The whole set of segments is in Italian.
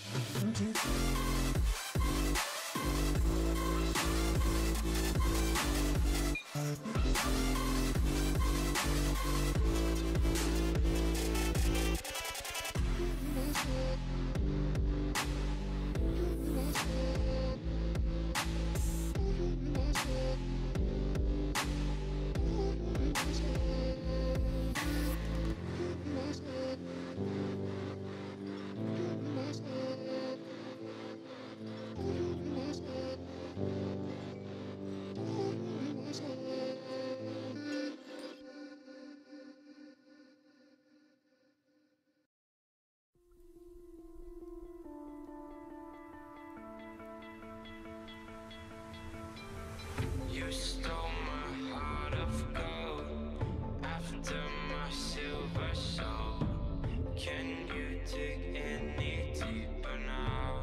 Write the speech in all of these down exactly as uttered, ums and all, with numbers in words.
You stole my heart of gold after my silver soul. Can you dig any deeper now?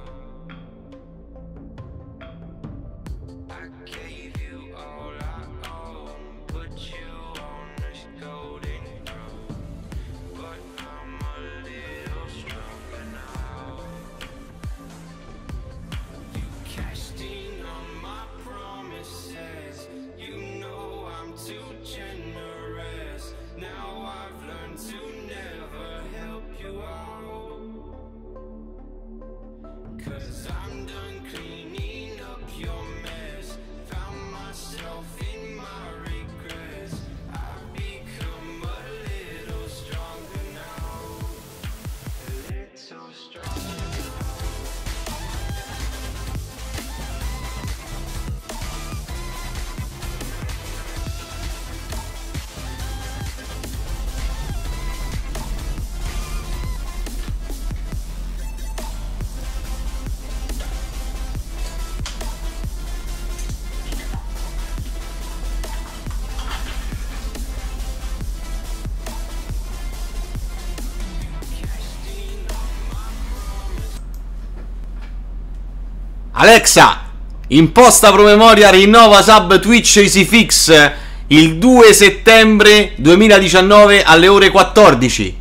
I gave you all I own, put you on this golden throne, but I'm a little stronger now. You cashed in on my promises. You know I'm too generous. Now I've learned to never help you out, 'cause I'm done cleaning up your mess. Found myself in my regrets. I've become a little stronger now, a little stronger now. Alexa, imposta promemoria, rinnova sub Twitch EasyFix il due settembre duemiladiciannove alle ore quattordici.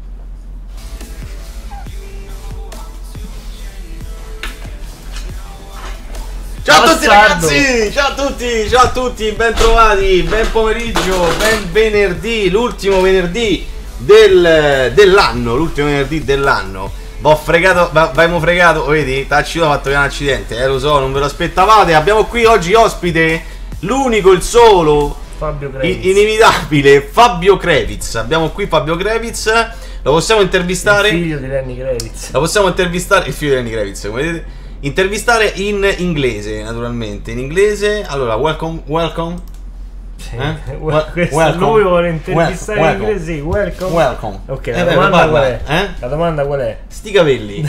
Ciao a tutti ragazzi, ciao a tutti, ciao a tutti, ben trovati, ben pomeriggio, ben venerdì, l'ultimo venerdì del, dell'anno, l'ultimo venerdì dell'anno. V'ho fregato, abbiamo fregato, vedi, Tacito ha fatto un accidente, eh lo so, non ve lo aspettavate. Abbiamo qui oggi ospite l'unico, il solo, Fabio Krevitz, inimitabile Fabio Krevitz. Abbiamo qui Fabio Krevitz, lo possiamo intervistare. Il figlio di Lenny Kravitz. Lo possiamo intervistare, il figlio di Lenny Kravitz, come vedete. Intervistare in inglese, naturalmente, in inglese. Allora, welcome, welcome. Sì. Eh? Questo lui vuole intervistare in inglese, sì, welcome. Welcome. Ok, la Eh beh, domanda parla, qual è? eh? La domanda qual è? Sti capelli.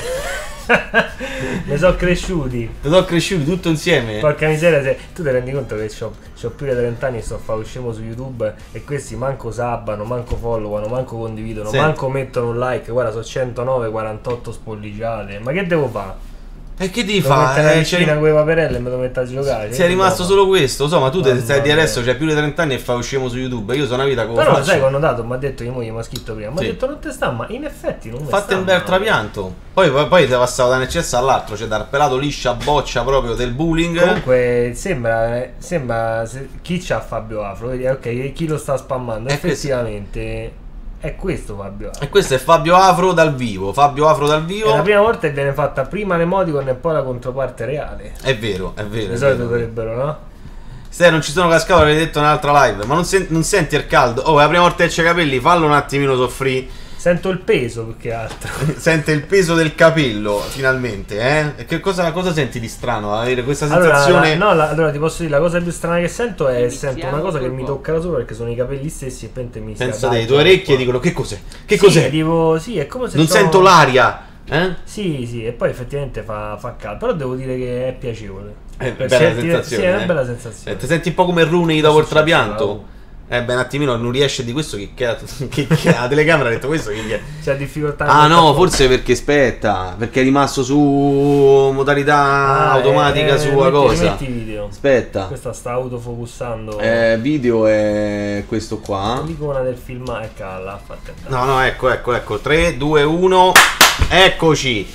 Mi sono cresciuti. Ti sono cresciuti tutto insieme. Porca miseria, se tu ti rendi conto che ho più di trenta anni e sto a fare scemo su YouTube e questi manco sabbano, manco followano, manco condividono, Sì. manco mettono un like. Guarda, sono centonove quarantotto spolliciate. Ma che devo fare? E che devi Devo mettere la fare? piscina con le paperelle e mi devo mettere a giocare. Sei rimasto solo questo, so, ma tu te Mamma stai di mia. adesso, c'hai più di trenta anni e fai uscimo su YouTube. Io sono una vita come Però faccio. sai quando ho dato, mi ha detto mia moglie, mi ha scritto prima, mi Sì. ha detto non te sta, ma in effetti non mi Fate sta un bel male. trapianto. Poi, poi, poi ti è passato da un eccesso all'altro, cioè dal pelato liscia boccia proprio del bullying. Comunque sembra, eh, sembra se- chi c'ha Fabio Afro, vedi, ok, chi lo sta spammando, È effettivamente è questo Fabio Afro. E questo è Fabio Afro dal vivo. Fabio Afro dal È vivo. la prima volta che viene fatta prima l'emoticon e poi la controparte reale. È vero, è vero. Di È solito vero. dovrebbero, no? Stai, non ci sono cascato, l'avevi detto in un'altra live. Ma non, sen- non senti il caldo? Oh, è la prima volta che c'è i capelli, fallo un attimino soffrì. Sento il peso più che altro. Sente il peso del capello, finalmente, eh? E che cosa, cosa senti di strano? Avere questa Allora, sensazione. la, no, la- allora ti posso dire, la cosa più strana che sento è sento una cosa che mi tocca da solo perché sono i capelli stessi e pente mi si Pensa te, le adagiano tue orecchie qua. dicono che cos'è? Che Sì, cos'è? tipo, sì, è come se Non c'ho- sento l'aria, eh? Sì, sì, e poi effettivamente fa, fa caldo, però devo dire che è piacevole. È Per bella certi- sensazione. Sì, è una eh? bella sensazione. Eh, ti senti un po' come Rooney dopo il Sì, trapianto? sì, Eh beh, un attimino non riesce di questo che, che, che, che la telecamera ha detto questo che, che... C'è difficoltà. Ah nel no, tappo. forse perché aspetta, perché è rimasto su modalità Ah, automatica eh, su metti- una cosa. metti video. Aspetta. Questa sta autofocussando. Eh, video è questo qua. L'icona del film, ecco, l'ha fatta. No, no, ecco, ecco, ecco. tre, due, uno. Eccoci.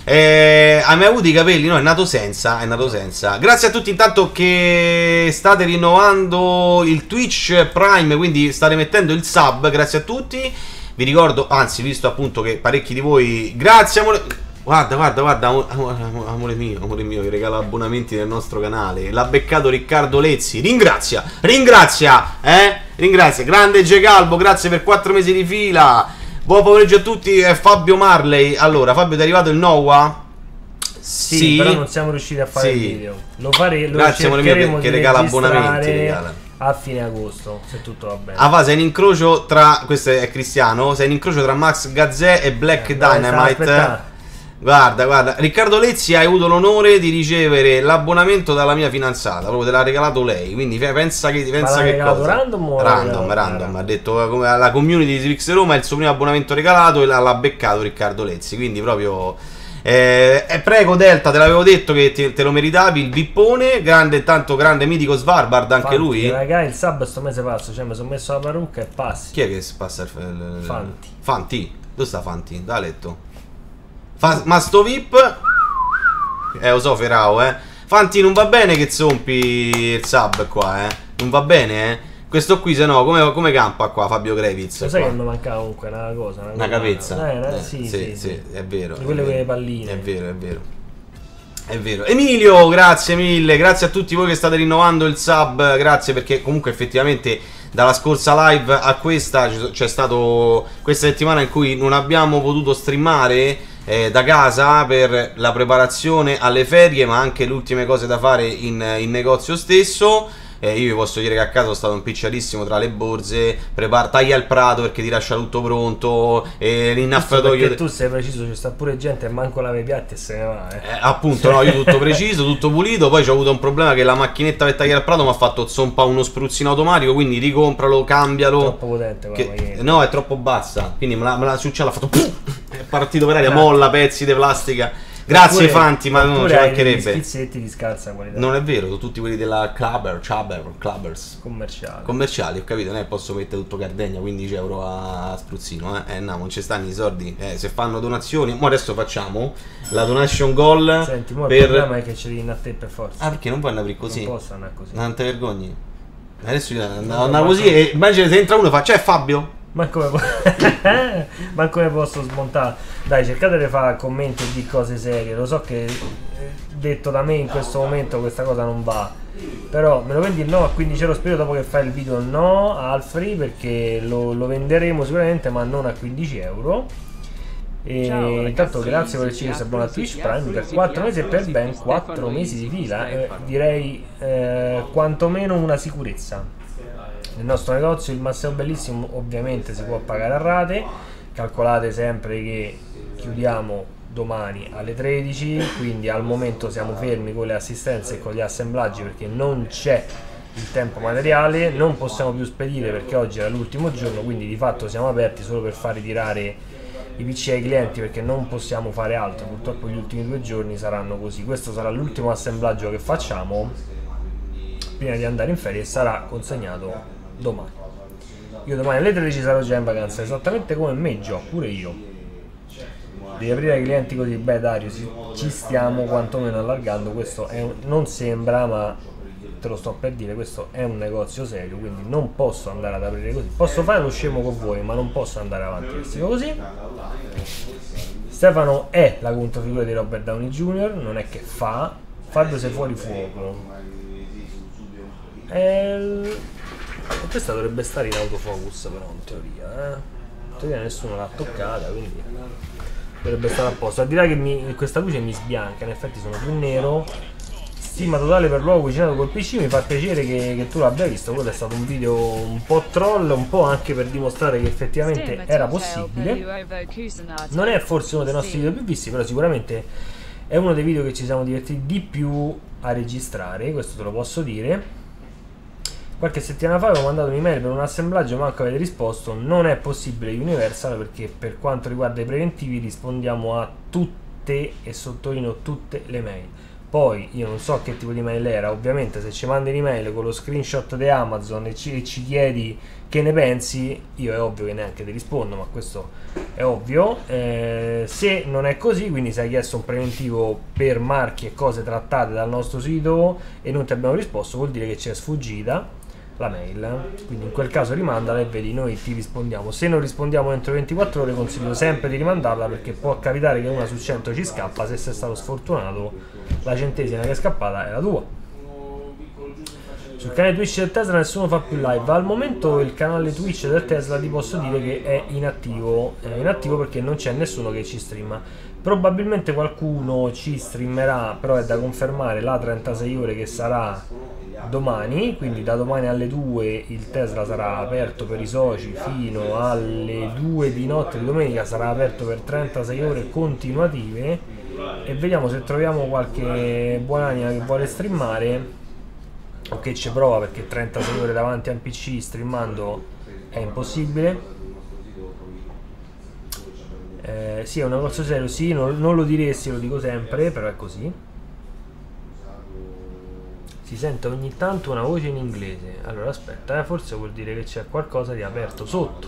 Eh, hai mai avuto i capelli? No, è nato senza, è nato senza. Grazie a tutti intanto che state rinnovando il Twitch Prime, quindi state mettendo il sub, grazie a tutti. Vi ricordo, anzi, visto appunto che parecchi di voi... Grazie amore... Guarda, guarda, guarda, amore, amore mio, amore mio, che regala abbonamenti nel nostro canale. L'ha beccato Riccardo Lezzi. Ringrazia, ringrazia, eh? Ringrazia. Grande G Calvo, grazie per quattro mesi di fila. Buon pomeriggio a tutti, è Fabio Marley. Allora, Fabio, ti è arrivato il Noah? Sì, Sì, però non siamo riusciti a fare sì. il video. Lo faremo, lo Grazie amore mio che, cercheremo che di regala registrare abbonamenti, regala. a fine agosto, se tutto va bene. Ah, va, sei in incrocio tra... Questo è Cristiano. Sei in incrocio tra Max Gazzè e Black Eh, dai, sta Dynamite. aspettando. Guarda, guarda, Riccardo Lezzi, hai avuto l'onore di ricevere l'abbonamento dalla mia fidanzata, proprio te l'ha regalato lei, quindi pensa che, pensa l'ha che regalato cosa. random o l'ha Random, regalato? random, Random. ha detto come alla community di Twix Roma è il suo primo abbonamento regalato e l'ha, l'ha beccato Riccardo Lezzi, quindi proprio... Eh, eh, prego Delta, te l'avevo detto che te, te lo meritavi, il vippone, grande, tanto grande mitico Svarbard, anche Fanti, lui. raga, il sub sto mese passo, cioè mi sono messo la parrucca e passi. Chi è che si passa il... il- il- Fanti. Fanti? Dove sta Fanti? Da letto. Fa, ma sto V I P... Eh, lo so, Ferao, eh. Fanti, non va bene che zompi il sub qua, eh. Non va bene, eh. Questo qui, se no, come, come campa qua Fabio Grevitz? Lo sai qua? che mi mancava comunque una cosa, una, Una cosa- cavezza. Eh, una- Eh, sì, sì, sì, sì, sì. è vero. Di quelle è con le vero. palline. È vero, è vero. È vero. Emilio, grazie mille. Grazie a tutti voi che state rinnovando il sub. Grazie perché comunque effettivamente dalla scorsa live a questa c'è stato questa settimana in cui non abbiamo potuto streamare eh, da casa per la preparazione alle ferie, ma anche le ultime cose da fare in, in negozio stesso. Eh, io vi posso dire che a casa sono stato impicciatissimo tra le borse, prepara, taglia il prato perché ti lascia tutto pronto, e l'innaffiatoio... Perché tu sei preciso, ci sta pure gente e manco lava i piatti e se ne va, eh. Eh, appunto, no, io tutto preciso, tutto pulito. Poi c'ho avuto un problema che la macchinetta per tagliare il prato mi ha fatto zompa uno spruzzino automatico, quindi ricompralo, cambialo. Troppo potente quella Che- macchinetta. no, è troppo bassa. Quindi me la, me la succia l'ha fatto. È partito per aria, Esatto. molla, pezzi di plastica. Grazie Oppure- Fanti, ma non ci oppure hai degli mancherebbe. schizzetti di scarsa qualità. Non è vero, sono tutti quelli della Clubber, Clubber, Clubbers. Commerciale. Commerciali, ho capito, non è posso mettere tutto Gardegna, quindici euro a spruzzino, eh, eh no, non ci stanno i soldi, eh, se fanno donazioni, ma adesso facciamo la donation goal. Senti, mo il per... problema è che ci devi a te per forza. Ah, perché non puoi andare così? Non posso andare così. Non ti vergogni? Adesso io andavo No, andavo ma- così e immagina se entra uno e fa, c'è Fabio? Ma come, po- ma come posso smontare? Dai, cercate di fare commenti e di cose serie. Lo so che eh, detto da me in questo momento questa cosa non va. Però me lo vendi il no a quindici euro spero dopo che fai il video? No, Alfred, perché lo, lo venderemo sicuramente, ma non a quindici euro. E Ciao, ragazzi, intanto grazie per averci messo buona Twitch Prime per quattro mesi e per ben quattro mesi di fila. Eh, direi eh, quantomeno una sicurezza. Nel nostro negozio il Masseo Bellissimo ovviamente si può pagare a rate, calcolate sempre che chiudiamo domani alle tredici, quindi al momento siamo fermi con le assistenze e con gli assemblaggi perché non c'è il tempo materiale, non possiamo più spedire perché oggi era l'ultimo giorno, quindi di fatto siamo aperti solo per far ritirare i P C ai clienti perché non possiamo fare altro, purtroppo gli ultimi due giorni saranno così. Questo sarà l'ultimo assemblaggio che facciamo prima di andare in ferie e sarà consegnato domani. Io domani alle tredici sarò già in vacanza, esattamente come me, Gio, pure io. Devi aprire ai clienti così, beh Dario, ci, ci stiamo quantomeno allargando, questo è un, non sembra, ma te lo sto per dire, questo è un negozio serio, quindi non posso andare ad aprire così. Posso fare lo scemo con voi, ma non posso andare avanti vestito così. Stefano è la controfigura di Robert Downey Junior, non è che fa. Fabio sei fuori fuoco. E questa dovrebbe stare in autofocus però in teoria, eh. In teoria nessuno l'ha toccata, quindi dovrebbe stare a posto. Al di là che mi, questa luce mi sbianca, in effetti sono più nero. Stima totale per l'uovo cucinato col P C, mi fa piacere che, che tu l'abbia visto. Quello è stato un video un po' troll, un po' anche per dimostrare che effettivamente era possibile. Non è forse uno dei nostri video più visti, però sicuramente è uno dei video che ci siamo divertiti di più a registrare, questo te lo posso dire. Qualche settimana fa avevo mandato un'email per un assemblaggio, manco avete risposto. Non è possibile Universal perché per quanto riguarda i preventivi rispondiamo a tutte, e sottolineo tutte, le mail. Poi io non so che tipo di mail era, ovviamente se ci mandi l'email con lo screenshot di Amazon e ci, e ci chiedi che ne pensi, io è ovvio che neanche ti rispondo, ma questo è ovvio. Eh, se non è così, quindi se hai chiesto un preventivo per marchi e cose trattate dal nostro sito e non ti abbiamo risposto, vuol dire che ci è sfuggita la mail, quindi in quel caso rimandala e vedi, noi ti rispondiamo. Se non rispondiamo entro ventiquattro ore consiglio sempre di rimandarla, perché può capitare che una su cento ci scappa. Se sei stato sfortunato, la centesima che è scappata è la tua. Sul canale Twitch del Tesla nessuno fa più live. Al momento il canale Twitch del Tesla ti posso dire che è inattivo, è inattivo perché non c'è nessuno che ci streama. Probabilmente qualcuno ci streamerà, però è da confermare la trentasei ore che sarà domani, quindi da domani alle due il Tesla sarà aperto per i soci fino alle due di notte di domenica, sarà aperto per trentasei ore continuative e vediamo se troviamo qualche buonanima che vuole streamare o che ci prova, perché trentasei ore davanti a un P C streamando è impossibile. Eh, sì, è un negozio serio, sì, non, non lo diresti, lo dico sempre, però è così. Si sente ogni tanto una voce in inglese. Allora aspetta, eh, forse vuol dire che c'è qualcosa di aperto sotto.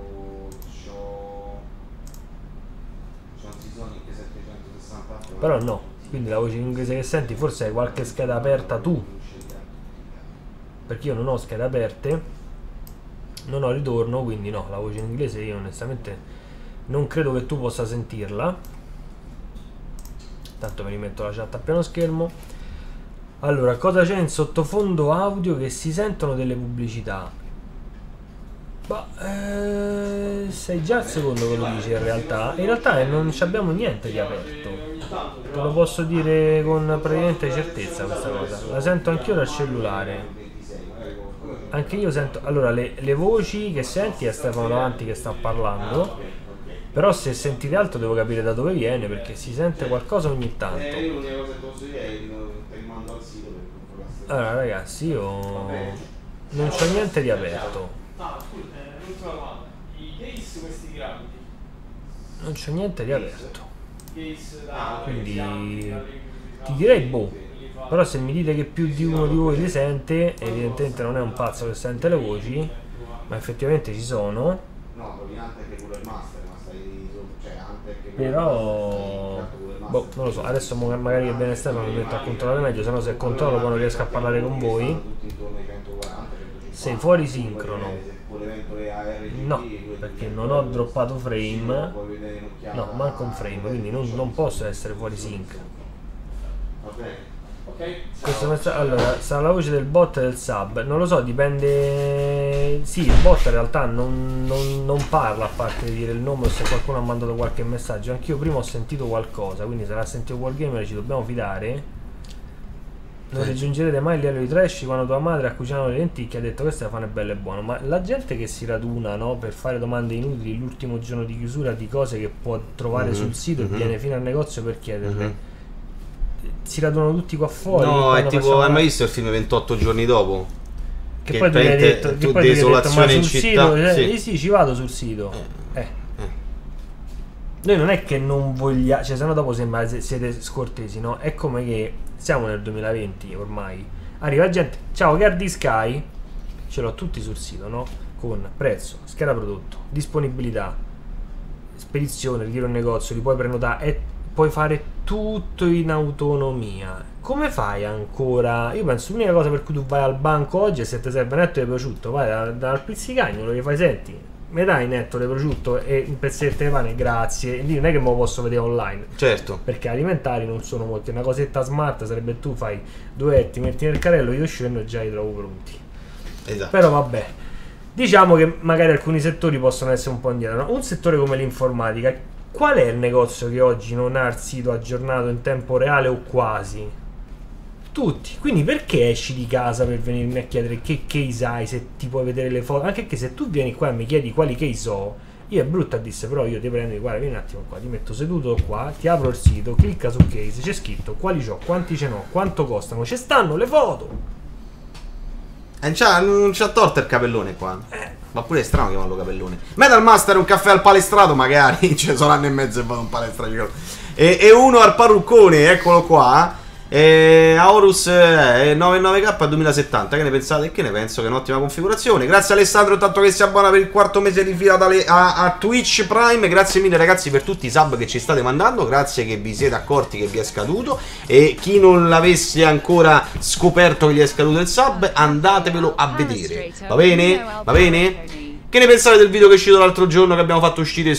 Però no, quindi la voce in inglese che senti forse hai qualche scheda aperta tu, perché io non ho schede aperte, non ho ritorno, quindi no, la voce in inglese io onestamente non credo che tu possa sentirla. Tanto mi rimetto la chat a pieno schermo. Allora, cosa c'è in sottofondo audio? Che si sentono delle pubblicità. Ma eh, sei già il secondo che lo dici in realtà. In realtà eh, non abbiamo niente di aperto. Te lo posso dire con praticamente certezza questa cosa. La sento anch'io dal cellulare. Anche io sento. Allora, le, le voci che senti è Stefano davanti che sta parlando. Però se sentite altro devo capire da dove viene, perché si sente qualcosa ogni tanto. Allora ragazzi, io non c'ho niente di aperto. Non c'ho niente di aperto. Quindi ti direi boh. Però se mi dite che più di uno di voi li sente, evidentemente non è un pazzo che sente le voci, ma effettivamente ci sono. Però boh, non lo so, adesso magari che viene Stefano mi metto a controllare meglio, se no se controllo poi non riesco a parlare con voi. Sei fuori sincrono? No, perché non ho droppato frame. No, manco un frame, quindi non, non posso essere fuori sync. Questo messaggio, allora, sarà la voce del bot e del sub, non lo so, dipende. Sì, il bot in realtà non, non, non parla, a parte di dire il nome o se qualcuno ha mandato qualche messaggio. Anch'io prima ho sentito qualcosa, quindi se l'ha sentito Wargamer ci dobbiamo fidare. Non sì. Raggiungerete mai il livello di trash quando tua madre ha cucinato le lenticchie e ha detto che Stefano è bello e buono. Ma la gente che si raduna, no, per fare domande inutili l'ultimo giorno di chiusura di cose che può trovare mm-hmm. sul sito mm-hmm. e viene fino al negozio per chiederle. Mm-hmm. Si radunano tutti qua fuori. No, è tipo, hai mai visto il film ventotto giorni dopo? Che, che poi tu gli hai detto, che tu poi desolazione detto, in città. Sito, sì. Eh, sì, ci vado sul sito. Eh. Eh. Eh. Noi non è che non vogliamo, cioè sennò dopo sembra siete scortesi, no? È come che siamo nel duemilaventi ormai. Arriva gente, ciao, che hard disk hai? Ce l'ho tutti sul sito, no? Con prezzo, scheda prodotto, disponibilità, spedizione, ritiro in negozio, li puoi prenotare e puoi fare tutto in autonomia. Come fai ancora? Io penso l'unica cosa per cui tu vai al banco oggi è se ti serve netto di prosciutto, vai dal, dal pizzicagnolo e gli fai senti, mi dai netto di prosciutto e un pezzetto di pane, grazie. E lì non è che me lo posso vedere online. Certo. Perché alimentari non sono molti. Una cosetta smart sarebbe tu fai due etti, metti nel carrello, io scendo e già li trovo pronti. Esatto. Però vabbè. Diciamo che magari alcuni settori possono essere un po' indietro, no? Un settore come l'informatica. Qual è il negozio che oggi non ha il sito aggiornato in tempo reale o quasi? Tutti. Quindi perché esci di casa per venirmi a chiedere che case hai, se ti puoi vedere le foto? Anche che se tu vieni qua e mi chiedi quali case ho, io è brutta a dire, però io ti prendo, guarda, vieni un attimo qua, ti metto seduto qua, ti apro il sito, clicca su case, c'è scritto quali c'ho, quanti ce n'ho, quanto costano, ci stanno le foto. E non c'ha torto il capellone qua. Eh. Ma pure è strano chiamarlo capellone. Metal Master, un caffè al palestrato, magari. Cioè, sono anno e mezzo e vado un palestrato. E, e uno al parruccone, eccolo qua. E Aorus eh, novantanove K duemilasettanta, che ne pensate? Che ne penso che è un'ottima configurazione. Grazie Alessandro, tanto che si abbona per il quarto mese di fila da a, a Twitch Prime. Grazie mille ragazzi per tutti i sub che ci state mandando. Grazie che vi siete accorti che vi è scaduto. E chi non l'avesse ancora scoperto che gli è scaduto il sub, andatevelo a vedere. Va bene? Va bene? Che ne pensate del video che è uscito l'altro giorno, che abbiamo fatto uscire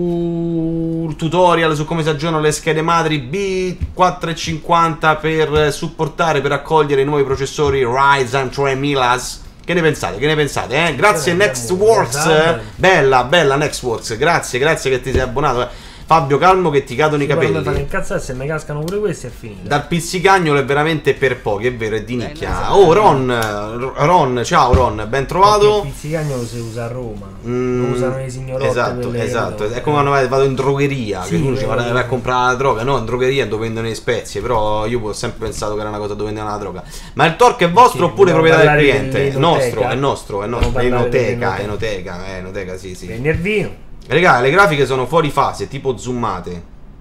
sul tutorial su come si aggiornano le schede madri B quattrocentocinquanta per supportare, per accogliere i nuovi processori Ryzen tremila? Che ne pensate? Che ne pensate? Eh? Grazie Nextworks, bella, bella Nextworks, grazie, grazie che ti sei abbonato. Fabio, calmo che ti cadono i capelli. Mi incazzare, se mi cascano pure questi è finita. Dal pizzicagnolo è veramente per pochi, è vero, è di nicchia. Oh, Ron, Ron, ciao Ron, ben trovato. Perché il pizzicagnolo si usa a Roma, mm, lo usano i signorotti. Esatto, esatto, è come quando vado in drogheria, sì, che uno ci va a comprare la droga, no, in drogheria dove vendono le spezie, però io ho sempre pensato che era una cosa dove vendevano la droga. Ma il torque è vostro, sì, oppure proprietà del cliente? È nostro, è nostro, è nostro, è enoteca, è enoteca, è enoteca, sì, sì. Prendi il vino. Raga, le grafiche sono fuori fase, tipo zoomate.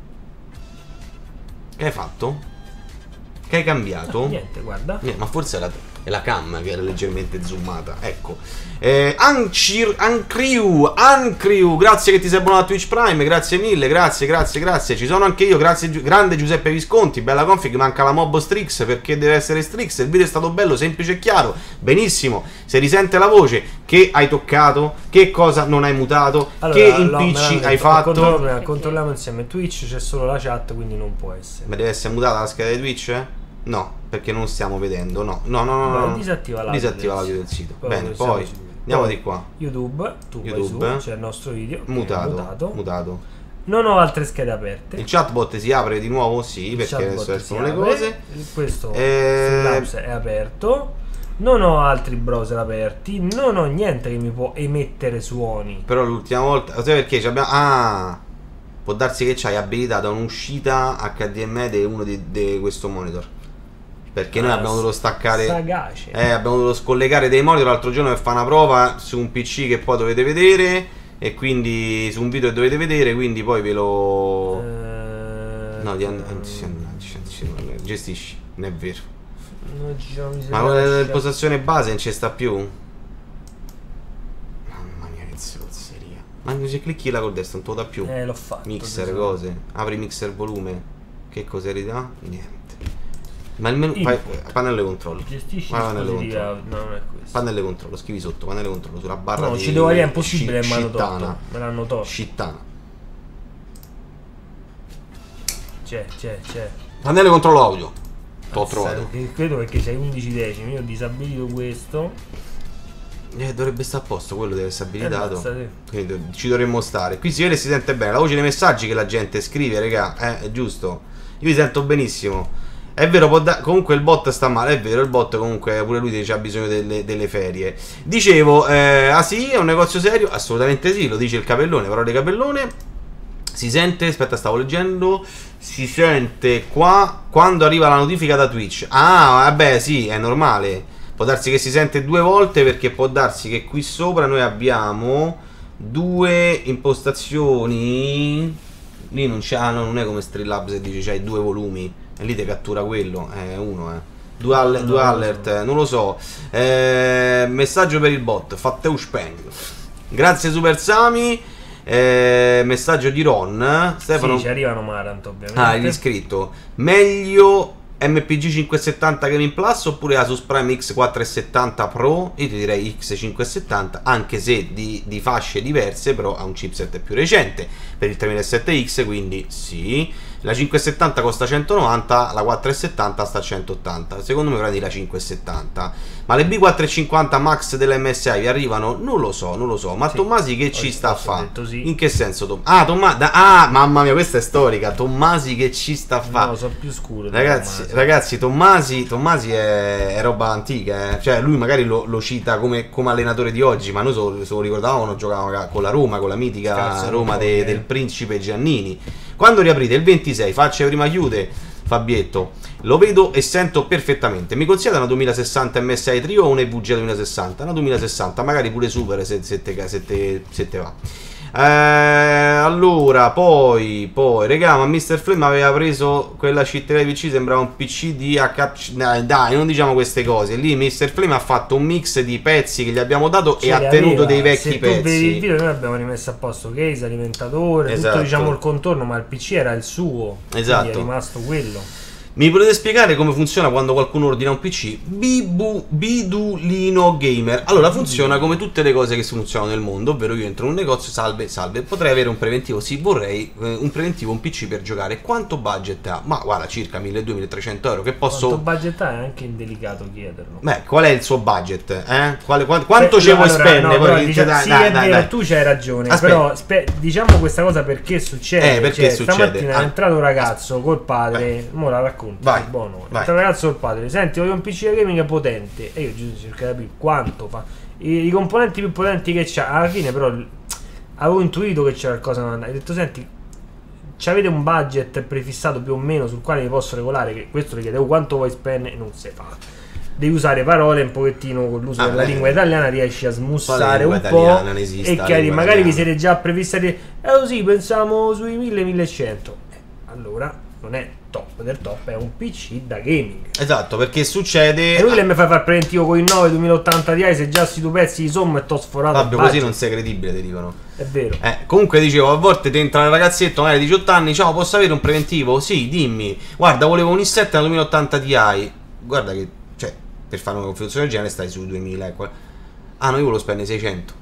Che hai fatto? Che hai cambiato? No, niente, guarda. Niente, ma forse è la, è la cam che era leggermente zoomata. Ecco. Eh, Ancir, Ancriu, Ancriu, grazie che ti sei abbonato a Twitch Prime, grazie mille, grazie, grazie, grazie. Ci sono anche io, grazie, grande Giuseppe Visconti, bella config, manca la mob Strix perché deve essere Strix. Il video è stato bello, semplice e chiaro, benissimo. Se risente la voce, che hai toccato, che cosa non hai mutato, allora, che impicci no, hai fatto. Controlliamo, controlliamo insieme. Twitch c'è solo la chat, quindi non può essere. Ma deve essere mutata la scheda di Twitch? Eh? No, perché non stiamo vedendo, no, no, no, no, no. Disattiva l'audio disattiva l'audio del sito. Poi bene, poi andiamo poi, di qua. YouTube, tu YouTube, vai su, c'è il nostro video. Mutato, mutato. mutato. Non ho altre schede aperte. Il chatbot si apre di nuovo? Sì, il perché adesso escono le cose. Questo e... è aperto. Non ho altri browser aperti. Non ho niente che mi può emettere suoni. Però l'ultima volta, sai perché abbiamo... Ah, può darsi che c'hai abilitato un'uscita H D M I di uno di, di questo monitor. Perché ah, noi abbiamo dovuto staccare sagace. Eh, abbiamo dovuto scollegare dei monitor l'altro giorno per fare una prova su un P C che poi dovete vedere. E quindi su un video che dovete vedere, quindi poi ve lo... Eh, no, di gestisci, non è vero. Non ci sono ma quella postazione base non ci sta più? Mamma mia che zozzeria. Ma se clicchi là col destro non te lo dà più. Eh, l'ho fatto. Mixer, cose. Apri mixer volume. Che cosa eredità? Niente. Ma il menu, fai, pannello controllo. Gestisci pannello controllo. No, non è questo. Pannello controllo, scrivi sotto, pannello controllo sulla barra. No, di, ci devo dire, è impossibile, sci, me l'hanno scittana. tolto. Me l'hanno tolto. Scittana. C'è, c'è, c'è. Pannello controllo audio. T'ho trovato. Credo perché sei undici decimi, io ho disabilito questo. Eh, dovrebbe stare a posto, quello deve essere abilitato. Eh, quindi ci dovremmo stare. Qui si vede e si sente bene. La voce dei messaggi che la gente scrive, raga, eh, è giusto. Io vi sento benissimo. È vero, può da comunque il bot sta male, è vero, il bot comunque pure lui dice ha bisogno delle, delle ferie. Dicevo, eh, ah sì, è un negozio serio? Assolutamente sì, lo dice il capellone, parole di capellone. Si sente, aspetta stavo leggendo, si sente qua quando arriva la notifica da Twitch. Ah, vabbè sì, è normale. Può darsi che si sente due volte perché può darsi che qui sopra noi abbiamo due impostazioni. Lì non c'è, ah, no, non è come Streamlabs se dice c'hai due volumi. E lì ti cattura quello, è uno, eh. Due, all no, due alert, so. non lo so. Eh, messaggio per il bot, fatte un speng. Grazie Super Sami. Eh, messaggio di Ron. Stefano. Sì, ci arrivano Marant, ovviamente. Ah, gli scritto. Meglio M P G cinquecentosettanta Gaming Plus oppure Asus Prime X quattrocentosettanta Pro? Io ti direi X cinquecentosettanta, anche se di, di fasce diverse, però ha un chipset più recente per il tremilasette X, quindi sì. La cinquecentosettanta costa centonovanta, la quattrocentosettanta sta a centottanta. Secondo me prendi la cinquecentosettanta. Ma le B quattrocentocinquanta Max della M S I vi arrivano? Non lo so, non lo so. Ma sì, Tommasi che ci sta a fare? Sì. In che senso? Tom ah, Tommasi. Ah, mamma mia, questa è storica. Tommasi che ci sta a fare? No, sono più scuro. Ragazzi, Tommasi. ragazzi, Tommasi, Tommasi è, è roba antica. Eh. Cioè, lui magari lo, lo cita come, come allenatore di oggi, ma noi se lo ricordavamo, giocava con la Roma, con la mitica Scarso Roma de, eh. del principe Giannini. Quando riaprite il ventisei, faccia prima chiude Fabietto, lo vedo e sento perfettamente. Mi consigliate una duemilasessanta M S I Trio o una E V G duemilasessanta? Una duemilasessanta, magari pure Super se, se, te, se, te, se te va. Eh, allora, poi, poi, regà, ma mister Flame aveva preso quella scitteria di P C, sembrava un P C di H... Dai, dai, non diciamo queste cose. Lì mister Flame ha fatto un mix di pezzi che gli abbiamo dato Ce e ha li tenuto aveva. dei vecchi Se pezzi. tu vedi il video, noi abbiamo rimesso a posto case, alimentatore, Esatto. tutto diciamo il contorno, ma il P C era il suo. Esatto. Quindi è rimasto quello. Mi potete spiegare come funziona quando qualcuno ordina un P C? Bibu, Bidulino Gamer. Allora funziona come tutte le cose che funzionano nel mondo, ovvero io entro in un negozio, salve, salve, potrei avere un preventivo? Sì, vorrei eh, un preventivo, un P C per giocare. Quanto budget ha? Ma guarda, circa milleduecento milletrecento euro che posso... Quanto budget ha è anche indelicato chiederlo. Beh, qual è il suo budget? Eh? Quale, quanto quanto Beh, ci vuoi allora, spendere? no, Poi però, diciamo, dai, sì, dai, è dai, vero, dai. tu c'hai ragione. Aspetta. Però spe- diciamo questa cosa perché succede. Eh, perché Cioè, succede? Stamattina Ah. è entrato un ragazzo col padre, Vai. mo la racconto. Vai, è buono. È vai. entrato un ragazzo col padre, senti, voglio un P C da gaming potente. E io giusto cerco di capire quanto fa. I, i componenti più potenti che c'ha. Alla fine, però, avevo intuito che c'era qualcosa da andare. Ho detto, senti, c'avete un budget prefissato più o meno sul quale mi posso regolare? Che questo le chiedevo quanto vuoi spendere e non si fa. Devi usare parole un pochettino con l'uso Ah, della beh. lingua italiana, riesci a smussare lingua un po' italiana non esiste, e la chiari, lingua magari vi italiana. siete già prefissati, eh così pensavo sui mille millecento. Eh, allora non è top del top, è un P C da gaming. Esatto, perché succede... E lui che mi fai fare preventivo con i nove duemilaottanta Ti se già sti due pezzi di somma e t'ho sforato il Fabio, così budget. non sei credibile, ti dicono. È vero. Eh, comunque dicevo, a volte ti entra il ragazzetto magari diciotto anni, ciao, posso avere un preventivo? Sì, dimmi. Guarda, volevo un i sette da duemilaottanta Ti. Guarda che, cioè, per fare una configurazione del genere stai sui duemila. Ecco. Ah, no, io volevo spendere seicento.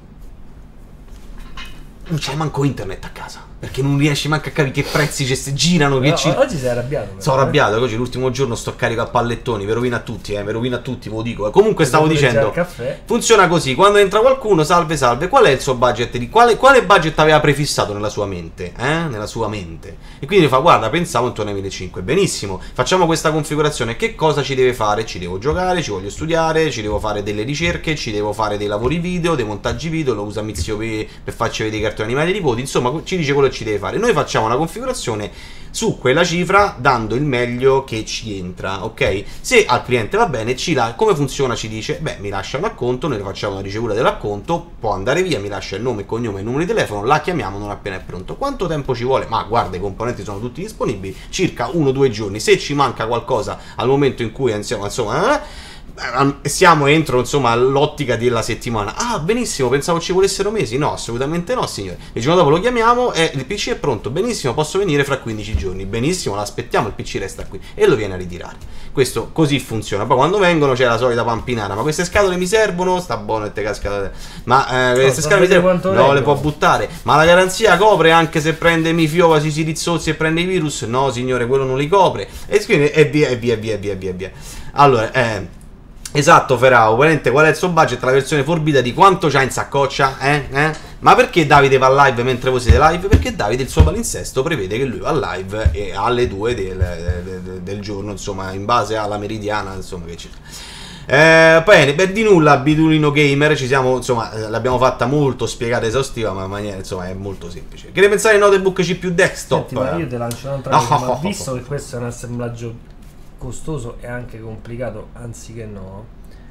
Non c'è manco internet a casa, perché non riesci manco a capire che prezzi ci si girano, che No, ci... oggi sei arrabbiato. però, Sono eh. arrabbiato, oggi l'ultimo giorno sto carico a pallettoni, vi rovina a tutti, eh, vi rovina a tutti, ve lo dico. eh. Comunque stavo Devo dicendo, mangiare il caffè. funziona così, quando entra qualcuno, salve salve, qual è il suo budget? Di quale, quale budget aveva prefissato nella sua mente? Eh? Nella sua mente. E quindi fa, guarda, pensavo intorno ai millecinquecento, benissimo, facciamo questa configurazione, che cosa ci deve fare? Ci devo giocare, ci voglio studiare, ci devo fare delle ricerche, ci devo fare dei lavori video, dei montaggi video, lo usa Mizio per, per farci vedere i cartoni animati di voti, insomma ci dice quello che ci deve fare. Noi facciamo una configurazione su quella cifra dando il meglio che ci entra, ok? Se al cliente va bene, ci la, come funziona? Ci dice, beh, mi lascia un acconto, noi facciamo una ricevuta dell'acconto, può andare via, mi lascia il nome, il cognome e il numero di telefono, la chiamiamo non appena è pronto. Quanto tempo ci vuole? Ma guarda, i componenti sono tutti disponibili, circa uno o due giorni. Se ci manca qualcosa al momento in cui insomma, insomma eh, siamo entro insomma l'ottica della settimana. Ah, benissimo, pensavo ci volessero mesi. No, assolutamente no, signore. Il giorno dopo lo chiamiamo e il P C è pronto. Benissimo, posso venire fra quindici giorni. Benissimo, l'aspettiamo, il P C resta qui e lo viene a ritirare. Questo così funziona. Poi quando vengono c'è la solita pampinara. Ma queste scatole mi servono? Sta buono e te casca. Ma eh, queste so scatole mi servono? No, reggo. le può buttare. Ma la garanzia copre anche se prende mifiova, si sirizzozzi e prende i virus? No, signore, quello non li copre. E quindi e via e via e via e via, via, via. Allora, eh esatto, Ferrao, qual è il suo budget? La versione forbita di quanto c'ha in saccoccia? Eh? Eh? Ma perché Davide va live mentre voi siete live? Perché Davide il suo palinsesto prevede che lui va live e alle due del, del, del giorno, insomma, in base alla meridiana, insomma, che c'è. Eh, bene, per di nulla, Bidulino Gamer, ci siamo, insomma, l'abbiamo fatta molto spiegata, esaustiva, ma in maniera, insomma, è molto semplice. Che ne pensare di Notebook C più desktop? Senti, ma io te lancio un'altra No, cosa, no, ma no, visto no. che questo è un assemblaggio costoso e anche complicato, anziché no,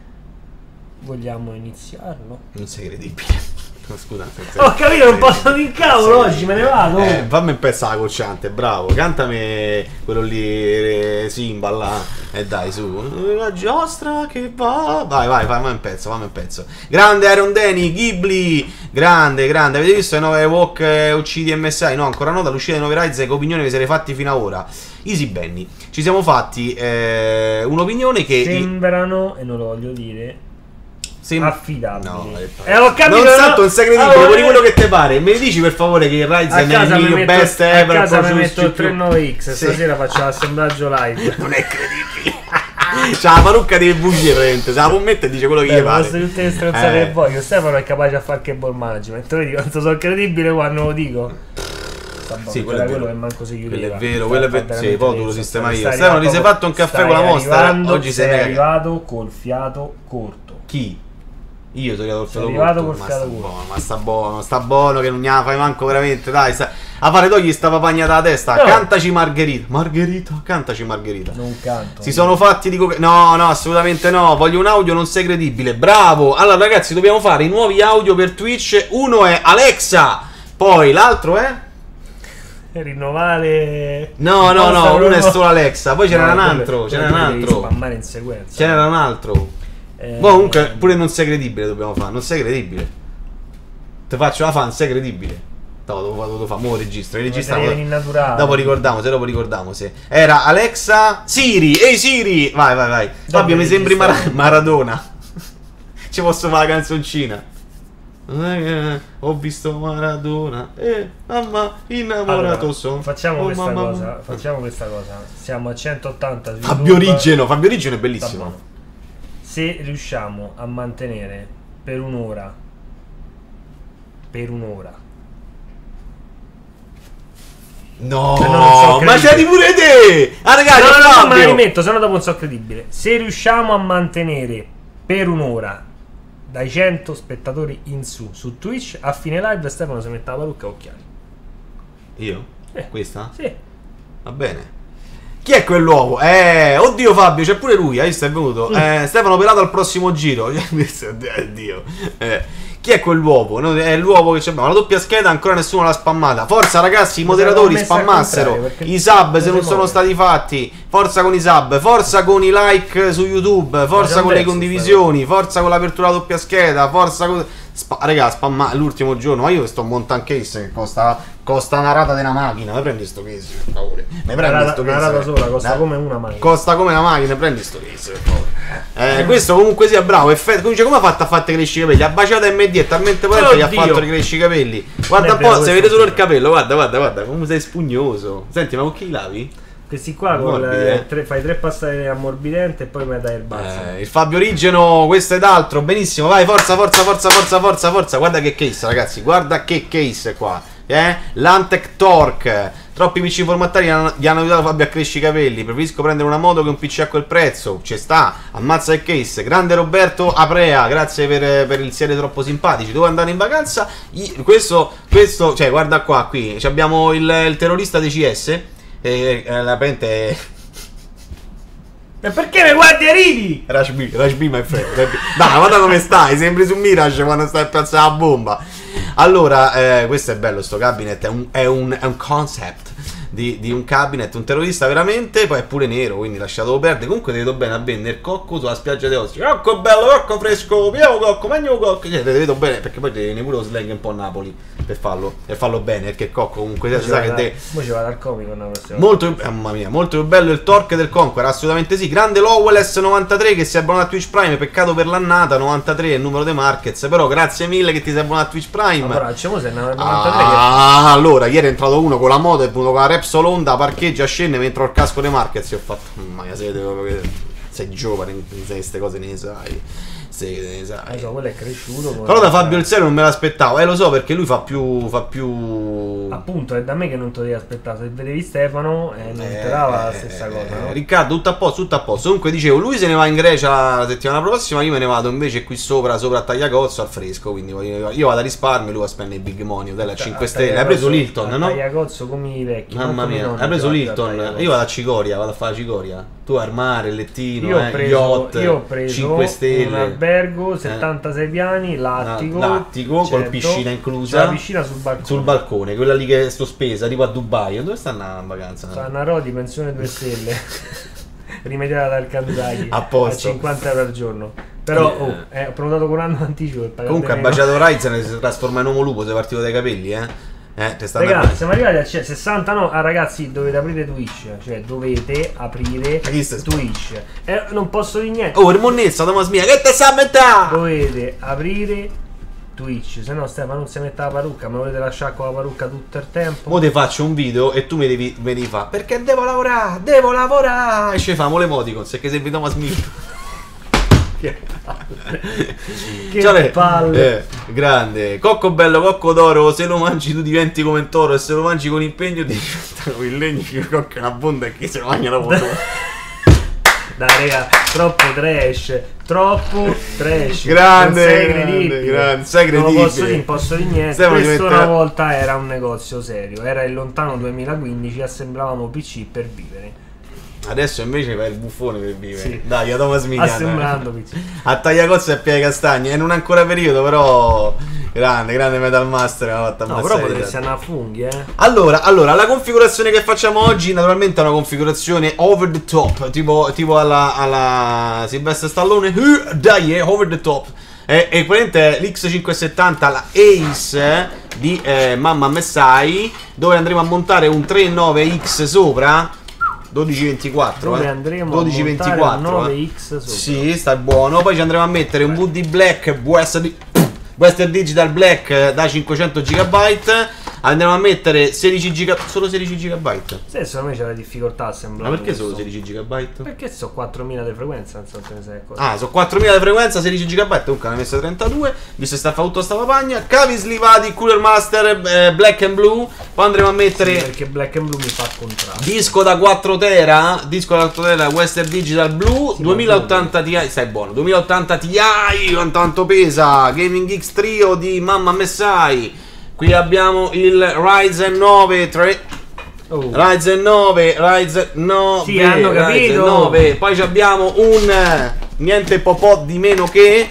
vogliamo iniziarlo? Non sei credibile. Scusa, Ho capito, non posso dire cavolo, oggi me ne vado. Eh, fammi un pezzo alla cocciante, bravo. Cantami quello lì, eh, Simba là. E eh, dai, su. La giostra che va. Vai, vai, fammi un pezzo, fammi un pezzo. Grande Iron Danny, Ghibli. Grande, grande. Avete visto le nuove walk eh, U C D M S I? No, ancora no, dall'uscita dei nuovi Rise, che opinione vi siete fatti fino ad ora? Easy Benny. Ci siamo fatti eh, un'opinione che... Sembrano, e non lo voglio dire, Sem- affidabili. No, eh, ho capito, non no? santo, non sei credibile, Allora, vuoi quello che te pare. Me ne dici per favore che il a Ryzen è casa il mi mio metto, best a ever. casa mi proprio metto il più- trentanove X, Sì. stasera faccio l'assemblaggio live. Non è credibile. C'ha la parrucca delle bugie, praticamente. Se la può mettere e dice quello che Beh, gli pare. posso tutte le stronzate Eh. che voglio. Stefano è capace a fare che ball management. Vedi quanto sono credibile quando lo dico. Sì, quello quello, è quello vero. che manco si Quello chiudeva. è vero, quello è vero. Fa Sì, veramente poi tu lo teso. sistema io. Stai Stefano, ti sei arrivato- fatto un caffè stai con la Monster? arrivando- Oggi sei sei mega- arrivato col fiato corto. Chi? Io sono arrivato col Sei fiato arrivato corto. col Ma sta fiato corto. buono, ma sta buono, sta buono che non gliela fai manco veramente, dai. Sta... A fare togli sta papagna dalla testa. No. Cantaci Margherita. Margherita, cantaci Margherita. Non canto. Si sono fatti di coca- No, no, assolutamente no. Voglio un audio, non sei credibile. Bravo. Allora, ragazzi, dobbiamo fare i nuovi audio per Twitch. Uno è Alexa, Poi l'altro è? Rinnovare. No, no, no, uno è solo Alexa. Poi c'era No, un quello- altro. quello C'era tu un devi altro. spammare in sequenza. C'era un altro. Eh, Boh, comunque pure non sei credibile dobbiamo fare. Non sei credibile. Te faccio la fan, sei credibile. No, dopo dopo fa, mo registro, registriamo. in naturale. Dopo ricordiamo, se dopo ricordiamo se. Era Alexa Siri, ehi Siri! Vai, vai, vai. Fabio mi sembri Mara- Maradona. Ci posso fare la canzoncina. Eh, ho visto Maradona. Eh, mamma, innamorato Allora, sono. facciamo Oh, questa mamma, cosa. mamma. Facciamo questa cosa. Siamo a centottanta su Fabio YouTube. Origeno, Fabio Origeno è Sta bellissimo. buono. Se riusciamo a mantenere per un'ora per un'ora No, Eh, no, non so ma credibile. sei pure te! Ah ragazzi, no, no, no, ma la Fabio! rimetto, sennò dopo non so credibile. Se riusciamo a mantenere per un'ora dai cento spettatori in su su Twitch, a fine live Stefano si mette la parrucca e occhiali. Io? Eh. Questa? Sì. Va bene. Chi è quell'uovo? Eh, oddio Fabio, c'è pure lui, hai visto, è venuto. Mm. Eh, Stefano Pelato al prossimo giro. Oddio. Eh, chi è quell'uovo? No, è l'uovo che c'è. La doppia scheda ancora nessuno l'ha spammata. Forza ragazzi, i moderatori messa al spammassero. contrario, perché I sub non se si non sono muove. stati fatti. Forza con i sub, forza con i like su YouTube, forza già con le verso condivisioni, forza con l'apertura della doppia scheda, forza con. Spa- raga, spamma l'ultimo giorno. Ma io sto montan case che costa, costa una rata di una macchina. Mi prendi sto case, per favore. Mi Una prendi rata, sto una case. rata sola costa Eh? come una macchina. Costa come una macchina, prendi sto case, per favore. Eh, questo comunque sia bravo. Effetto, dice, come ha fatto a farti crescere i capelli? Ha baciato M D, è talmente potente che gli ha Oddio. fatto ricrescere i capelli. Guarda Non un è vero, po', si questo vede solo il non è vero. capello. Guarda, guarda, guarda, come sei spugnoso. Senti, ma con chi lavi? Questi qua con Morbidi, eh, eh. tre, fai tre passate ammorbidente e poi mi dai il balzo. Eh, il Fabio Origeno, questo ed altro, benissimo, vai, forza, forza, forza, forza, forza, forza, guarda che case ragazzi, guarda che case qua, eh, l'Antec Torque, troppi P C formattari gli hanno, gli hanno aiutato Fabio a crescere i capelli, preferisco prendere una moto che un P C a quel prezzo, ci sta, ammazza il case, grande Roberto Aprea, grazie per, per il siete troppo simpatici, devo andare in vacanza, I- questo, questo, cioè guarda qua, qui, ci abbiamo il, il terrorista dei C S, e eh, la pente E perché mi guardi e ridi? Rush B, Rush B my friend. Rush B. Dai, guarda come stai, sembri su Mirage quando stai a piazzare la bomba. Allora, eh, questo è bello, sto cabinet, è un, è un, è un concept di, di un cabinet, un terrorista veramente, poi è pure nero, quindi lasciatelo perdere. Comunque ti vedo bene a vendere cocco sulla spiaggia di Ostia. Cocco bello, cocco fresco, pieno cocco, magno cocco. Cioè, te vedo bene, perché poi devi pure lo slang un po' a Napoli per farlo, per farlo bene, perché cocco comunque si sa che te... Poi ci vado al comico una prossima. Molto più, mamma mia, molto più bello il torque del Conquer, assolutamente sì. Grande Lowell S novantatré che si è abbonato a Twitch Prime, peccato per l'annata, novantatré è il numero dei Markets, però grazie mille che ti sei abbonato a Twitch Prime. Ma però, diciamo se ne novantatré Ah, allora, ieri è entrato uno con la moto, è venuto con la Repsol Honda, parcheggia, scende mentre ho il casco dei Markets e ho fatto, mamma mia, siete proprio che sei giovane, sai queste cose ne sai. Sì, ne che... sai. so, quello è cresciuto. Però da Fabio il Serio non me l'aspettavo, eh lo so perché lui fa più fa più Appunto, è da me che non te lo devi aspettare. Se vedevi Stefano eh, non Eh, te dava la eh, stessa eh, cosa, no? Riccardo, tutto a posto, tutto a posto. Comunque dicevo, lui se ne va in Grecia la settimana prossima, io me ne vado invece qui sopra, sopra a Tagliacozzo al fresco. Quindi voglio- io vado a risparmio, lui va a spendere i big money, hotel a cinque stelle. Hai preso l'Hilton, no? Tagliacozzo come i vecchi. non Mamma come i mia, nonni hai preso che l'Hilton. vanno a Tagliacozzo. Io vado a Cicoria, vado a fare la Cicoria. Tu al mare, il lettino, Io ho eh, preso, yacht, io ho preso cinque stelle. un albergo, Eh. settantasei piani, lattico, Lattico, col certo, piscina c'è inclusa. la piscina sul balcone. Sul balcone, quella lì che è sospesa, tipo a Dubai. Dove sta andando in vacanza? Sanarò di pensione due stelle rimediata dal Kanzaki A posto. cinquanta euro al giorno. Però Eh. oh, eh, ho prenotato con un anno anticipo per pagare Comunque ha meno. baciato Ryzen e si trasforma in uomo lupo, sei partito dai capelli, eh? Eh, te sta Ragazzi, andando- siamo arrivati a c- sessanta no, ah, ragazzi, dovete aprire Twitch, cioè dovete aprire Ma chi stai Twitch. Eh, non posso dire niente. Oh, il monnezza, Thomas Mia, che te sa metà? Dovete aprire Twitch, se no Stefano non si mette la parrucca, me volete lasciare con la parrucca tutto il tempo? Mo te faccio un video e tu mi devi, mi devi fare perché devo lavorare, devo lavorare. E ci famo l'emoticon, se che sei Thomas Mia. Che Ciao, palle. le- eh, grande cocco bello, cocco d'oro, se lo mangi tu diventi come un toro e se lo mangi con impegno ti diventa come il legno che cocco è una bonda e chi se lo mangia la bonda. Dai raga, troppo trash, troppo trash. Grande, non sei grande, credibile. grande, sei Non lo credibile. posso dire, non posso dire niente. Stefano ti Questo mette- una volta era un negozio serio, era il lontano duemilaquindici, assemblavamo P C per vivere. Adesso invece fai il buffone per vivere. Sì. Dai, a Thomas Mia. Assemblando P C. A Tagliacozzo e Piede Castagni, e non è ancora periodo, però Grande, grande Metal Master, mi ha fatto No, ammazzare. però potresti andare a funghi, eh. Allora, allora, la configurazione che facciamo oggi naturalmente è una configurazione over the top, tipo, tipo alla, alla Sylvester Stallone, uh, dai, eh, over the top. E, e praticamente l'X cinquecentosettanta, la Ace di eh, Mamma Messai, dove andremo a montare un trentanove X sopra, dodici ventiquattro, Dove eh. andremo dodici a montare ventiquattro, un eh. nove X sopra. Sì, sta buono. Poi ci andremo a mettere un V D Black Western, Western Digital Black da cinquecento gigabyte. Andremo a mettere sedici giga, solo sedici gigabyte. Sì, secondo me c'è la difficoltà a Ma assemblare. perché solo questo. sedici gigabyte? Perché so quattromila di frequenza, non so te ne sei accorto. Ah, sono quattromila di frequenza, sedici gigabyte, comunque ne ho messo trentadue, visto che sta fa tutta sta papagna. Cavi slivati, Cooler Master, eh, Black and Blue. Poi andremo a mettere Sì, perché Black and Blue mi fa contrasto. disco da quattro tera, disco da quattro tera Western Digital Blue, Sì, duemilaottanta Ti, stai buono, duemilaottanta Ti, quanto pesa, Gaming X Trio di Mamma Messai. Qui abbiamo il Ryzen nove tre, Oh. Ryzen nove, Ryzen nove, Sì, hanno Ryzen capito. nove. Poi ci abbiamo un eh, niente po' po' di meno che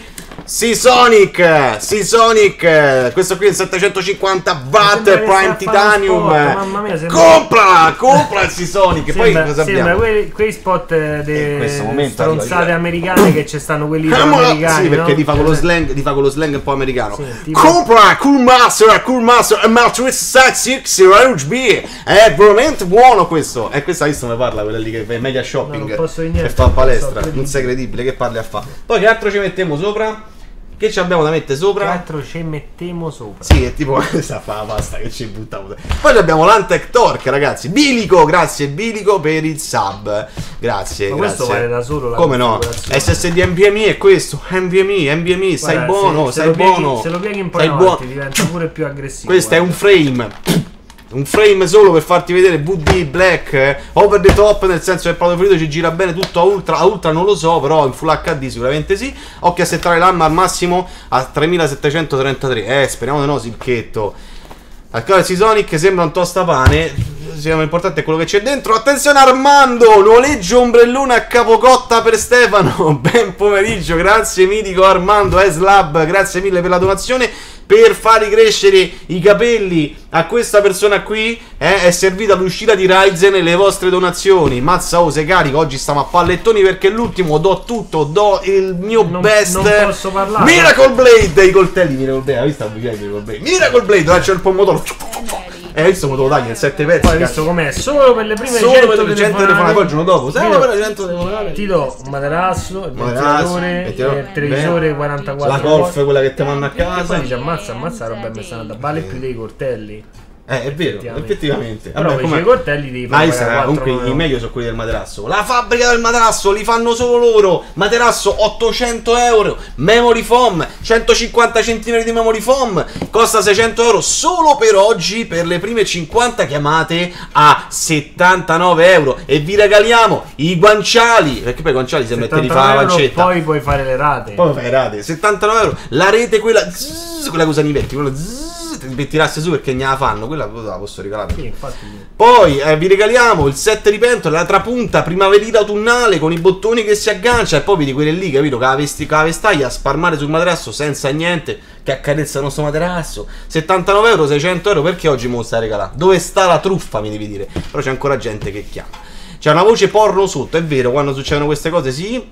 Seasonic, Seasonic, questo qui è il settecentocinquanta watt Sembra che Prime stia a fare Titanium. sport, mamma mia, sembra- Compra, compra il Seasonic. Poi Sembra, cosa sembra abbiamo? quei, quei spot In de questo momento stronzate arriva- americane che ci stanno quelli Ah, ma- americani, sì, perché no? ti fa con lo Eh, slang, ti fa con lo slang un po' americano. Sì, tipo- Compra Cool Master, Cool Master Matrix sessanta R G B. È veramente buono questo. E questa visto come parla quella lì che fa Media Shopping, No, non posso dire e niente, fa non palestra. so credibile. Non sei credibile, che parli a fa. Poi che altro ci mettiamo sopra? Che ci abbiamo da mettere sopra? Quattro ci mettiamo sopra. Sì, è tipo questa fa la pasta che ci buttiamo. Poi abbiamo l'Antec Torque, ragazzi. Bilico, grazie Bilico per il sub. Grazie, Ma grazie. questo vale da solo la Come no? configurazione. S S D N V M I è questo. N V M I, N V M I, sei Guarda, buono, se, se sei lo pieghi- buono. Se lo pieghi un po' sei in buono. avanti diventa pure più aggressivo. Questo è un guarda. frame. Un frame solo per farti vedere V D Black, eh, over the top, nel senso che il prato ferito ci gira bene tutto a ultra. A ultra non lo so, però in Full H D sicuramente sì. Occhio a settare l'ARM al massimo a tremilasettecentotrentatré. Eh, speriamo di no, Silchetto. Al caso Seasonic sembra un tostapane. L'importante è quello che c'è dentro. Attenzione Armando, noleggio ombrellone a capocotta per Stefano. Ben pomeriggio, grazie mitico Armando S-Lab, grazie mille per la donazione. Per far crescere i capelli a questa persona qui eh, è servita l'uscita di Ryzen e le vostre donazioni. Mazza, oh, sei carico, oggi stiamo a pallettoni perché l'ultimo do tutto, do il mio Non- best. non posso parlare. Miracle Blade, i coltelli Miracle Blade, hai visto la Miracle Blade? Miracle Blade, là c'è il pomodoro. Eh, hai visto come te lo tagli in sette pezzi? Poi hai visto com'è? Solo per le prime Solo cento per le cento telefonate, poi il giorno dopo. Solo Ti do- per le cento telefonate. Ti do un materasso, il Materasso, ventilatore, ventilatore, il televisore bene. quarantaquattro La golf, volt. quella che ti mandano a E poi casa. dice ammazza, ammazza la roba è messa da vale più dei coltelli. Eh, è vero, Effettivamente. effettivamente. Però Vabbè, invece com'è? i coltelli devi Ma fare io sa, quattro comunque euro. i meglio sono quelli del materasso. La fabbrica del materasso li fanno solo loro. Materasso ottocento euro. Memory foam, centocinquanta centimetri di memory foam. Costa seicento euro solo per oggi. Per le prime cinquanta chiamate a settantanove euro. E vi regaliamo i guanciali. Perché poi i guanciali se metti li fa la settantanove euro, pancetta. poi puoi fare le rate. Poi fai rate, settantanove euro. La rete quella zzz, quella cosa nivetti, quella zzz, ti tirasse su perché ne la fanno, quella la posso regalare. Sì, infatti. Poi eh, vi regaliamo il set di pentole, la trapunta primaverile autunnale con i bottoni che si aggancia e poi vedi quelle lì, capito? Che la, vesti, che la vestaglia a sparmare sul materasso senza niente, che accarezza il nostro materasso. settantanove euro, seicento euro, perché oggi me lo stai regalando? Dove sta la truffa, mi devi dire? Però c'è ancora gente che chiama. C'è una voce porno sotto, è vero, quando succedono queste cose, sì.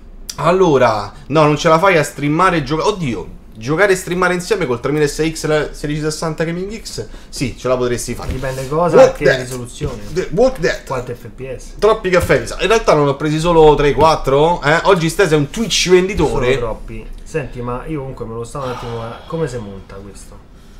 Allora, no, non ce la fai a streamare e giocare. Oddio, giocare e streamare insieme col tremilasei X la sedici sessanta Gaming X? Sì, ce la potresti fare. Dipende cosa, Walk che that. risoluzione. The- Walk that. Quanto F P S? Troppi caffè, mi sa. In realtà non ho presi solo tre quattro. Eh? Oggi Stese è un Twitch Sono venditore. troppi. Senti, ma io comunque me lo stavo un attimo. a- Come si monta questo?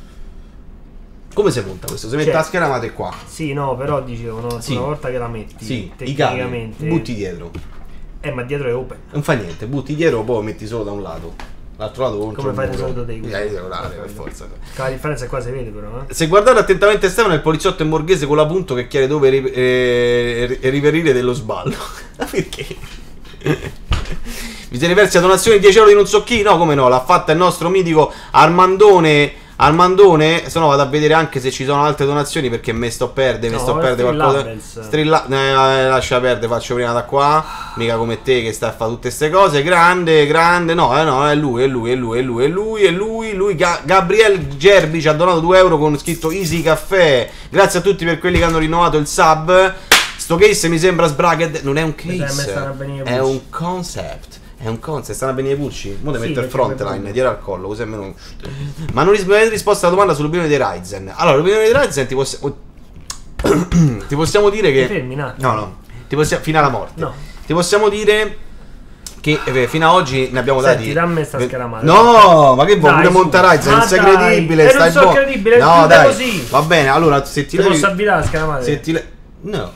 Come si monta questo? Si mette Cioè- la schermata qua. Sì, no, però dicevo, no, Sì. una volta che la metti, Sì, i cavi. tecnicamente. Butti dietro. Eh, ma dietro è open. Non fa niente, butti dietro, poi metti solo da un lato. L'altro lato contro Come il fai di muro. solito te? Eh, devo dare, per forza. La differenza qua si vede però, eh. Se guardate attentamente Stefano, il poliziotto è borghese con la punto che chiede dove ri- eh, riverire dello sballo. Ma perché? Vi siete persi a donazioni di dieci euro di non so chi? No, come no, l'ha fatta il nostro mitico Armandone Armandone, se no vado a vedere anche se ci sono altre donazioni perché me sto a perdere, mi No, sto a è perdere qualcosa. Strillabels. Strilla, eh, lascia perdere, faccio prima da qua. Mica come te che sta a fare tutte queste cose. Grande, grande, no, eh, no, è lui, è lui, è lui, è lui, è lui, è lui, lui. Ga- Gabriel Gerbi ci ha donato due euro con scritto Easy Caffè. Grazie a tutti per quelli che hanno rinnovato il sub. Sto case mi sembra sbragged. Non è un case, è un concept. È un concept, stanno a venire i pulci. Mo' ti Sì, metto il perché frontline, per- dietro al collo, così almeno. Ma non hai risposto alla domanda sull'opinione dei Ryzen. Allora, l'opinione dei Ryzen ti possiamo. ti possiamo dire Ti che. fermi un attimo. No, no. Ti possiamo. Fino alla morte. No. Ti possiamo dire. Che eh, fino ad oggi ne abbiamo Senti, dati. dammi sta schermata. No, ma che vuoi? Dai, Pure su. Monta Ryzen, Ma non sei dai, credibile. e non Stai sono buono. credibile, No, chiude dai. così. Va bene, allora se ti Ti levi- posso avvirare la schermata? Se ti le... No.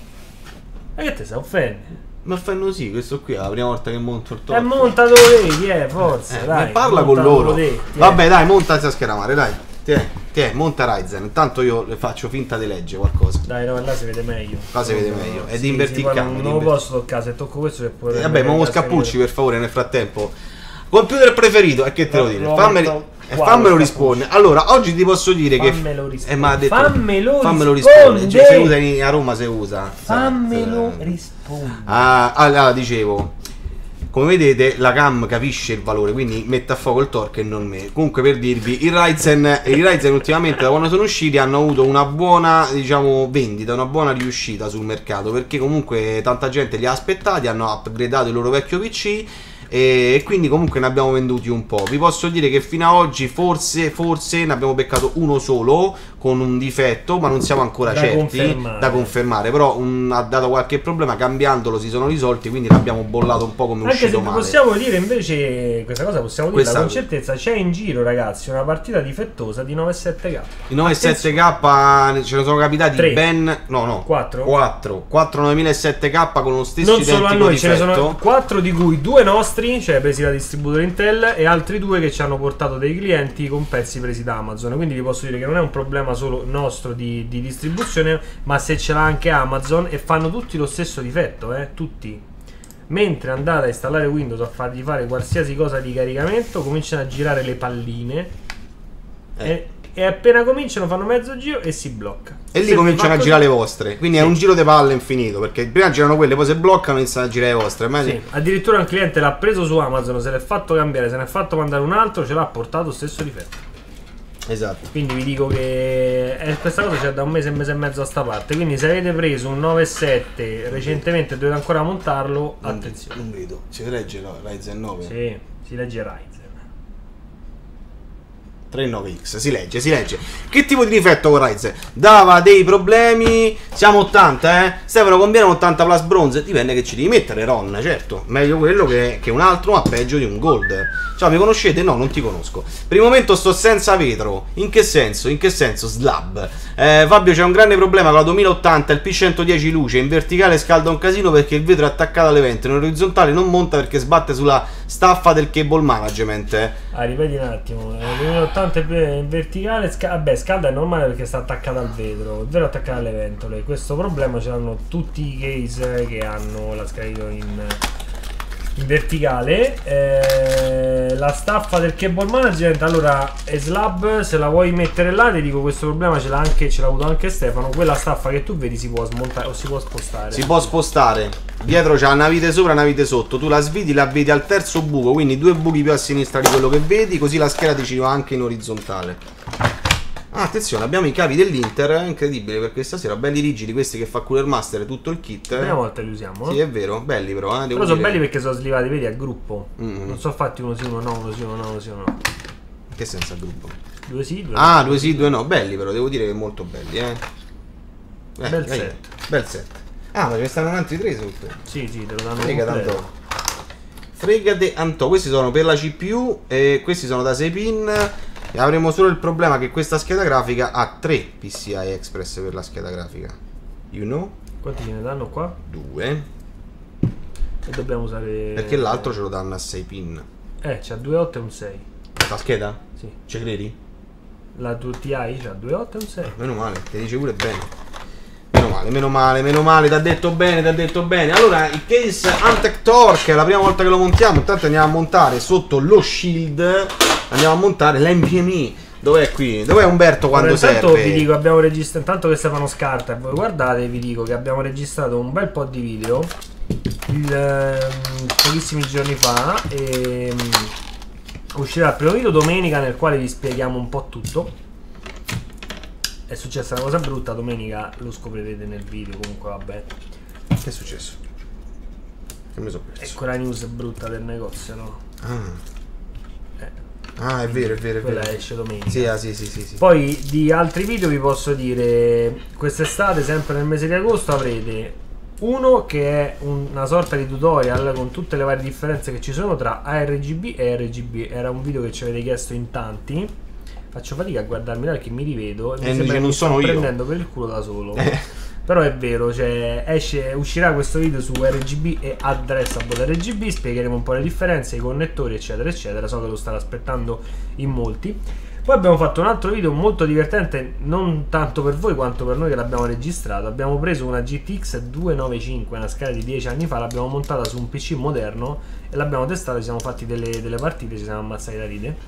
Ma che te sei offendi? Ma fanno sì, questo qui è la prima volta che monto il E torto. monta dove vedi, eh, forza, Eh, dai. ma parla con monta loro. dove vedi, eh. Vabbè, dai, monta senza scheramare, dai. Tieni, tieni, monta Ryzen. Intanto io le faccio finta di legge qualcosa. Dai, no, là si vede meglio. Là si vede meglio. È di Sì, inverti sì, poi il non, cambio, non lo di inverti- posso toccare, se tocco questo che pure. Eh, vabbè, ma uno scappucci per favore nel frattempo. Computer preferito, e che te lo No, dire? lo Fammeli, metto eh, qua, fammelo lo rispondere. Allora, oggi ti posso dire Fammelo che. rispondere. Eh, ma ha detto. Fammelo fammelo risponde. rispondere. Cioè, se usa in- a Roma se usa. Fammelo Eh, rispondere. Ah, allora dicevo. Come vedete la cam capisce il valore, quindi mette a fuoco il torque e non me. Comunque per dirvi, i Ryzen, i Ryzen ultimamente da quando sono usciti hanno avuto una buona, diciamo, vendita, una buona riuscita sul mercato, perché comunque tanta gente li ha aspettati, hanno upgradato il loro vecchio P C e quindi comunque ne abbiamo venduti un po'. Vi posso dire che fino ad oggi forse, forse ne abbiamo beccato uno solo con un difetto, ma non siamo ancora Da certi confermare. da confermare. Però un- ha dato qualche problema, cambiandolo si sono risolti, quindi l'abbiamo bollato un po' come Anche uscito se male. possiamo dire invece, questa cosa possiamo dirla Questa- con certezza, c'è in giro ragazzi una partita difettosa di nove sette K. I nove sette K ce ne sono capitati Tre. ben no no Quattro? quattro quattro novemila sette K con lo stesso Non solo a identico noi, ce ne difetto. sono quattro di cui due nostri, cioè presi da distributore Intel, e altri due che ci hanno portato dei clienti con pezzi presi da Amazon. Quindi vi posso dire che non è un problema solo nostro di, di distribuzione, ma se ce l'ha anche Amazon, e fanno tutti lo stesso difetto, eh, tutti. Mentre andate a installare Windows, a fargli fare qualsiasi cosa di caricamento, cominciano a girare le palline Eh. e, e appena cominciano fanno mezzo giro e si blocca. E lì Se cominciano fa a così- girare le vostre. Quindi è Sì. un giro di palle infinito. Perché prima girano quelle, poi se bloccano iniziano a girare le vostre. Ma Sì, addirittura un cliente l'ha preso su Amazon, se l'è fatto cambiare, se ne è fatto mandare un altro, ce l'ha portato stesso difetto. esatto. Quindi vi dico che eh, questa cosa c'è da un mese, un mese e mezzo a sta parte. Quindi se avete preso un nove sette recentemente e dovete ancora montarlo, Non- attenzione. Non vedo. Si legge la Ryzen nove? Sì, si legge Ryzen. trentanove X, si legge, si legge. Che tipo di difetto con Ryzen? Dava dei problemi. Siamo ottanta, eh? Stefano, conviene un ottanta plus bronze? Dipende che ci devi mettere, Ron, certo. Meglio quello che, che un altro, ma peggio di un gold. Ciao, mi conoscete? No, non ti conosco. Per il momento sto senza vetro. In che senso? In che senso? Slab. Eh, Fabio, c'è un grande problema con la duemila ottanta, il P centodieci luce, in verticale scalda un casino perché il vetro è attaccato all'evento, in orizzontale non monta perché sbatte sulla staffa del cable management. eh. Ah, ripeti un attimo. Eh, duemilaottanta in verticale, sca- vabbè, scalda è normale perché sta attaccata al vetro. Il vetro è attaccato alle ventole. Questo problema ce l'hanno tutti i case che hanno la scarica in, in verticale. Eh, la staffa del cable management, allora è slab, se la vuoi mettere là ti dico questo problema ce l'ha anche, ce l'ha avuto anche Stefano. Quella staffa che tu vedi si può smontare o si può spostare. Si può spostare. Dietro c'ha una vite sopra e una vite sotto. Tu la sviti, la vedi al terzo buco, quindi due buchi più a sinistra di quello che vedi, così la scheda ti ci va anche in orizzontale. Ah, attenzione, abbiamo i cavi dell'Inter, è incredibile per questa sera, belli rigidi questi che fa Cooler Master tutto il kit. La prima volta li usiamo. Sì, è vero, belli però, eh, devo Però sono dire. belli perché sono slivati, vedi, al gruppo. Mm. Non sono fatti uno sì, uno no, uno sì, uno no, uno sì, uno no. Che senso al gruppo? Due sì, due Ah, no. due sì, due no, belli però, devo dire che molto belli, eh. eh Bel dai, set. Bel set. Ah, ma ce ne stanno altri tre sotto. Sì, sì, te lo danno Frega completo. tanto. Fregate Antò, questi sono per la C P U e questi sono da sei pin. E avremo solo il problema che questa scheda grafica ha tre P C I Express per la scheda grafica. You know? Quanti ce ne danno qua? Due. E dobbiamo usare... Perché l'altro ce lo danno a sei pin. Eh, c'ha due otto e un sei. La scheda? Sì. Ci credi? La tua T I c'ha due otto e un sei. Meno male, ti dice pure bene. Meno male, meno male, meno male, ti ha detto bene, ti ha detto bene. Allora, il case Antec Torque è la prima volta che lo montiamo. Intanto andiamo a montare sotto lo shield, andiamo a montare l'N V M e Dov'è qui? Dov'è Umberto quando allora, intanto serve? vi dico, abbiamo registrato, intanto che Stefano scarta e voi guardate, vi dico che abbiamo registrato un bel po' di video il, ehm, pochissimi giorni fa e um, uscirà il primo video domenica nel quale vi spieghiamo un po' tutto. È successa una cosa brutta domenica, lo scoprirete nel video, comunque vabbè. Che è successo? Che mi sono perso? Ecco la news brutta del negozio, no? Ah. Eh. Ah, è vero, è vero, è Quella vero. esce domenica. Sì, ah, sì, sì, sì, sì. Poi di altri video vi posso dire, quest'estate, sempre nel mese di agosto, avrete uno che è una sorta di tutorial con tutte le varie differenze che ci sono tra A R G B e R G B. Era un video che ci avete chiesto in tanti. Faccio fatica a guardarmi perché mi rivedo e mi Eh, sembra dice, che non mi sto sono io. prendendo per il culo da solo. Eh. Però è vero, cioè esce, uscirà questo video su R G B e addressable R G B, spiegheremo un po' le differenze, i connettori eccetera eccetera, so che lo stanno aspettando in molti. Poi abbiamo fatto un altro video molto divertente, non tanto per voi quanto per noi che l'abbiamo registrato. Abbiamo preso una G T X duecentonovantacinque, una scheda di dieci anni fa, l'abbiamo montata su un P C moderno e l'abbiamo testata, ci siamo fatti delle, delle partite, ci siamo ammazzati da ride.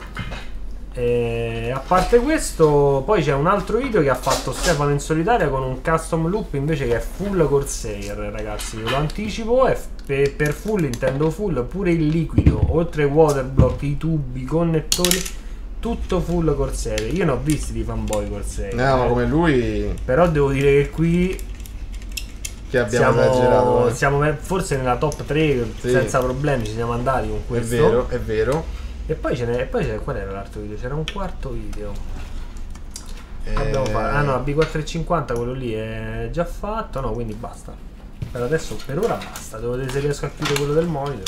E a parte questo, poi c'è un altro video che ha fatto Stefano in solitaria con un custom loop invece che è full Corsair, ragazzi, ve lo anticipo, è per, per full intendo full, pure il liquido, oltre ai waterblock, i tubi, i connettori, tutto full Corsair. Io ne ho visti di fanboy Corsair, No, ma eh. come lui Però devo dire che qui che abbiamo siamo, esagerato. eh. siamo forse nella top tre Sì. senza problemi, ci siamo andati con È questo. vero, è vero. E poi ce n'è, e poi c'è, qual era l'altro video? C'era un quarto video. Eh, Abbiamo fatto, ah no, la B quattrocentocinquanta quello lì è già fatto, no, quindi basta. Per adesso, per ora basta, devo vedere se riesco a chiudere quello del monitor.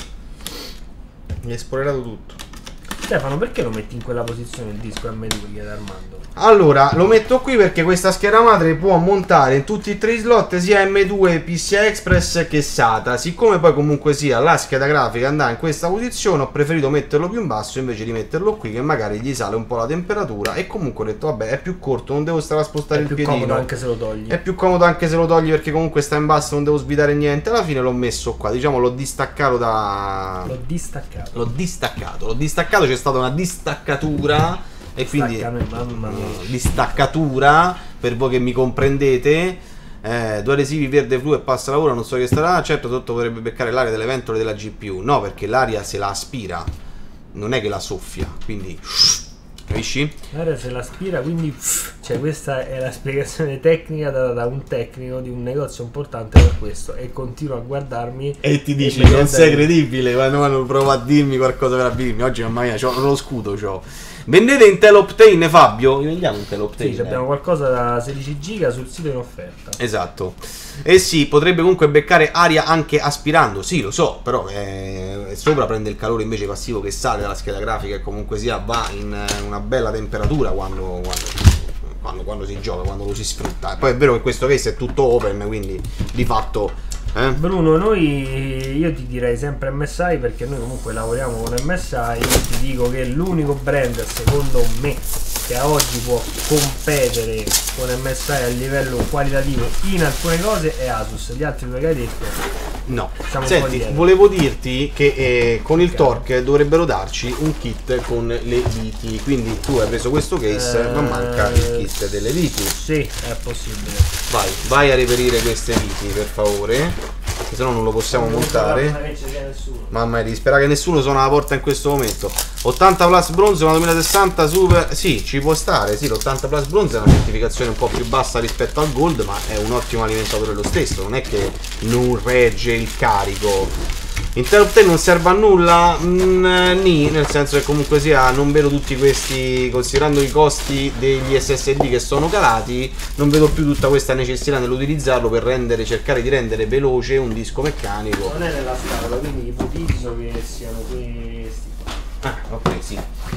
Mi hai spoilerato tutto. Stefano, perché lo metti in quella posizione il disco M due, chiede Armando? Allora, lo metto qui perché questa scheda madre può montare in tutti e tre i slot sia M due, P C I Express che SATA. Siccome poi comunque sia la scheda grafica andava in questa posizione, ho preferito metterlo più in basso invece di metterlo qui, che magari gli sale un po' la temperatura. E comunque ho detto, vabbè, è più corto, non devo stare a spostare È il più piedino. comodo anche se lo togli. È più comodo anche se lo togli perché comunque sta in basso, non devo svitare niente. Alla fine l'ho messo qua, diciamo l'ho distaccato da... L'ho distaccato. L'ho distaccato, l'ho distaccato, c'è stata una distaccatura e quindi Staccame, mamma mia. distaccatura per voi che mi comprendete. Eh, due adesivi verde flu e passa lavoro, non so che starà. Certo, sotto potrebbe beccare l'aria delle ventole della G P U. No, perché l'aria se la aspira, non è che la soffia, quindi capisci? L'aria se l'aspira, quindi cioè questa è la spiegazione tecnica data da un tecnico di un negozio importante per questo, e continua a guardarmi E ti dici, e mi non guarda- sei credibile quando, quando prova a dirmi qualcosa per abilirmi. Oggi mamma mia, c'ho lo scudo, c'ho. Vendete Intel Optane, Fabio? Vendiamo Intel Optane. Sì, abbiamo qualcosa da sedici giga sul sito in offerta. Esatto. E sì, potrebbe comunque beccare aria anche aspirando. Sì, lo so, però eh, sopra prende il calore invece passivo che sale dalla scheda grafica e comunque sia va in eh, una bella temperatura quando, quando, quando, quando si gioca, quando lo si sfrutta. E poi è vero che questo case è tutto open, quindi di fatto... Eh? Bruno, noi, io ti direi sempre M S I perché noi comunque lavoriamo con M S I. Ti dico che l'unico brand secondo me che a oggi può competere con M S I a livello qualitativo in alcune cose è Asus. Gli altri due che hai detto No, siamo un po' senti, dietro. volevo dirti che eh, con il Ok. Torque dovrebbero darci un kit con le viti. Quindi tu hai preso questo case, Eh, ma manca il kit delle viti. Sì, è possibile. Vai, vai a reperire queste viti per favore, perché sennò non lo possiamo montare. Non che ci sia nessuno. Mamma mia, spera che nessuno suona la porta in questo momento. ottanta plus bronze, una duemilasessanta super. Sì, ci può stare. Sì, l'ottanta plus bronze è una certificazione un po' più bassa rispetto al gold, ma è un ottimo alimentatore lo stesso. Non è che non regge il carico. Intel Optane non serve a nulla? Mm, nì, nel senso che comunque sia, non vedo tutti questi, considerando i costi degli S S D che sono calati, non vedo più tutta questa necessità nell'utilizzarlo per rendere, cercare di rendere veloce un disco meccanico. Non è nella scatola, quindi ipotizzo che siano questi qua. Ah, ok, sì.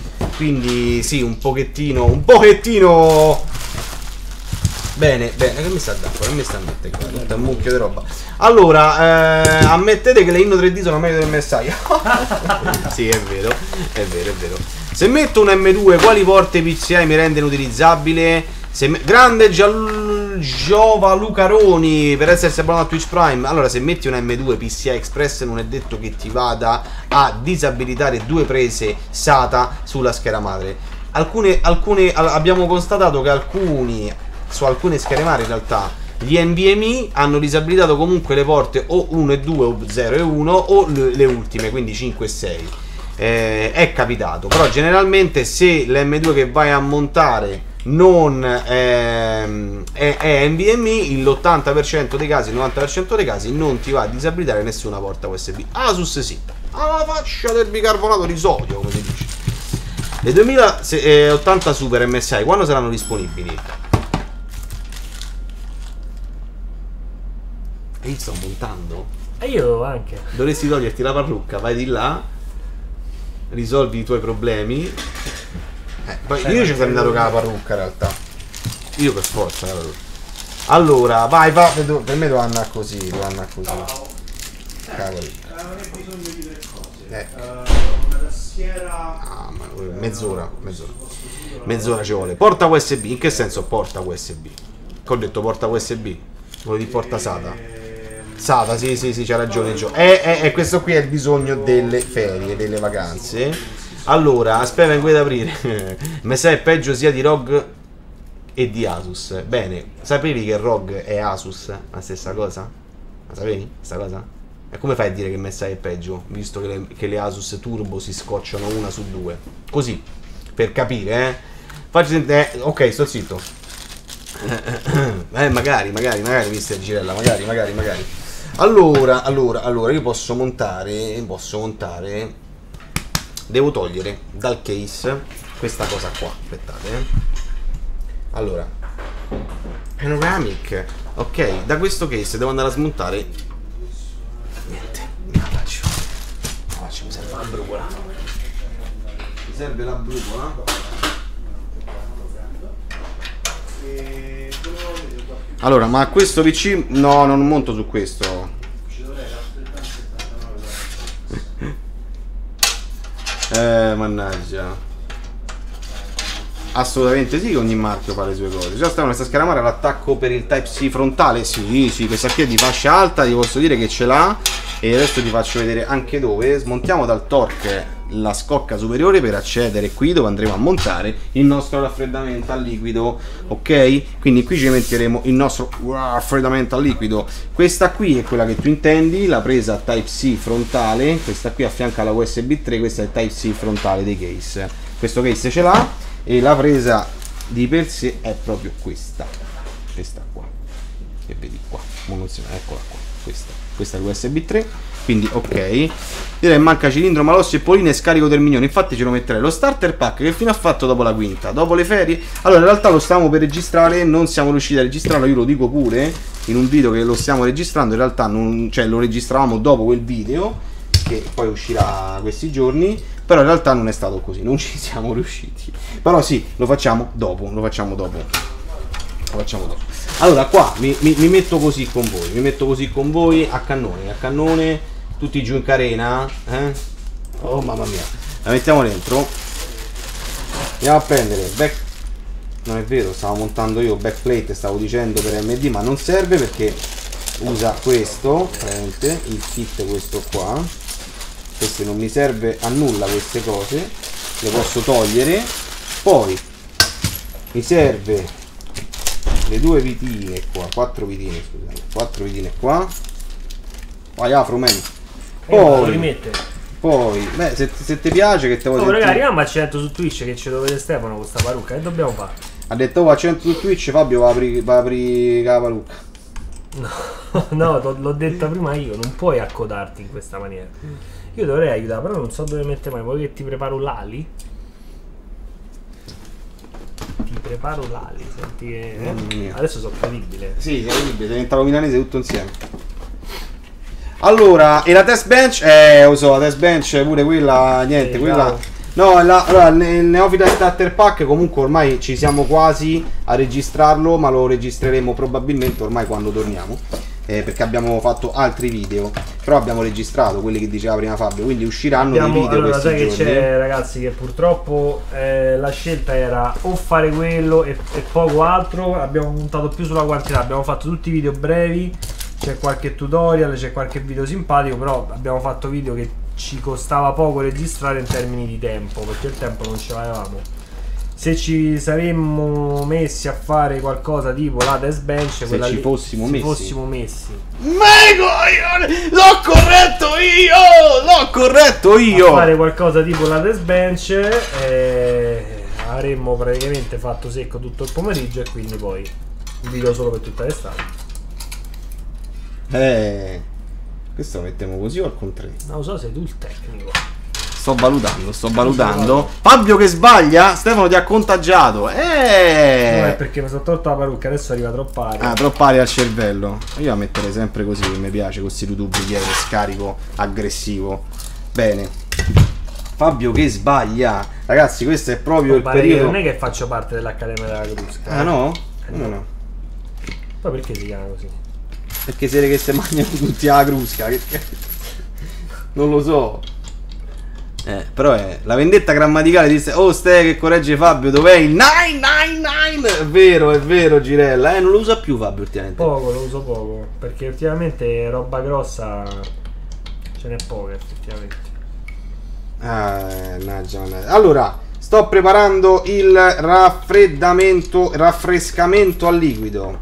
Quindi sì, un pochettino, un pochettino. Bene, bene, che mi sta dando? Che mi sta a mettere qua? Tutto un mucchio di roba. Allora, eh, ammettete che le Inno tre D sono meglio del M S I. Sì, è vero, è vero, è vero. Se metto un M due, quali porte P C I mi rende inutilizzabile? Se me... Grande Gial... Giova Lucaroni, per essersi abbonato a Twitch Prime. Allora, se metti un M due P C I Express non è detto che ti vada a disabilitare due prese SATA sulla scheda madre. alcune, alcune abbiamo constatato che alcuni su alcune schede madre in realtà gli N V M e hanno disabilitato comunque le porte o uno e due o zero e uno o le, le ultime, quindi cinque e sei. Eh, è capitato, però generalmente se l'M due che vai a montare non ehm, è, è N V M e, l'ottanta per cento dei casi, il novanta per cento dei casi non ti va a disabilitare nessuna porta U S B. Asus sì, alla faccia del bicarbonato di sodio, come si dice. Le duemila ottanta Super M S I quando saranno disponibili? E io sto montando. E io anche. Dovresti toglierti la parrucca, vai di là, risolvi i tuoi problemi. Eh, poi cioè, io ci sarei andato con la parrucca in realtà. Io per forza la parrucca. Allora, vai, va. Per me doveva andare così, doveva andare così. Cavoli. Avrei bisogno di tre cose. Eh. Uh, una tastiera. Ah, ma mezz'ora, mezz'ora. Mezz'ora ci vuole. Porta U S B, in che senso porta U S B? Che ho detto porta U S B? Volevo di porta SATA. SATA, sì, sì, sì, c'ha ragione Gio. E, e, e questo qui è il bisogno delle ferie, delle vacanze. Allora, aspetta, vengo ad aprire. Mi sa è peggio sia di R O G e di Asus. Bene, sapevi che R O G è Asus la stessa cosa? La sapevi questa cosa? E come fai a dire che M S I è peggio, visto che le, che le Asus Turbo si scocciano una su due? Così, per capire, eh. Facci sentire, eh, ok, sto zitto. Eh, magari, magari, magari, mister Girella, magari, magari, magari. Allora, allora, allora, io posso montare, posso montare, devo togliere dal case questa cosa qua, aspettate, eh. Allora, panoramic, ok, da questo case devo andare a smontare, niente, me la faccio, me la faccio, mi serve la brucola, mi serve la brucola. Allora, ma questo P C no, non monto su questo. Eh, mannaggia. Assolutamente sì che ogni marchio fa le sue cose. Già sta questa scheda madre l'attacco per il Type-C frontale. Sì, sì, questa qui è di fascia alta, ti posso dire che ce l'ha. E adesso ti faccio vedere anche dove. Smontiamo dal torque la scocca superiore per accedere qui dove andremo a montare il nostro raffreddamento a liquido, ok? Quindi qui ci metteremo il nostro raffreddamento a liquido. Questa qui è quella che tu intendi, la presa Type-C frontale, questa qui affianca alla U S B tre, questa è il Type-C frontale dei case. Questo case ce l'ha e la presa di per sé è proprio questa, questa qua, che vedi qua, eccola qua, questa. Questa è l'U S B tre, quindi ok. Direi manca cilindro, malossi e poline e scarico del mignone. Infatti ce lo metterei. Lo starter pack che fine ha fatto dopo la quinta? Dopo le ferie? Allora in realtà lo stavamo per registrare, non siamo riusciti a registrarlo, io lo dico pure in un video che lo stiamo registrando, in realtà non, cioè lo registravamo dopo quel video che poi uscirà questi giorni, però in realtà non è stato così, non ci siamo riusciti. Però sì, lo facciamo dopo, lo facciamo dopo. Lo facciamo dopo. Allora qua mi, mi, mi metto così con voi, mi metto così con voi a cannone, a cannone, tutti giù in carena, eh? Oh mamma mia, la mettiamo dentro, andiamo a prendere back, non è vero, stavo montando io backplate, stavo dicendo per M D, ma non serve perché usa questo, prende il kit questo qua, queste non mi serve a nulla queste cose, le posso togliere, poi mi serve le due vitine qua, quattro vitine, scusate, quattro vitine qua. Vai Afro man. Poi, eh, poi beh, se, se ti piace che te vuoi. Oh ragazzi, arriviamo a cento su Twitch che ce lo vede Stefano con sta parrucca, che dobbiamo fare? Ha detto oh, a cento su Twitch Fabio va a aprire apri la parrucca. No, no, l'ho detta prima io, non puoi accodarti in questa maniera. Io dovrei aiutare, però non so dove mettere mai. Vuoi che ti preparo l'ali? Ti preparo l'ali, senti che... eh? Adesso sono credibile. Sì, è credibile, sei diventato milanese tutto insieme. Allora, e la test bench? Eh, lo so, la test bench pure quella, niente, sì, quella... No, la, allora, nel Neofita Starter Pack comunque ormai ci siamo quasi a registrarlo, ma lo registreremo probabilmente ormai quando torniamo. Eh, perché abbiamo fatto altri video, però abbiamo registrato quelli che diceva prima Fabio, quindi usciranno abbiamo, dei video allora, questi sai giorni. Che c'è, ragazzi, che purtroppo eh, la scelta era o fare quello e, e poco altro. Abbiamo puntato più sulla quantità, abbiamo fatto tutti i video brevi, c'è qualche tutorial, c'è qualche video simpatico, però abbiamo fatto video che ci costava poco registrare in termini di tempo, perché il tempo non ce l'avevamo. se ci saremmo messi a fare qualcosa tipo la test bench, Se quella ci lì, fossimo se messi. fossimo messi L'ho corretto io! L'ho corretto a io! fare qualcosa tipo la test bench, eh, avremmo praticamente fatto secco tutto il pomeriggio e quindi poi un video solo per tutta l'estate. Eh, questo lo mettiamo così o al contrario? Non lo so, sei tu il tecnico. Sto valutando, sto valutando. Fabio che sbaglia, Stefano ti ha contagiato. No, è Eh! perché mi sono tolto la parrucca, adesso arriva troppo aria. Ah, troppo aria al cervello. Io la metterei sempre così, che mi piace, con questi rutubichieri, scarico aggressivo. Bene. Fabio che sbaglia. Ragazzi, questo è proprio il Pare che periodo. non è che faccio parte dell'Accademia della Crusca. Ah no? Eh, No, no. no. Poi perché si chiama così? Perché siete che si mangiano tutti alla crusca. Che... non lo so. Eh, però è la vendetta grammaticale di oh Ste che corregge Fabio, dov'è il nove nove nove? È vero, è vero Girella, eh, non lo usa più Fabio ultimamente. Poco, lo uso poco, perché ultimamente roba grossa ce n'è poca effettivamente. Ah, mannaggia, mannaggia. Allora, sto preparando il raffreddamento, raffrescamento al liquido.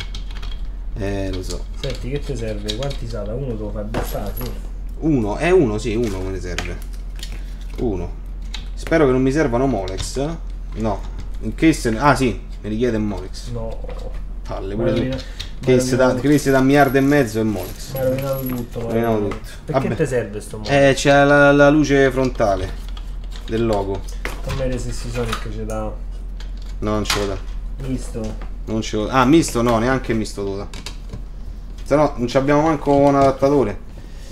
Eh, lo so. Senti, che ti serve? Quanti sala? Uno te lo fai bastare, sì. Uno, è uno, sì, uno me ne serve. Uno. Spero che non mi servano Molex. No. In case. Ah sì, mi richiede Molex. No. Palle, Ma pure tu. rovina- Case da, case da un miliardo e mezzo e Molex. Mi hai rovinato tutto. ma- Rovinato tutto. Perché Vabbè. ti serve sto modo? Eh, c'è la, la luce frontale del logo. A me le stessi Sonic ci dà No, non ce lo dà. misto. Non ce lo dà. Ah, misto no, neanche misto lo dà. Se no, non ci abbiamo manco un adattatore.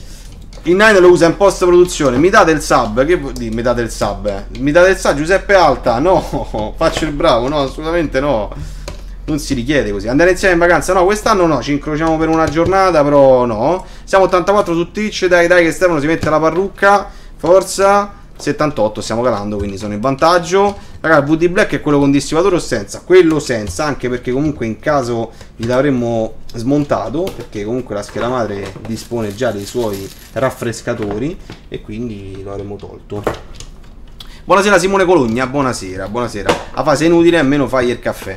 Il Nine lo usa in post produzione. Mi date il sub? Che vuol dire? Mi date il sub? Eh? Mi date il sub? Giuseppe Alta? No, faccio il bravo. No, assolutamente no. Non si richiede così. Andare insieme in vacanza? No, quest'anno no. Ci incrociamo per una giornata, però no. Siamo ottantaquattro su Twitch. Dai, dai, che Stefano si mette la parrucca. Forza. settantotto, stiamo calando, quindi sono in vantaggio. Ragazzi, V D Black è quello con dissivatore o senza? Quello senza, anche perché comunque in caso li l'avremmo smontato, perché comunque la scheda madre dispone già dei suoi raffrescatori e quindi lo avremmo tolto. Buonasera Simone Cologna, buonasera, buonasera. La fase inutile, almeno fai il caffè.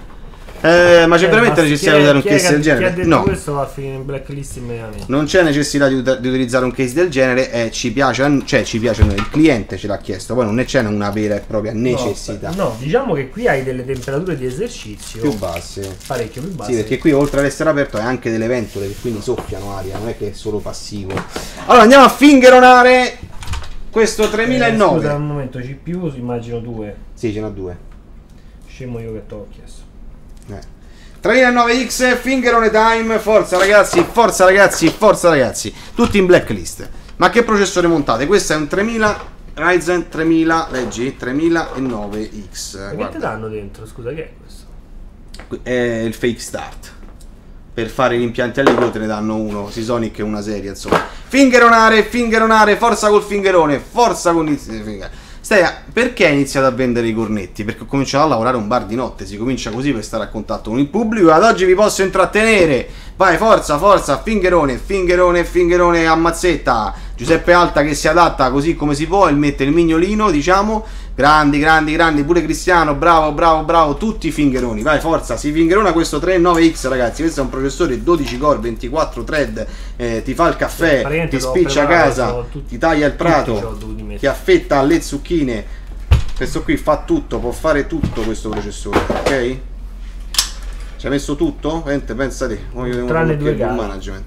Eh, ma c'è Eh, veramente ma necessità chi di è- usare un chi è case che- del chi ha genere? detto No. questo va a finire in blacklist immediatamente. Non c'è necessità di, ut- di utilizzare un case del genere, eh, ci piace, a- cioè ci piace a noi, il cliente ce l'ha chiesto, poi non ne c'è una vera e propria necessità. No, no, diciamo che qui hai delle temperature di esercizio Più basse. parecchio più basse. Sì, perché qui oltre ad essere aperto hai anche delle ventole che quindi soffiano aria, non è che è solo passivo. Allora andiamo a fingeronare questo tremilanove. Eh, scusa un momento, C P U immagino due. Sì, ce n'ho due. Scemo io che te l'ho chiesto. Eh. tremilanove X, fingerone time, forza ragazzi, forza ragazzi, forza ragazzi. Tutti in blacklist. Ma che processore montate? Questo è un tremila Ryzen tremila, leggi, tremilanove X. Ma che Guarda. te danno dentro? Scusa, che è questo? È il fake start. Per fare gli impianti a liquido te ne danno uno, Seasonic è una serie, insomma. Fingeronare, fingeronare, forza col fingerone, forza con il finger. Stai, perché hai iniziato a vendere i cornetti? Perché ho cominciato a lavorare un bar di notte, si comincia così per stare a contatto con il pubblico e ad oggi vi posso intrattenere. Vai, forza, forza, fingerone, fingerone, fingerone a mazzetta. Giuseppe Alta che si adatta così come si può e mette il mignolino, diciamo. Grandi, grandi, grandi, pure Cristiano, bravo, bravo, bravo, tutti i fingeroni. Vai, forza, si fingerona questo trentanove X, ragazzi. Questo è un processore dodici core, ventiquattro thread, eh, ti fa il caffè, Praticamente ti l'ho spiccia a preparato, casa, tutti- ti taglia il tutti ce l'ho prato, dovuti mettere. ti affetta le zucchine. Questo qui fa tutto, può fare tutto questo processore, ok? Ci hai messo tutto? Vente, pensa te. Mo io devo Tranne fare due il cable cavi. management.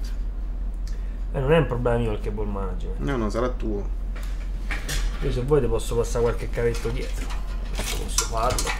Eh, non è un problema mio il cable management. No, no, sarà tuo. Io se vuoi ti posso passare qualche cavetto dietro. Posso farlo.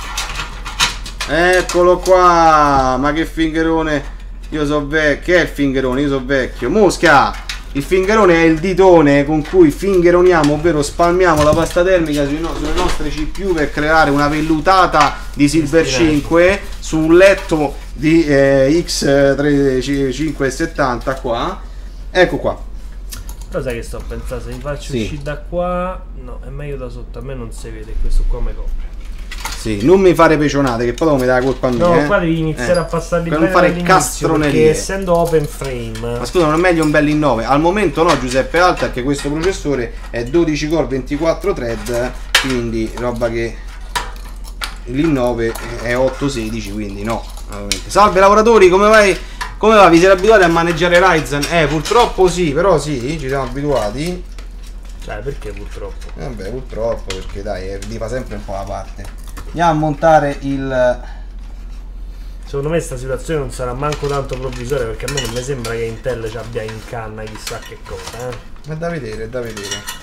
Eccolo qua, ma che fingerone. Io so vecchio. Che è il fingerone? Io so vecchio. Mosca! Il fingerone è il ditone con cui fingeroniamo, ovvero spalmiamo la pasta termica sui no- sulle nostre C P U per creare una vellutata di Silver cinque su un letto di eh, X cinquecentosettanta qua. Ecco qua. Però sai che sto pensando, se mi faccio Sì. uscire da qua, no, è meglio da sotto, a me non si vede, questo qua mi copre. Sì, non mi fare pecionate che poi dopo mi dà la colpa mia. No, eh. qua devi iniziare Eh. a passarli Per bene non fare dall'inizio, castronerie. perché essendo open frame. Ma scusa, non è meglio un bel i nove? Al momento no, Giuseppe Alta, perché questo processore è dodici core, ventiquattro thread, quindi roba che l'I nove è otto sedici, quindi no. Ovviamente. Salve lavoratori, come vai? Come va? Vi siete abituati a maneggiare Ryzen? Eh, purtroppo sì, però sì, ci siamo abituati. Cioè, perché purtroppo? Vabbè, purtroppo, perché dai, eh, li fa sempre un po' la parte. Andiamo a montare il... Secondo me sta situazione non sarà manco tanto provvisoria, perché a me non mi sembra che Intel ci abbia in canna chissà che cosa, eh. È da vedere, è da vedere.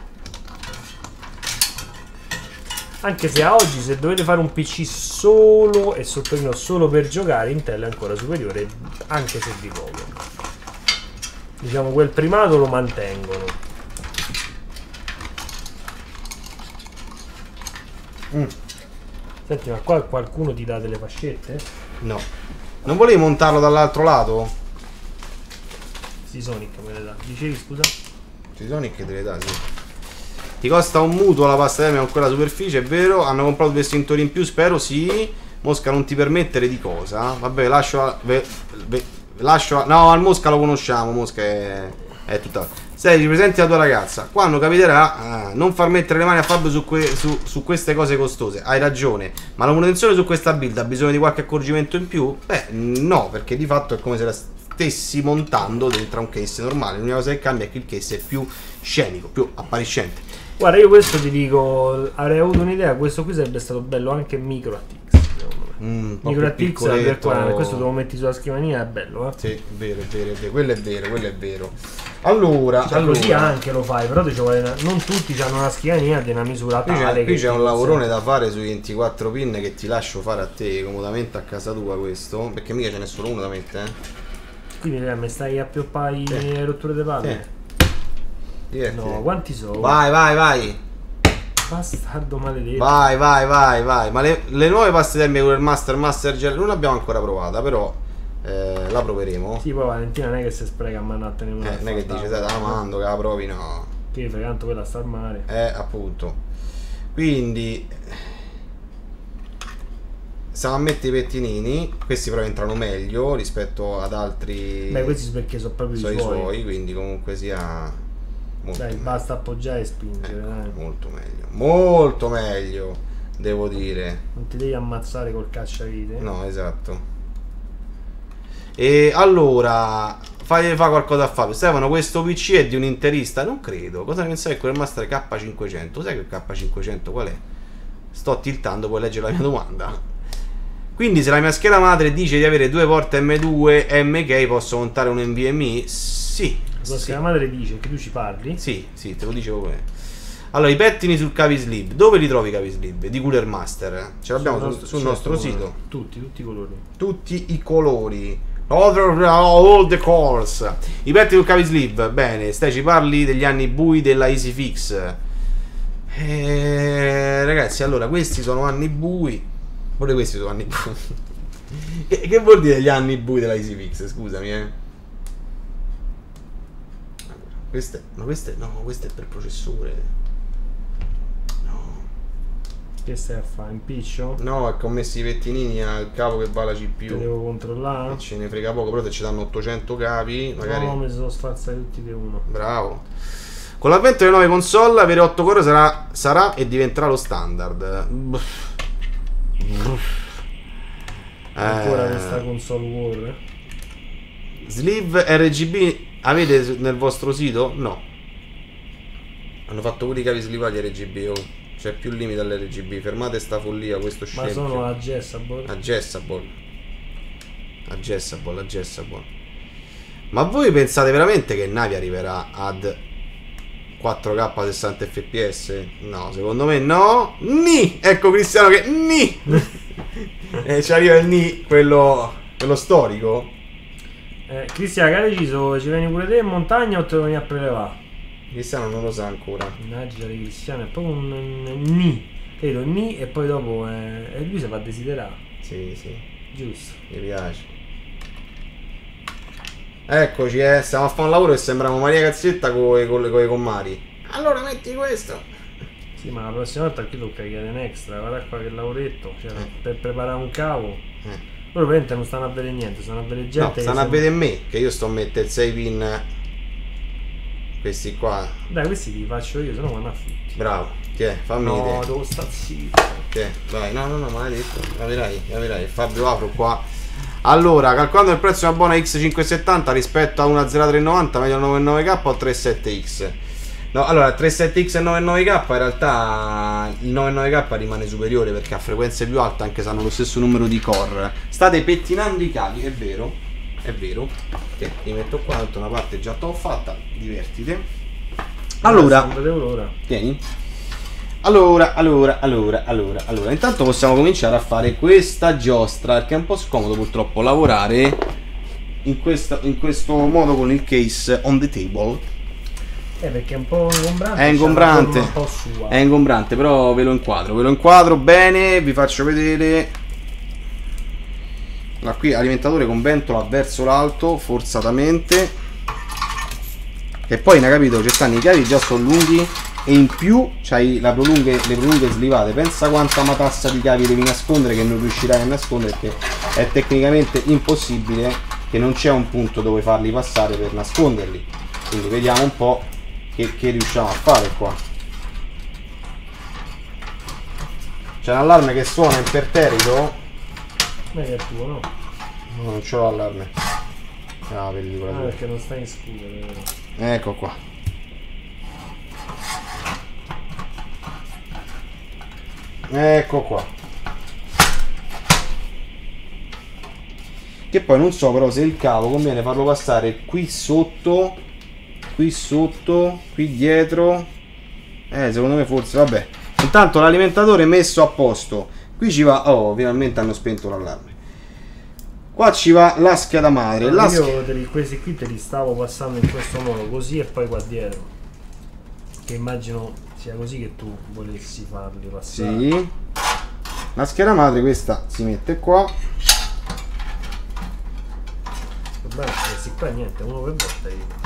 Anche se a oggi, se dovete fare un P C solo, e sottolineo solo per giocare, Intel è ancora superiore, anche se di poco. Diciamo, quel primato lo mantengono. Mm. Senti, ma qua qualcuno ti dà delle fascette? No. Non volevi montarlo dall'altro lato? Sì, Sonic me le dà. Dicevi, scusa? Ci sono che te le dà, sì. Ti costa un mutuo la pasta termica con quella superficie, è vero? Hanno comprato due estintori in più, spero, sì. Mosca, non ti permettere di cosa? Vabbè, lascio... Ve, ve, lascio... No, al Mosca lo conosciamo, Mosca è... è tutta... Sei presenti la tua ragazza. Quando capiterà, ah, non far mettere le mani a Fabio su, que, su, su queste cose costose. Hai ragione. Ma la manutenzione su questa build ha bisogno di qualche accorgimento in più? Beh, no, perché di fatto è come se la stessi montando dentro un case normale. L'unica cosa che cambia è che il case è più scenico, più appariscente. Guarda, io questo ti dico, avrei avuto un'idea, questo qui sarebbe stato bello anche micro A T X, secondo me. Mm, Micro A T X per quaranta, questo te lo metti sulla scrivania, è bello, eh. Sì, è vero, è vero, è vero, quello è vero, quello è vero. Allora, cioè, allora così anche lo fai, però ci vuole una, non tutti hanno una scrivania di una misura qui tale. c'è, qui che c'è un ti lavorone consente. da fare sui ventiquattro pin che ti lascio fare a te comodamente a casa tua, questo, perché mica ce n'è solo uno da mettere, eh. Quindi eh, mi stai a pioppare Sì. le rotture di palle? Sì. Divertiti. No, quanti sono? Vai, vai, vai. Bastardo maledetto. Vai, vai, vai, vai. Ma le, le nuove paste termiche con il Master Master Gel non l'abbiamo ancora provata, però eh, la proveremo. Sì, poi Valentina non è che si spreca a mandattene una. Eh, non è che dice, sai, te la mando, che la provi, no. Che frega, tanto quella sta al mare. Eh, appunto. Quindi stiamo a mettere i pettinini. Questi però entrano meglio rispetto ad altri. Beh, questi perché sono proprio sono i i suoi. suoi, quindi comunque sia molto Dai, meglio. basta appoggiare e spingere, Ecco, dai. molto meglio. Molto meglio, devo dire. Non ti devi ammazzare col cacciavite. No, esatto. E allora fai fa qualcosa a Fabio. Stefano, questo P C è di un interista? Non credo. Cosa ne pensai di quel Master K cinquecento? Sai che il K cinquecento qual è? Sto tiltando, puoi leggere la mia domanda. Quindi se la mia scheda madre dice di avere due porte M due M K, posso montare un N V M i? Sì. La sì. mia madre dice che tu ci parli. Sì, sì, te lo dicevo come. Allora, i pettini sul cavislib. Dove li trovi i cavislib? Di Cooler Master. Ce l'abbiamo sul, nostro- sul certo, nostro come no. sito. Tutti, tutti i colori. Tutti i colori. All the colors. I pettini sul cavislib. Bene, stai ci parli degli anni bui della EasyFix. Eh, ragazzi, allora, questi sono anni bui. Pure questi sono anni bui. che, che vuol dire gli anni bui della EasyFix? Scusami, eh. Queste, ma queste, no, questo è per processore. No, Che stai a fare? Impiccio? no, è che ho messo i pettinini al capo che va la C P Che U. devo controllare? E ce ne frega poco, però se ci danno ottocento capi, magari. No, mi sono sfazzati tutti di uno. Bravo. Con l'avvento delle nuove console, avere otto core sarà, sarà e diventerà lo standard. Buff. Buff. Ancora Eh, questa console war? Sleeve R G B avete nel vostro sito? No. Hanno fatto pure i cavi slivati R G B. Oh. C'è più limite all'R G B. Fermate sta follia, questo Ma scempio. sono adjustable. Adjustable. Adjustable, adjustable. Ma voi pensate veramente che Navi arriverà ad quattro K a sessanta F P S? No, secondo me no. Ni! Ecco Cristiano che ni! E ci arriva il ni, quello, quello storico. Eh, Cristiano, che hai deciso? Ci vieni pure te in montagna o te lo vieni a prelevare? Cristiano non lo sa ancora. Mannaggia di Cristiano, è proprio un, un ni. Credo ni e poi dopo eh, e lui si fa desiderare. Sì, sì, Giusto. mi piace. Eccoci, eh, stiamo a fare un lavoro e sembriamo Maria Cazzetta con i commari. Allora metti questo. Sì, ma la prossima volta qui tocca chiedere un extra. Guarda qua che lavoretto. Cioè, Eh. per preparare un cavo. Eh. Loro veramente non stanno a vedere niente, stanno a vedere gente. No, che stanno a si- vedere me che io sto a mettere il sei pin Questi qua. Dai, questi li faccio io, se no mi affitti. Bravo. Che è? Fammi No, vedere. devo sta zitto. Che? Vai, no, no, no, ma hai detto. Capirai, capirai. Fabio apro qua. Allora, calcolando il prezzo di una buona X cinquecentosettanta rispetto a una zero tre novanta, meglio il novantanove K o tre sette X? No, allora, tre sette X e novantanove K in realtà il novantanove K rimane superiore perché a frequenze più alte, anche se hanno lo stesso numero di core. State pettinando i cavi, è vero, è vero. Che li metto qua, tanto una parte già t'ho fatta, divertite. Allora, non vedevo l'ora. tieni. Allora, allora, allora, allora, allora, intanto possiamo cominciare a fare questa giostra, perché è un po' scomodo purtroppo lavorare in, questa, in questo modo con il case on the table. Eh, perché è un po' ingombrante. È ingombrante, un po' sua. è ingombrante, però ve lo inquadro, ve lo inquadro bene, vi faccio vedere. Da qui alimentatore con ventola verso l'alto, forzatamente. E poi, ne capito, ci stanno i cavi già sono lunghi e in più c'hai la prolunghe, le prolunghe slivate. Pensa quanta matassa di cavi devi nascondere che non riuscirai a nascondere, perché è tecnicamente impossibile, che non c'è un punto dove farli passare per nasconderli. Quindi vediamo un po' che, che riusciamo a fare qua. C'è un allarme che suona imperterrito. Ma che è tuo, no? No, non c'ho l'allarme. Ah, pellicola. Ah, perché non stai in scuola, vero? Ecco qua. Ecco qua. Che poi non so però se il cavo conviene farlo passare qui sotto, qui sotto, qui dietro. Eh, secondo me forse, vabbè. Intanto l'alimentatore è messo a posto. Qui ci va, oh, finalmente hanno spento l'allarme. Qua ci va la scheda madre. Allora, la io sch- te li, questi qui te li stavo passando in questo modo, così e poi qua dietro. Che immagino sia così che tu volessi farli passare. Sì. La scheda madre questa si mette qua. Il problema è che questi qua niente, uno per volta io.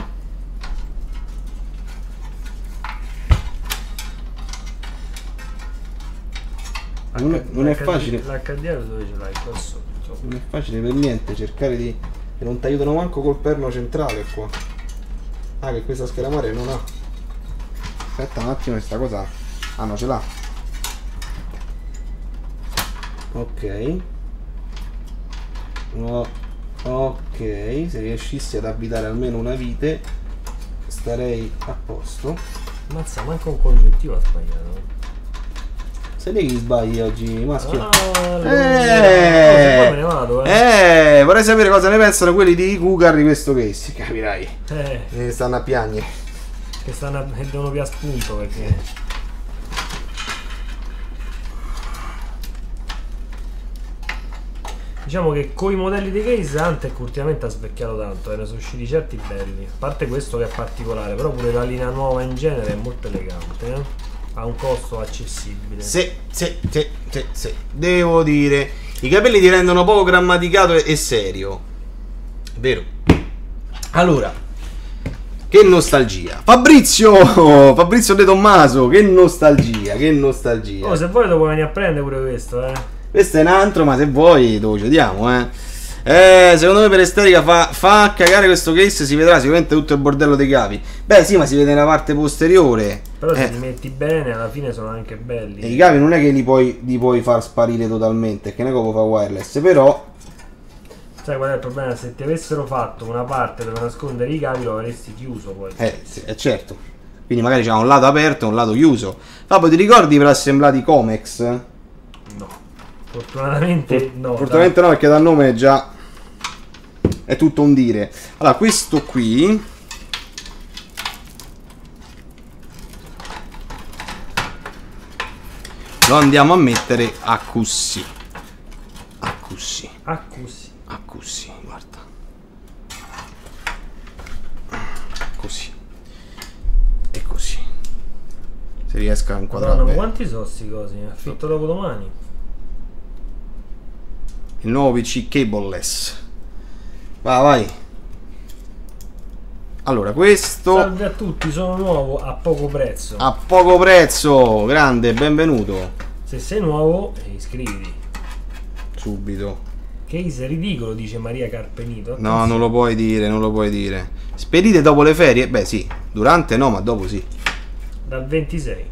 Non è, non è facile. L'H D R dove ce l'hai? Qua sotto. Non è facile per niente cercare di. Che non ti aiutano manco col perno centrale qua. Ah, che questa scheda madre non ha. Aspetta un attimo, questa cosa. Ah no, ce l'ha. Ok. No. Ok, se riuscissi ad abitare almeno una vite starei a posto. Mazza, manco un congiuntivo ha sbagliato. Sai che gli sbagli oggi, maschio? Ah, Eh, poi me ne vado, eh. eh, vorrei sapere cosa ne pensano quelli di Cougar di questo case, capirai. Eh, Ne stanno a piagne. che stanno a, che devono via spunto perché. Diciamo che con i modelli di case Antec ultimamente ha svecchiato tanto, eh, ne sono usciti certi belli. A parte questo che è particolare, però pure la linea nuova in genere è molto elegante, eh? A un costo accessibile. Sì, sì, sì, sì, sì. Devo dire, i capelli ti rendono poco grammaticato e, e serio. Vero. Allora, che nostalgia. Fabrizio, Fabrizio De Tommaso, che nostalgia, che nostalgia. Oh, se vuoi dopo venire a prendere pure questo, eh. Questo è un altro, ma se vuoi te lo cediamo, eh. Eh, secondo me per estetica fa, fa cagare questo case, si vedrà sicuramente tutto il bordello dei cavi. Beh sì, ma si vede nella parte posteriore. Però se Eh. li metti bene alla fine sono anche belli. E i cavi non è che li puoi, li puoi far sparire totalmente, che ne copo fa wireless, però. Sai qual è il problema? Se ti avessero fatto una parte dove nascondere i cavi lo avresti chiuso poi. Eh, sì, è certo. Quindi magari c'è un lato aperto e un lato chiuso. Fabio, ti ricordi per assemblati Comex? No. Fortunatamente no. Fortunatamente no, perché dal nome è già. È tutto un dire. Allora, questo qui. Lo andiamo a mettere a così. A così. Ah, così. A così, guarda. Così. E così. Se riesco a inquadrare. Madonna, ma bene. quanti sono sti cosi? Affitto dopo domani. Il nuovo P C cableless. Va, vai. Allora, questo Salve a tutti, sono nuovo a poco prezzo. a poco prezzo. Grande, benvenuto. Se sei nuovo, eh, iscriviti. Subito. Case ridicolo, dice Maria Carpenito. No, non lo puoi dire, non lo puoi dire. Spedite dopo le ferie? Beh sì, durante no, ma dopo sì. Dal ventisei.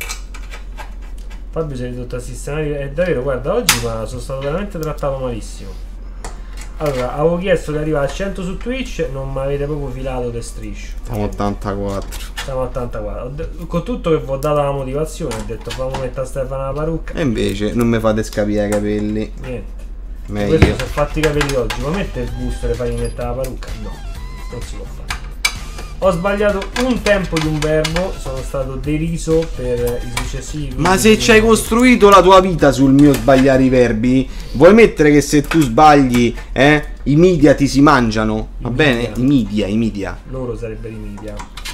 Fabio si è ridotto a sistemare. È davvero, guarda, oggi ma sono stato veramente trattato malissimo. Allora, avevo chiesto di arrivare a cento su Twitch, non mi avete proprio filato de striscio. Siamo ottantaquattro. Siamo a ottantaquattro. Con tutto che vi ho dato la motivazione, ho detto fammi mettere a Stefano la parrucca. E invece non mi fate scapire i capelli. Niente. Meglio. Questo si è fatto i capelli oggi, ma mette il gusto di fargli mettere la parrucca? No, non si può fare. Ho sbagliato un tempo di un verbo, sono stato deriso per i successivi. Ma se ci hai costruito la tua vita sul mio sbagliare i verbi, vuoi mettere che se tu sbagli, eh, i media ti si mangiano? I Va media. bene? I media, i media. Loro sarebbero i media.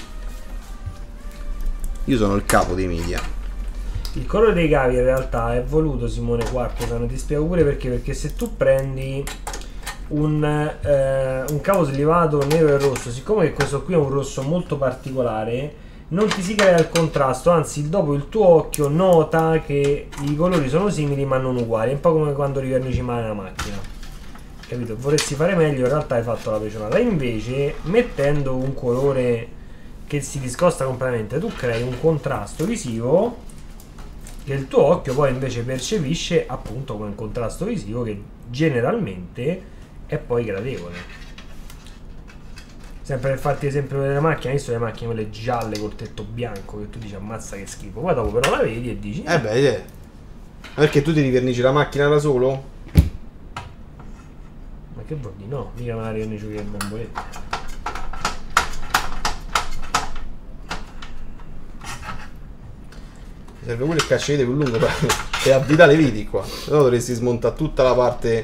Io sono il capo dei media. Il colore dei cavi in realtà è voluto, Simone Quarto, ti spiego pure perché. Perché se tu prendi un, eh, un cavo slivato nero e rosso, siccome che questo qui è un rosso molto particolare, non ti si crea il contrasto, anzi dopo il tuo occhio nota che i colori sono simili ma non uguali. È un po' come quando rivernici male una macchina, capito? Vorresti fare meglio, in realtà hai fatto la pecionata. Invece mettendo un colore che si discosta completamente, tu crei un contrasto visivo che il tuo occhio poi invece percepisce appunto come un contrasto visivo che generalmente è poi gradevole. Sempre per farti esempio delle macchine, hai visto le macchine quelle gialle col tetto bianco che tu dici ammazza che schifo, poi dopo però la vedi e dici Eh beh, eh. Perché tu ti rivernici la macchina da solo? ma che vuol dire? No, mica me la rivernicio che le bombolette. Serve pure il cacciavite più lungo per, per avvitare le viti qua. Se no dovresti smontare tutta la parte.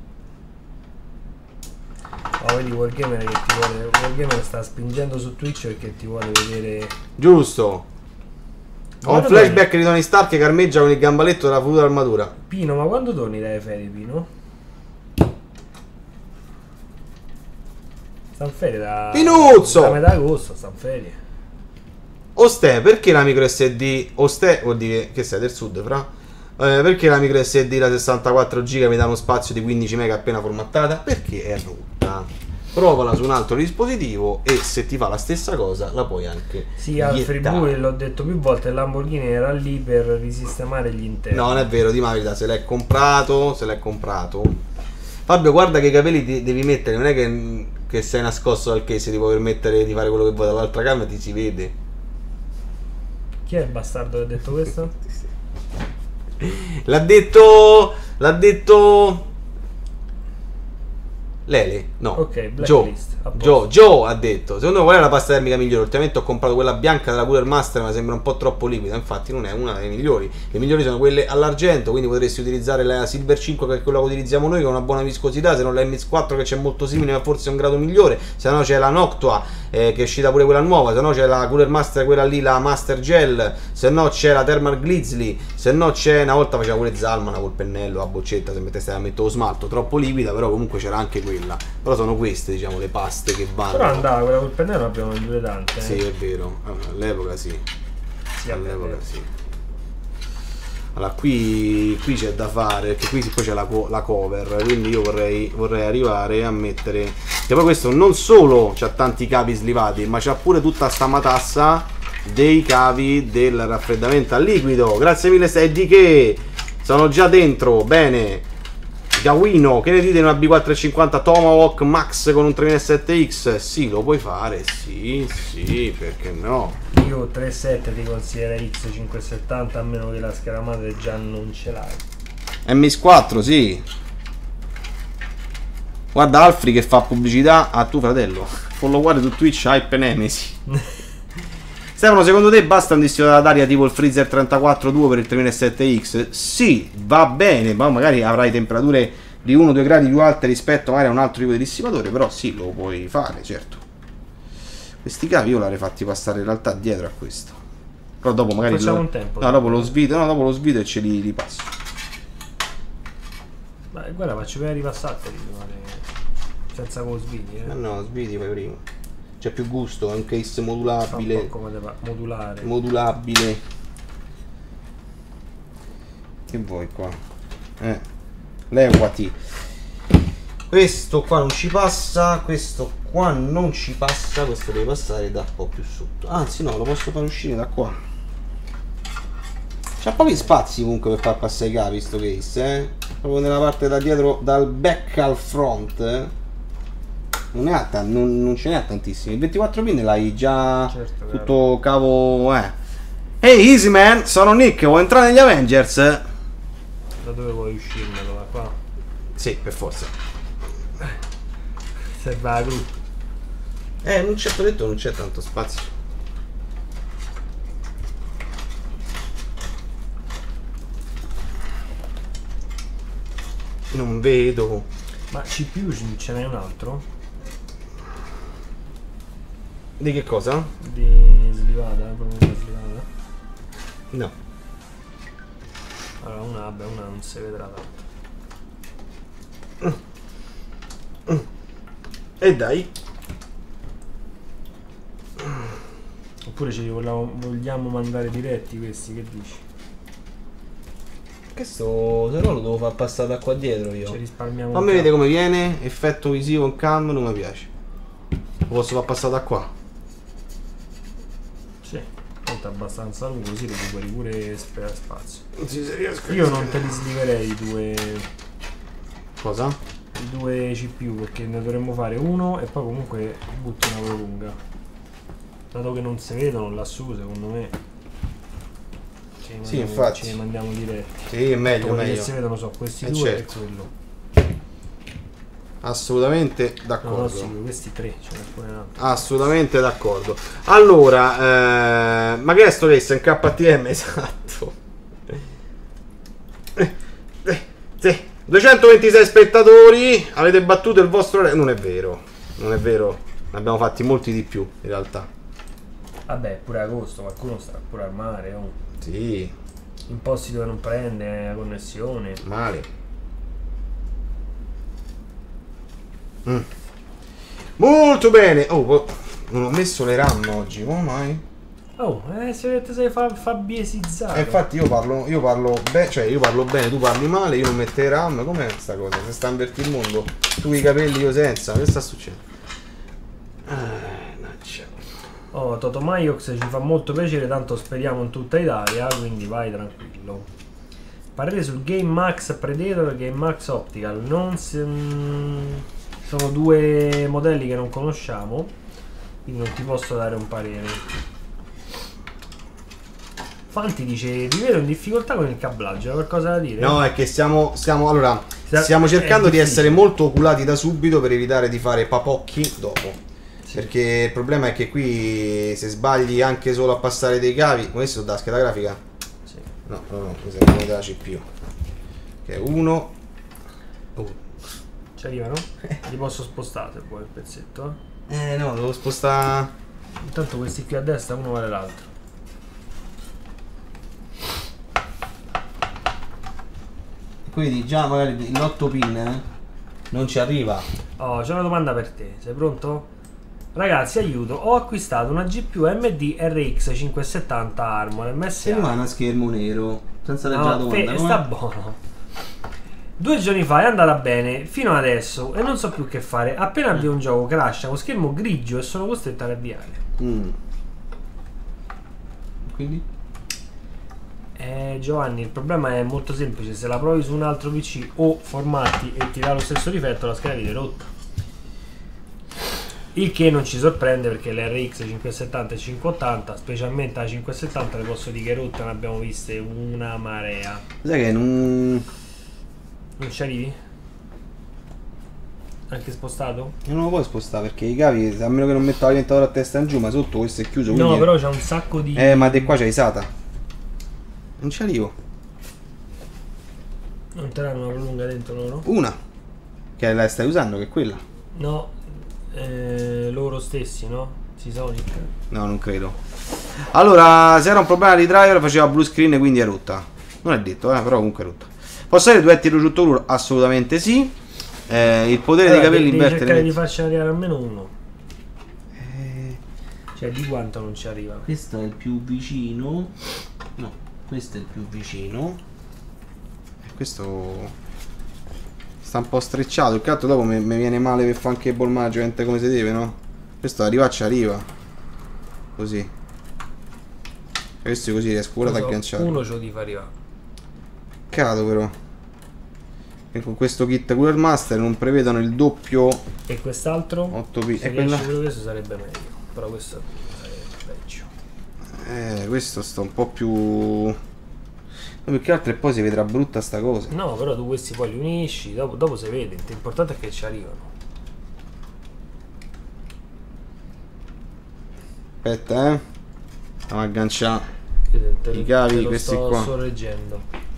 Ma vedi Wargamer che ti vuole. Wargamer sta spingendo su Twitch perché ti vuole vedere. Giusto. Ho un Quando flashback di Tony Stark che armeggia con il gambaletto della futura armatura. Pino, ma quando torni dalle ferie, Pino? Sta in ferie da. Pinuzzo! Da metà agosto, sta in ferie. Oste, perché la micro S D? Oste vuol dire che sei del sud, fra? Eh, perché la micro S D da sessantaquattro giga mi dà uno spazio di quindici mega appena formattata? Perché è rotta. Provala su un altro dispositivo e se ti fa la stessa cosa la puoi anche Sì, al iettare. Fribui l'ho detto più volte, il Lamborghini era lì per risistemare gli interni. No, non è vero, di la verità, se l'hai comprato, se l'hai comprato. Fabio, guarda che i capelli ti devi mettere, non è che, che sei nascosto dal case, ti puoi permettere di fare quello che vuoi dall'altra camera, ti si vede. Chi è il bastardo che ha detto questo? L'ha detto. L'ha detto. Lele? No. Ok, Joe. Blacklist, a posto. Joe. Joe ha detto. Secondo me qual è la pasta termica migliore? Ultimamente ho comprato quella bianca della Cooler Master, ma sembra un po' troppo liquida. Infatti non è una delle migliori. Le migliori sono quelle all'argento, quindi potresti utilizzare la Silver cinque, che è quella che utilizziamo noi, che ha una buona viscosità. Se non la M X quattro, che c'è molto simile, ma forse è un grado migliore. Se no c'è la Noctua, eh, che è uscita pure quella nuova. Se no c'è la Cooler Master, quella lì, la Master Gel. Se no c'è la Thermal Glizzly. Se no c'è, una volta faceva pure Zalmana col pennello, a boccetta, se metteste a mettere lo smalto, troppo liquida, però comunque c'era anche quella. Però sono queste, diciamo, le paste che vanno. Però andava, quella col pennello abbiamo due tante. Eh? Sì, è vero. All'epoca sì. Sì, All'epoca sì. Allora, qui, qui c'è da fare, perché qui poi c'è la, co la cover, quindi io vorrei, vorrei arrivare a mettere. Che poi questo non solo c'ha tanti cavi slivati, ma c'ha pure tutta sta matassa dei cavi del raffreddamento a liquido. Grazie mille, sei di che sono già dentro. Bene. Gawino, che ne dite di una B quattrocentocinquanta Tomahawk Max con un tremilasette X? Sì, lo puoi fare, sì, sì, perché no? Io tre virgola sette ti consiglierei X cinquecentosettanta, a meno che la scheda madre già non ce l'hai. M X quattro, sì. Guarda Alfri che fa pubblicità a tuo fratello. Follow guarda su Twitch, Hype Nemesi. Stefano, secondo te basta un distillatore d'aria tipo il Freezer trentaquattro Duo per il tremilasette X? Sì, va bene, ma magari avrai temperature di uno due gradi più alte rispetto magari a un altro tipo di dissimatore, però sì, lo puoi fare, certo. Questi cavi io l'avrei fatti passare in realtà dietro a questo. Però dopo magari facciamo lo, un tempo. no, dopo lo svido, no, dopo lo svido e ce li ripasso. Ma guarda, faccio prima ripassarteli senza con sviti, eh. Ma no, svidi poi prima. C'è più gusto, è un case Fa un modulabile. po' come te- modulare. Modulabile. Che vuoi qua? Eh. Levati. Questo qua non ci passa, questo qua non ci passa, questo deve passare da un po' più sotto. Anzi no, lo posso far uscire da qua. C'ha pochi spazi comunque per far passare i cavi sto case, eh? Proprio nella parte da dietro, dal back al front, eh? Non, ne ha non, non ce ne ha tantissimi. Il ventiquattro pin l'hai già Certo, tutto cavo, eh. Ehi, Easy Man, sono Nick, vuoi entrare negli Avengers? Da dove vuoi uscirmelo? Da qua? Sì, per forza. Serve la gru. Eh, non c'è, t'ho detto, non c'è tanto spazio. Non vedo. Ma C P U ce n'è un altro? Di che cosa? Di slivata? Proprio una slivata? No. Allora una, vabbè, una non si vedrà tanto. E dai. Oppure ce li vogliamo, vogliamo mandare diretti questi, che dici? Questo se no lo devo far passare da qua dietro io. Ci risparmiamo. Fammi vedere come viene. Effetto visivo in cam non mi piace. Lo posso far passare da qua. Sì, tanto è abbastanza lungo, così recuperi pure sp- spazio. Non si se riesco. Io non te li sliverei i due, Cosa? i due C P U, perché ne dovremmo fare uno e poi comunque butti una prolunga. Dato che non si vedono lassù, secondo me ce ne Sì, mandiamo- infatti. ce ne mandiamo diretti. Sì, è meglio, Quelli che meglio. si vedono sono questi Eh, due certo. e quello. Assolutamente No, d'accordo. no, sì, questi tre, ce n'è pure un altro. Assolutamente d'accordo. Allora, eh, ma che è sto race in K T M? Esatto. Eh, eh, sì. duecentoventisei spettatori. Avete battuto il vostro re- non è vero. Non è vero. Ne abbiamo fatti molti di più in realtà. Vabbè, pure agosto, qualcuno sta pure al mare, oh. Sì, In posti dove non prende la connessione. male. Mm. Molto bene. Oh, po- non ho messo le RAM oggi, come mai? Oh, eh, se te sei fa- fabbiesizzato. Eh, infatti io parlo, io parlo bene, cioè io parlo bene, tu parli male, io non metto RAM, com'è sta cosa? Se sta invertendo il mondo, tu i capelli, io senza, che sta succedendo? Ah, naccia. Oh, Toto Maiox ci fa molto piacere, tanto speriamo in tutta Italia, quindi vai tranquillo. Parere sul Game Max Predator e Game Max Optical. Non si, mm, sono due modelli che non conosciamo, quindi non ti posso dare un parere. Fanti dice: vi vedo in difficoltà con il cablaggio, hai qualcosa da dire? No, è che stiamo, stiamo, allora, Sta- stiamo cercando è di essere difficile. molto oculati da subito per evitare di fare papocchi dopo. Perché il problema è che qui se sbagli anche solo a passare dei cavi, questo da scheda grafica? Sì. No, no, no, questo è quello della C P U. Che è uno. Oh. Ci arrivano? Li posso spostare se vuoi il pezzetto, eh? Eh no, devo spostare. Intanto questi qui a destra uno vale l'altro. Quindi già magari l'otto pin eh, non ci arriva. Oh, c'è una domanda per te, sei pronto? Ragazzi, aiuto, ho acquistato una G P U A M D R X cinquecentosettanta Armor M S Se A. rimane a schermo nero, senza leggere la No, domanda. fe- com'è? sta buono. Due giorni fa è andata bene, fino adesso, e non so più che fare. Appena avvio un gioco crasha con schermo grigio e sono costretto a riavviare. Mm. Quindi? Eh, Giovanni, il problema è molto semplice. Se la provi su un altro P C o formati e ti dà lo stesso difetto, la scheda video è rotta. Il che non ci sorprende, perché le R X cinquecentosettanta e cinquecentottanta, specialmente la cinquecentosettanta, le posso dire che rotte ne abbiamo viste una marea. Sai che non. Non ci arrivi? Anche spostato? Io non lo puoi spostare perché i cavi, a meno che non metto l'alimentatore a testa in giù, ma sotto questo è chiuso. No, quindi- però c'è un sacco di... Eh, ma di qua c'è SATA. Non ci arrivo. Non te l'hanno una prolunga dentro loro? Una. Che la stai usando, che è quella. No, eh, loro stessi, no? Si Sonic. No, non credo. Allora, se era un problema di driver faceva blue screen, quindi è rotta. Non è detto, eh, però comunque è rotta. Posso avere duetti prosciutto crudo? Assolutamente sì. Eh, il potere Allora, dei capelli devi inverte cercare le- di farci arrivare almeno uno. Eh, Cioè, di quanto non ci arriva? questo è il più vicino. No, questo è il più vicino. E questo sta un po' strecciato. Il cazzo dopo mi, mi viene male per fare anche il ball management come si deve, no? Questo arriva ci arriva. Così. Questo così riesco pure ad agganciare. Uno ce lo ti fa arrivare. Peccato però. E con questo kit Cooler Master non prevedono il doppio. E quest'altro? otto pi. Se E quella... riesce pure questo sarebbe meglio. Però questo sarebbe peggio. Eh, questo sta un po' più... No, più che altro e poi si vedrà brutta sta cosa. No, però tu questi poi li unisci, dopo, dopo si vede. L'importante è che ci arrivano. Aspetta, eh. Andiamo a agganciare Te- te- i cavi, te lo questi sto qua. sorreggendo.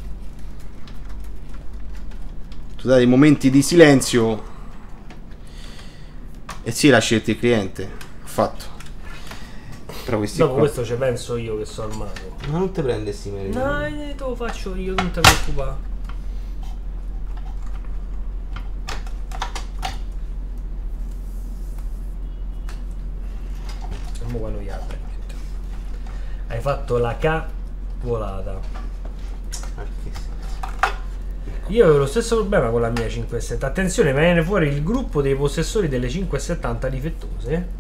Scusate i momenti di silenzio. E sì, l'ha scelto il cliente. Ho fatto. Però questi Dopo qua... questo ci penso io che sono al mago. Ma non te prende sti meriti. No, eh, te lo faccio io, non ti preoccupare. E mo quando gli altri metto. Hai fatto la K volata. Io avevo lo stesso problema con la mia cinquecentosettanta. Attenzione, mi viene fuori il gruppo dei possessori delle cinquecentosettanta difettose.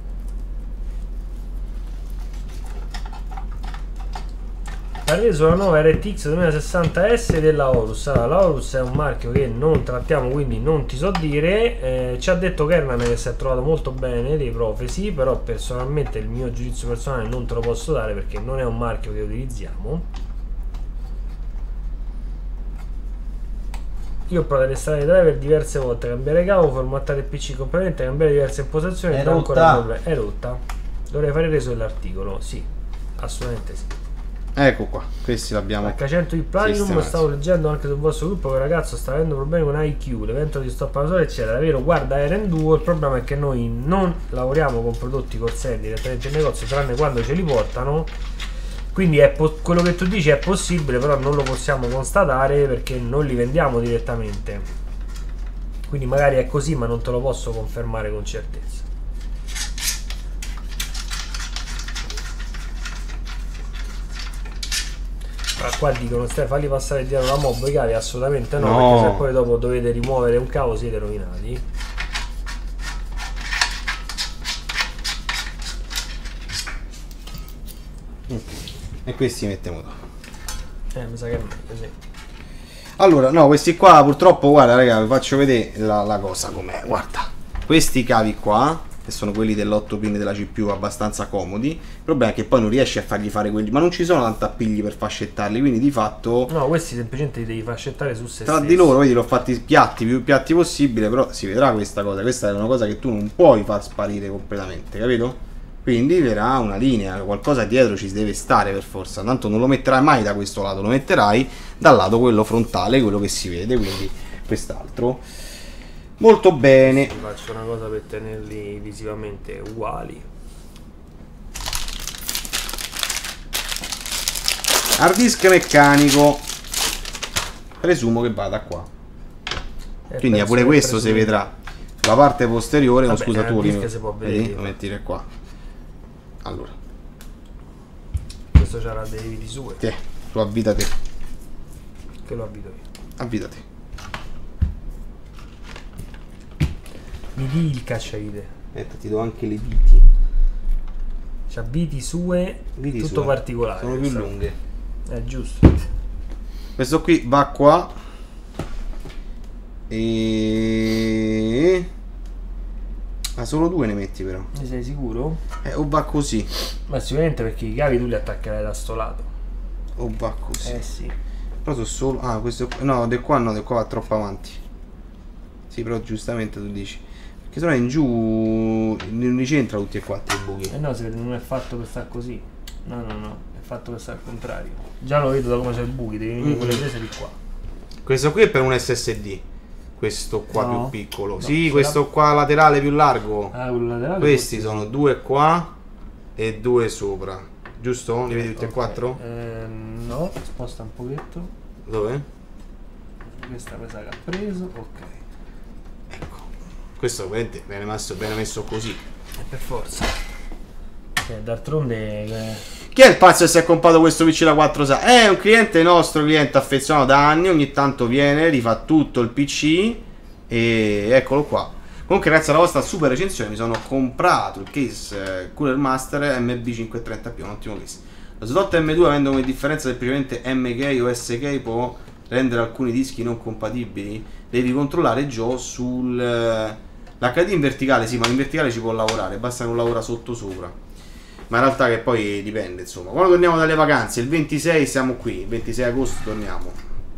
Parere sulla nuova R T X duemilasessanta S della Horus. Allora, la Horus è un marchio che non trattiamo, quindi non ti so dire. Eh, ci ha detto Kernan che si è trovato molto bene dei Profesi, però personalmente il mio giudizio personale non te lo posso dare perché non è un marchio che utilizziamo. Io ho provato ad installare i driver diverse volte, cambiare cavo, formattare il P C completamente, cambiare diverse impostazioni. È e dà ancora rotta. problemi. È rotta. Dovrei fare reso dell'articolo, sì, assolutamente sì. Ecco qua, questi l'abbiamo. acca cento di Platinum, sistemati. stavo leggendo anche sul vostro gruppo che il ragazzo sta avendo problemi con I Q, l'evento di stop alla sola eccetera. È vero, guarda Eren Duo, il problema è che noi non lavoriamo con prodotti Corsair direttamente in negozio tranne quando ce li portano, quindi è quello che tu dici è possibile, però non lo possiamo constatare perché non li vendiamo direttamente, quindi magari è così ma non te lo posso confermare con certezza. Qua dicono stai falli passare dietro la mob i cavi, assolutamente no, No. perché se poi dopo dovete rimuovere un cavo siete rovinati. E questi mettiamo dopo. Eh, mi sa che è meglio, sì. Allora, no, questi qua purtroppo, guarda raga, vi faccio vedere la, la cosa com'è. Guarda, questi cavi qua, che sono quelli dell'otto pin della C P U, abbastanza comodi. Il problema è che poi non riesci a fargli fare quelli, ma non ci sono tanti appigli per fascettarli, quindi di fatto No, questi semplicemente li devi fascettare su se tra stessi. di loro, vedi, l'ho fatti piatti, più piatti possibile, però si vedrà questa cosa. Questa è una cosa che tu non puoi far sparire completamente, capito? Quindi verrà una linea, qualcosa dietro ci deve stare per forza. Tanto non lo metterai mai da questo lato, lo metterai dal lato quello frontale, quello che si vede, quindi quest'altro. Molto bene. Ti faccio una cosa per tenerli visivamente uguali. Hard disk meccanico. Presumo che vada qua. E Quindi penso pure che questo si presumi- vedrà. La parte posteriore, non Vabbè, scusa hard tu, disk li- si può vedi? vedere. Lo metti qua. Allora, Questo c'ha dei viti sue, te, tu avvita te. che lo abito io. Avvita te. Mi di il cacciavite. Aspetta, ti do anche le viti. C'ha viti sue, Viti tutto sue. particolare. Sono più questo. lunghe. È giusto. Questo qui va qua. E... Ah, solo due ne metti però. Ne sei sicuro? Eh, o va così. Ma sicuramente perché i cavi tu li attaccherai da sto lato. O va così. Eh sì. Però sono solo... Ah, questo qua... No, del qua no, del qua va troppo avanti. Sì, però giustamente tu dici. Perché sennò in giù non li c'entra tutti e quattro i buchi. Eh no, se non è fatto per stare così. No, no, no. È fatto per stare al contrario. Già lo vedo da come c'è il buchi, devi venire Mm. con le prese di qua. Questo qui è per un S S D. Questo qua No. più piccolo. No, Sì, ce questo l'ha- qua laterale più largo. Ah, quello laterale. Questi forse sono sì. due qua e due sopra. Giusto? Li vedi tutti e Ok. quattro? Eh, no, sposta un pochetto. Dove? Questa mi sa che ha preso. Ok. Ecco. Questo ovviamente viene messo, viene messo così. E per forza. Eh, d'altronde. eh, Chi è il pazzo che si è comprato questo P C da quattro sa? È un cliente nostro, cliente affezionato da anni, ogni tanto viene, rifà tutto il P C E eccolo qua. Comunque grazie alla vostra super recensione mi sono comprato il case eh, Cooler Master M B cinquecentotrenta P, un ottimo case. Lo slot M due, avendo come differenza semplicemente M K o S K, può rendere alcuni dischi non compatibili. Devi controllare Joe sul eh, l'H D in verticale, sì, ma in verticale ci può lavorare, basta che non lavora sotto sopra. Ma in realtà che poi dipende, insomma. Quando torniamo dalle vacanze, il ventisei siamo qui, il ventisei agosto torniamo.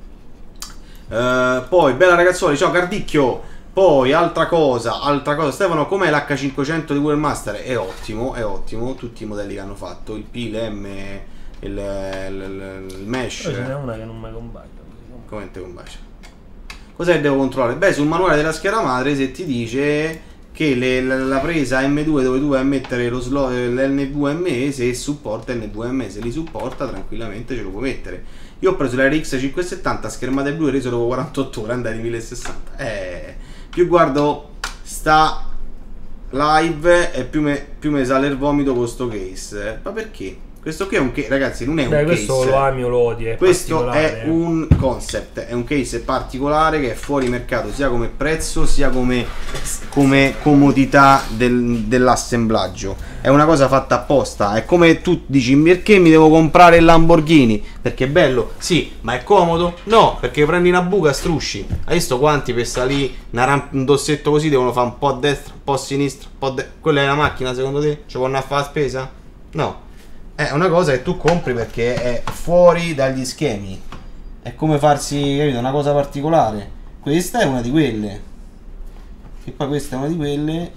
Uh, poi, bella ragazzuoli, ciao Cardicchio. Poi, altra cosa, altra cosa, Stefano, com'è l'H cinquecento di Cooler Master? È ottimo, è ottimo, tutti i modelli che hanno fatto, il P, l'M, il, il, il, il Mesh. Poi ce n'è una che non mi combacia. Come te combacia? Cos'è devo controllare? Beh, sul manuale della scheda madre se ti dice che le, la, la presa M due dove tu vai a mettere lo slot, l'N due M E, se supporta N due M E, se li supporta tranquillamente ce lo puoi mettere. Io ho preso la R X cinquecentosettanta, schermata blu e reso dopo quarantotto ore, andai di mille sessanta. Eh, più guardo sta live e più me, più me sale il vomito con sto case. Ma perché? Questo qui è un case, ragazzi, non è un Beh, case. questo lo ami o lo odi, è questo è un concept, è un case particolare che è fuori mercato sia come prezzo sia come, come comodità del, dell'assemblaggio. È una cosa fatta apposta. È come tu dici: perché mi devo comprare il Lamborghini? Perché è bello? Sì, ma è comodo? No, perché prendi una buca, strusci. Hai visto quanti per salire un dossetto così devono fare un po' a destra, un po' a sinistra, un po' a de- quella è la macchina, secondo te? Ci vanno a fare la spesa? No. È una cosa che tu compri perché è fuori dagli schemi. È come farsi, capito, una cosa particolare. Questa è una di quelle. E poi questa è una di quelle.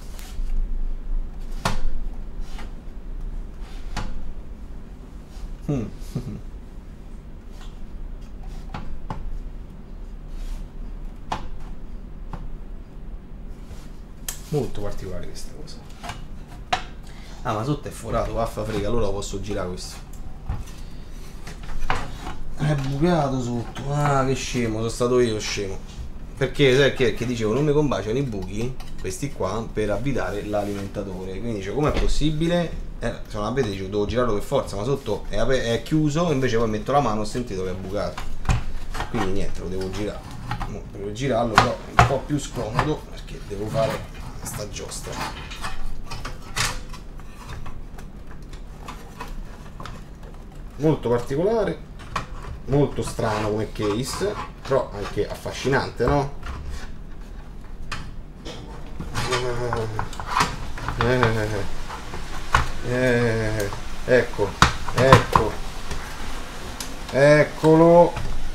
Mm. Molto particolare questa cosa. Ah, ma sotto è forato, vaffa frega, allora lo posso girare questo. È bucato sotto. Ah, che scemo, sono stato io scemo. Perché, sai che, che dicevo, non mi combaciano i buchi, questi qua, per avvitare l'alimentatore. Quindi dicevo, com'è possibile? Eh, se non la vedete, dicevo, devo girarlo per forza, ma sotto è, è chiuso, invece poi metto la mano, ho sentito che è bucato. Quindi niente, lo devo girare. No, per girarlo però è un po' più scomodo, perché devo fare sta giostra. Molto particolare, molto strano come case, però anche affascinante, no? Eh, eh, ecco, ecco, eccolo,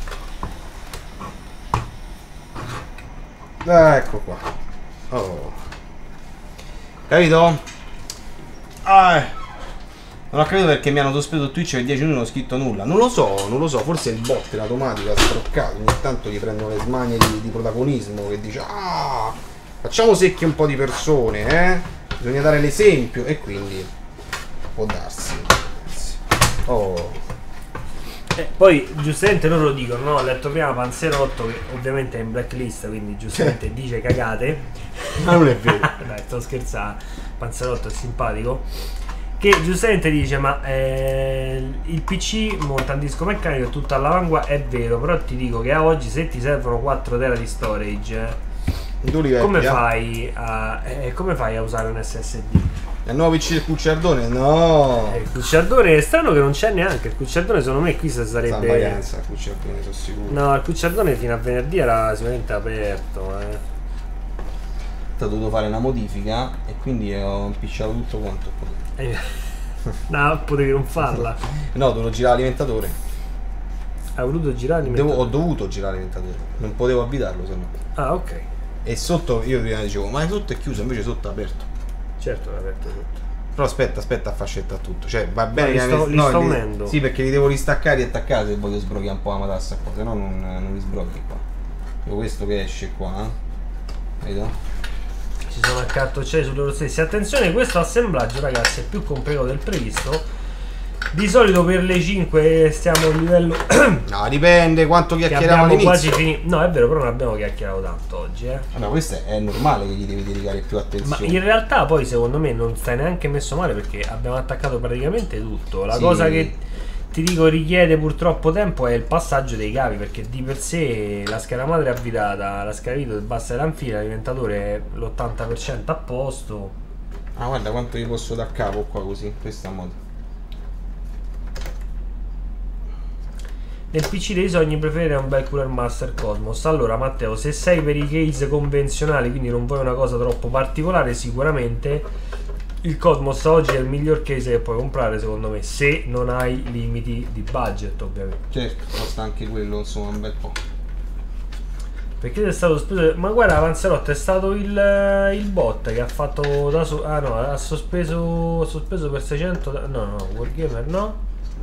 ah, ecco qua. Oh. Capito? Ah. Non ho capito perché mi hanno sospeso Twitch per dieci minuti non ho scritto nulla. Non lo so, non lo so, forse il bot, l'automatico ha stroccato. Ogni tanto gli prendono le smanie di, di protagonismo che dice: ah, facciamo secchi un po' di persone, eh? Bisogna dare l'esempio. E quindi può darsi. Oh. Eh, poi giustamente loro dicono, no? Ho letto prima Panzerotto che ovviamente è in blacklist, quindi giustamente dice cagate. Ma non è vero. Dai, sto scherzando. Panzerotto è simpatico. Che giustamente dice: ma eh, il P C monta un disco meccanico tutto all'avanguardia. È vero, però ti dico che a oggi se ti servono quattro tera di storage, livelli, come, eh? fai a, eh, come fai a usare un S S D? Il nuovo P C del Cucciardone? No! Eh, il Cucciardone è strano che non c'è neanche. Il Cucciardone secondo me qui se sarebbe... Sta in vacanza, il Cucciardone, sono sicuro. No, il Cucciardone fino a venerdì era sicuramente aperto, eh. Ho dovuto fare una modifica e quindi ho impicciato tutto quanto. Eh, no, potevi non farla. No, dovevo girare l'alimentatore. Hai voluto girare l'alimentatore? Devo, ho dovuto girare l'alimentatore. Non potevo avvitarlo, se no. Ah, ok. E sotto, io prima dicevo, ma sotto è chiuso, invece sotto è aperto. Certo è aperto tutto. Però aspetta, aspetta a fascetta tutto. Cioè, va bene li che sto, li no, sto li, unendo. Sì, perché li devo ristaccare e attaccare se voglio sbrogliare un po' la matassa qua, se no non, non li sbrogli qua. Io questo che esce qua, eh? Vedo? Ci sono accartocciati su loro stessi. Attenzione, questo assemblaggio, ragazzi, è più complicato del previsto. Di solito per le cinque stiamo a livello... No, dipende quanto chiacchieriamo all'inizio. all'inizio. Quasi finito. No, è vero, però non abbiamo chiacchierato tanto oggi, eh. Allora, questo è normale che gli devi dedicare più attenzione. Ma in realtà poi secondo me non stai neanche messo male perché abbiamo attaccato praticamente tutto. La Sì. cosa che ti dico richiede purtroppo tempo è il passaggio dei cavi, perché di per sé la scheda madre avvitata, la scheda video basta l'anfila, l'alimentatore è l'ottanta per cento a posto. Ah, guarda quanto gli posso dar capo qua così, questo è a modo. Nel P C dei sogni preferire un bel Cooler Master Cosmos. Allora Matteo, se sei per i case convenzionali, quindi non vuoi una cosa troppo particolare, sicuramente il Cosmos oggi è il miglior case che puoi comprare secondo me, se non hai limiti di budget ovviamente. Certo, costa anche quello insomma un bel po'. Perché è stato speso... Ma guarda Panzerotto, è stato il, il bot che ha fatto da so... Ah no, ha sospeso, ha sospeso per seicento... No, no, Wargamer no.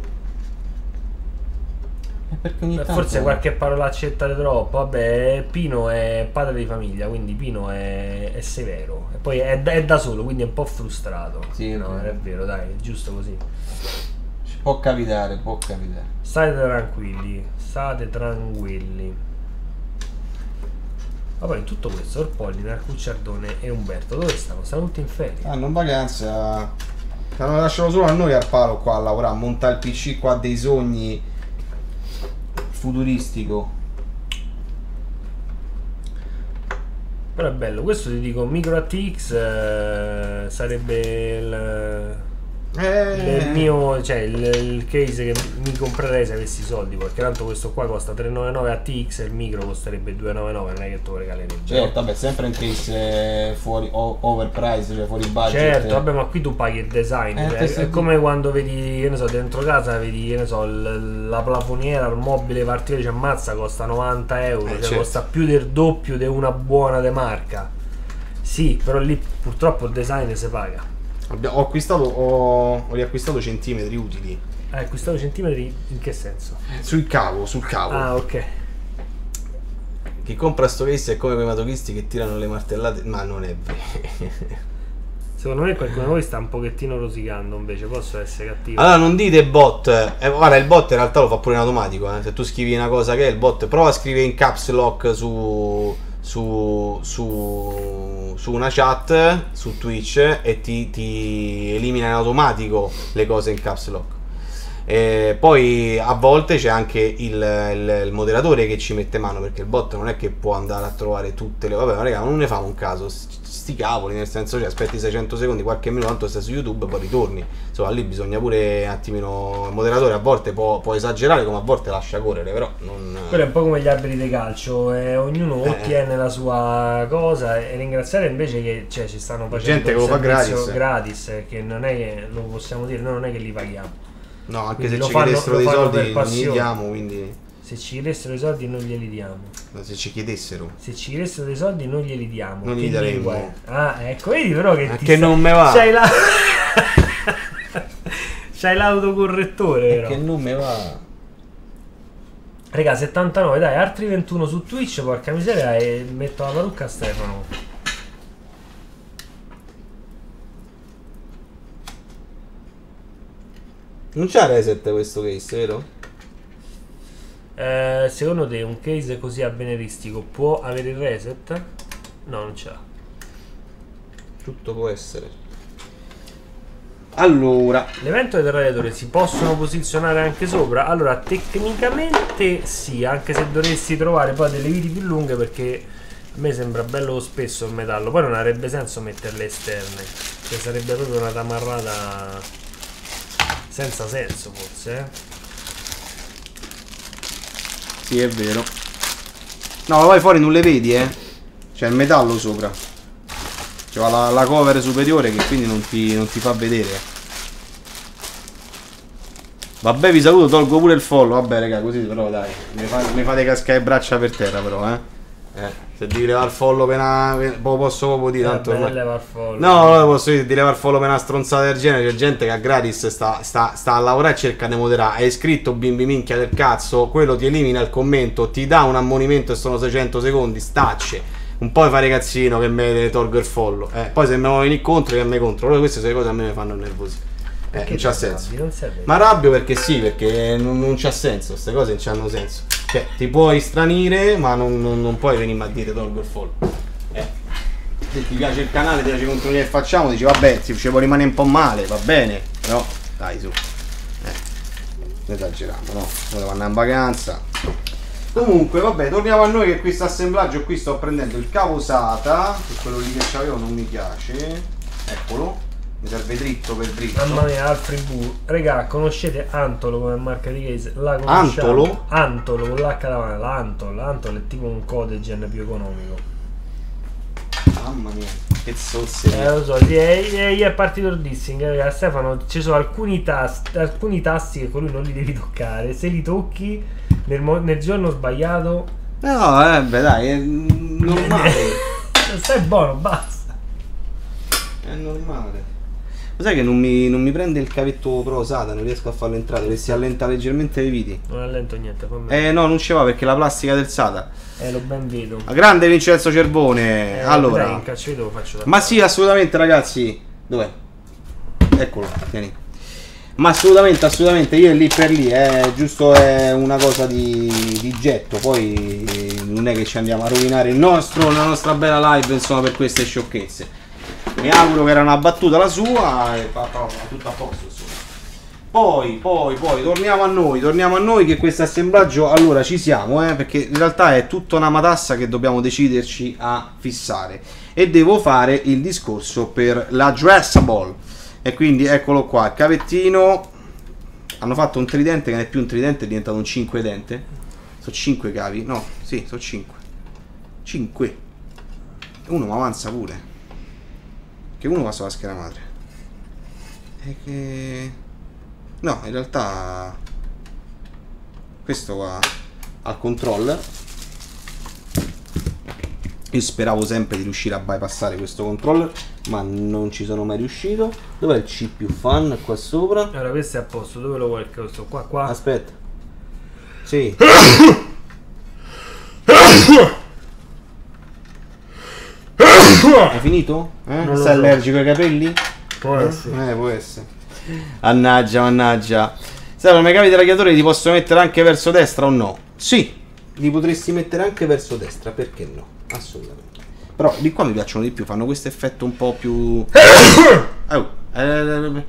Perché ogni Beh, tanto... forse qualche parolaccetta di troppo. Vabbè, Pino è padre di famiglia, quindi Pino è, è severo. E poi è, è da solo, quindi è un po' frustrato. Sì, no, è è vero, dai, è giusto così. Può capitare, può capitare. State tranquilli, state tranquilli. Ma poi in tutto questo, Orpollina, Cucciardone e Umberto, dove stanno? Stanno tutti in ferie. Hanno in vacanza. Hanno lasciato solo a noi al palo qua a lavorare, a montare il P C qua dei sogni. Futuristico. Però è bello, questo ti dico, Micro A T X eh, sarebbe il, Eh. il mio, cioè il, il case che mi comprerei se avessi i soldi, perché tanto questo qua costa trecentonovantanove A T X e il micro costerebbe duecentonovantanove, non è che te lo regalerebbe. Certo, vabbè, sempre in case fuori o, overprice, cioè fuori budget. Certo, vabbè, ma qui tu paghi il design, Eh, cioè, te è stai- come quando vedi, che ne so, dentro casa vedi, che ne so, l- la plafoniera, il mobile particolare, cioè ammazza, costa novanta euro, Eh, cioè certo. costa più del doppio di una buona de marca. Sì, però lì purtroppo il design si paga. Abbiamo- Ho acquistato, ho, ho riacquistato centimetri utili. Hai acquistato centimetri in che senso? Sul cavo, sul cavo. Ah, ok. Chi compra sto case è come quei masochisti che tirano le martellate. Ma non è vero. Secondo me qualcuno di voi sta un pochettino rosicando, invece posso essere cattivo. Allora non dite bot. Eh, guarda, il bot in realtà lo fa pure in automatico. Eh. Se tu scrivi una cosa che è il bot, prova a scrivere in caps lock su. Su, su, su una chat su Twitch e ti, ti elimina in automatico le cose in caps lock. E poi a volte c'è anche il, il, il moderatore che ci mette mano, perché il bot non è che può andare a trovare tutte le... Vabbè, ma raga, non ne fa un caso, sti cavoli, nel senso, cioè, aspetti seicento secondi, qualche minuto, tanto stai su YouTube, poi ritorni. Insomma, lì bisogna pure un attimino... Il moderatore a volte può, può esagerare, come a volte lascia correre, però non... Quello è un po' come gli alberi di calcio, eh, ognuno Eh. ottiene la sua cosa, e ringraziare invece che, cioè, ci stanno facendo Gente che il lo fa servizio gratis. gratis, eh, che non è che lo possiamo dire, noi non è che li paghiamo. No, anche Quindi se lo ci fanno- chiedessero lo dei fanno soldi per non gli passione. diamo, quindi... Se ci chiedessero i soldi non glieli diamo. Se ci chiedessero... Se ci chiedessero dei soldi non glieli diamo. Non Che gli daremmo. lingua è? Ah, ecco, vedi però che Eh, ti che sta- non me va. C'hai la... C'hai l'autocorrettore, È però. che non me va... Raga, settantanove, dai, altri ventuno su Twitch, porca miseria, e metto la parrucca a Stefano. Non c'ha reset questo case, vero? Eh, secondo te un case così avveniristico può avere il reset? No, non ce l'ha. Tutto può essere. Allora, L'evento del radiatore si possono posizionare anche sopra? Allora, tecnicamente sì, anche se dovresti trovare poi delle viti più lunghe, perché a me sembra bello spesso il metallo. Poi non avrebbe senso metterle esterne, cioè sarebbe proprio una tamarrata senza senso, forse, eh? sì, è vero. No, ma poi fuori non le vedi, eh. C'è il metallo sopra. C'è la, la cover superiore che quindi non ti, non ti fa vedere. Vabbè, vi saluto, tolgo pure il follow. Vabbè, raga, così però dai. Mi, fa, mi fate cascare le braccia per terra, però, eh. Eh, se devi levare il follow per una... Lo posso proprio dire, tanto... Vabbè, ormai- leva il follow. No, no, posso dire di levare il follow per una stronzata del genere. C'è gente che a gratis sta, sta, sta a lavorare e cerca di moderare. È iscritto, bimbi minchia del cazzo. Quello ti elimina il commento, ti dà un ammonimento e sono seicento secondi. Stacce. Un po' fare cazzino che me tolgo il follow. Eh, poi se me lo vieni contro, che me contro. Allora queste sono le cose a me mi fanno nervosi. Eh, Perché non c'ha ti senso. arrabbi? Non serve. Ma arrabbio perché sì, perché non, non c'ha senso. Queste cose non c'hanno senso. Cioè, ti puoi stranire, ma non, non, non puoi venirmi a dire tolgo il follow. Eh. Se ti piace il canale, ti piace i contenuti che facciamo, dici vabbè, ci può rimanere un po' male, va bene. Però, dai su. Eh. esageriamo, no? Volevo andare in vacanza. Comunque, vabbè, torniamo a noi che questo assemblaggio qui sto prendendo il cavo SATA, che quello lì che c'avevo non mi piace. Eccolo, mi serve dritto per dritto. Mamma mia, altri bu. Regà, conoscete Antolo come marca di case? La conosciamo? Antolo? Antolo con l'H davanti, la Antol. Antol è tipo un Codegen più economico. Mamma mia, che zozze. Eh lo so, sì, è, è, è partito il dissing, eh, Stefano, ci sono alcuni tasti, alcuni tasti che con lui non li devi toccare, se li tocchi nel, mo- nel giorno sbagliato... No, eh, beh, dai, è normale. Stai buono, basta. È normale. Lo sai che non mi, non mi prende il cavetto Pro SATA, non riesco a farlo entrare, perché si allenta leggermente i viti. Non allento niente, fammi. Eh no, non ci va perché la plastica del SATA. Eh, lo ben vedo. A grande Vincenzo Cervone. Eh, allora. dai, in calcio video lo faccio da Ma sì, assolutamente ragazzi. Dov'è? Eccolo, tieni. Ma assolutamente, assolutamente, io è lì per lì, è giusto, è una cosa di, di getto, poi non è che ci andiamo a rovinare il nostro, la nostra bella live, insomma, per queste sciocchezze. Mi auguro che era una battuta la sua e va tutto a posto, insomma. Poi, poi, poi, torniamo a noi, torniamo a noi che questo assemblaggio, allora ci siamo, eh, perché in realtà è tutta una matassa che dobbiamo deciderci a fissare. E devo fare il discorso per la dressable. E quindi eccolo qua, il cavettino. Hanno fatto un tridente che non è più un tridente, è diventato un cinque dente. Sono cinque cavi, no, sì, sono cinque. cinque. Uno mi avanza pure. Che uno va sulla scheda madre. E che... No, in realtà... Questo va al controller. Io speravo sempre di riuscire a bypassare questo controller, ma non ci sono mai riuscito. Dov'è il C più fan qua sopra? Allora, questo è a posto, dove lo vuoi questo? Qua, qua? Aspetta. Sì. Hai finito? Eh? Non lo Sei so. allergico ai capelli? Può essere. Eh, può essere. Mannaggia, mannaggia. Stefano, i cavi di radiatore li posso mettere anche verso destra o no? Sì, li potresti mettere anche verso destra, perché no? Assolutamente. Però di qua mi piacciono di più, fanno questo effetto un po' più... Oh, eh,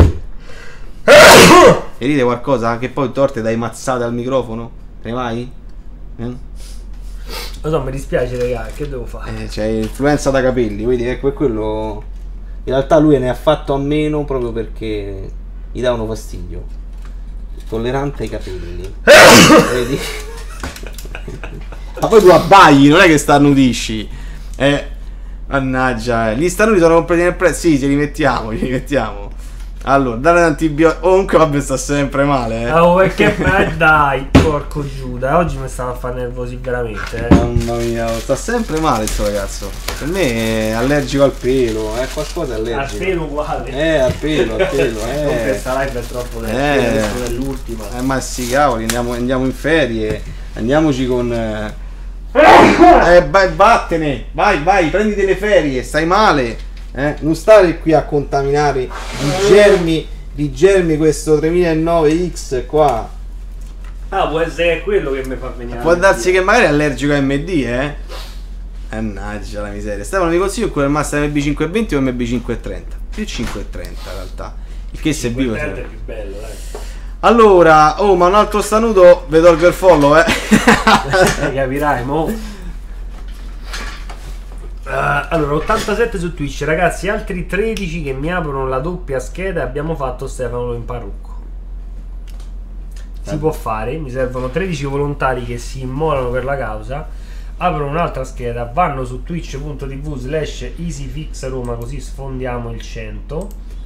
e dite qualcosa? Che poi torte dai mazzate al microfono? Te ne vai? Eh? Lo so, mi dispiace, raga, che devo fare? Eh, c'è influenza da capelli, vedi, ecco, è quello... In realtà lui ne ha fatto a meno proprio perché gli davano fastidio. Tollerante ai capelli. Vedi? Ma poi tu abbagli, non è che starnutisci. Eh, mannaggia, eh. Gli starnuti sono comprati nel prezzo. Sì, ce li mettiamo, ce li mettiamo. Allora, dare l'antibiotico. Comunque vabbè, sta sempre male, eh. Oh, perché eh, dai, porco Giuda, oggi mi stava a fare nervosi veramente, eh. Mamma mia, sta sempre male sto ragazzo. Per me è allergico al pelo, è qualcosa allergico. Al pelo uguale. Eh, al pelo, al pelo, eh. Non questa live è troppo Eh. questa è l'ultima. Eh, ma sì, cavoli, andiamo, andiamo in ferie. Andiamoci con... Eh, eh vai, vattene. Vai, vai, prenditi le ferie, stai male. Eh? Non stare qui a contaminare di germi, di germi questo tremilanove X qua. Ah, può essere quello che mi fa venire. Può darsi che magari è allergico a M D, eh? Mannaggia la miseria. Stefano, mi consiglio quello del Master M B cinquecentoventi o M B cinquecentotrenta? Più cinquecentotrenta in realtà. Il che se vivo è più bello, dai. Allora, oh, ma un altro stanuto vi tolgo il follow, eh. Eh, capirai, mo. Uh, allora, ottantasette su Twitch, ragazzi, altri tredici che mi aprono la doppia scheda e abbiamo fatto Stefano in parrucco. Si può fare, mi servono tredici volontari che si immolano per la causa, aprono un'altra scheda, vanno su twitch punto tv slash easyfix Roma, così sfondiamo il cento.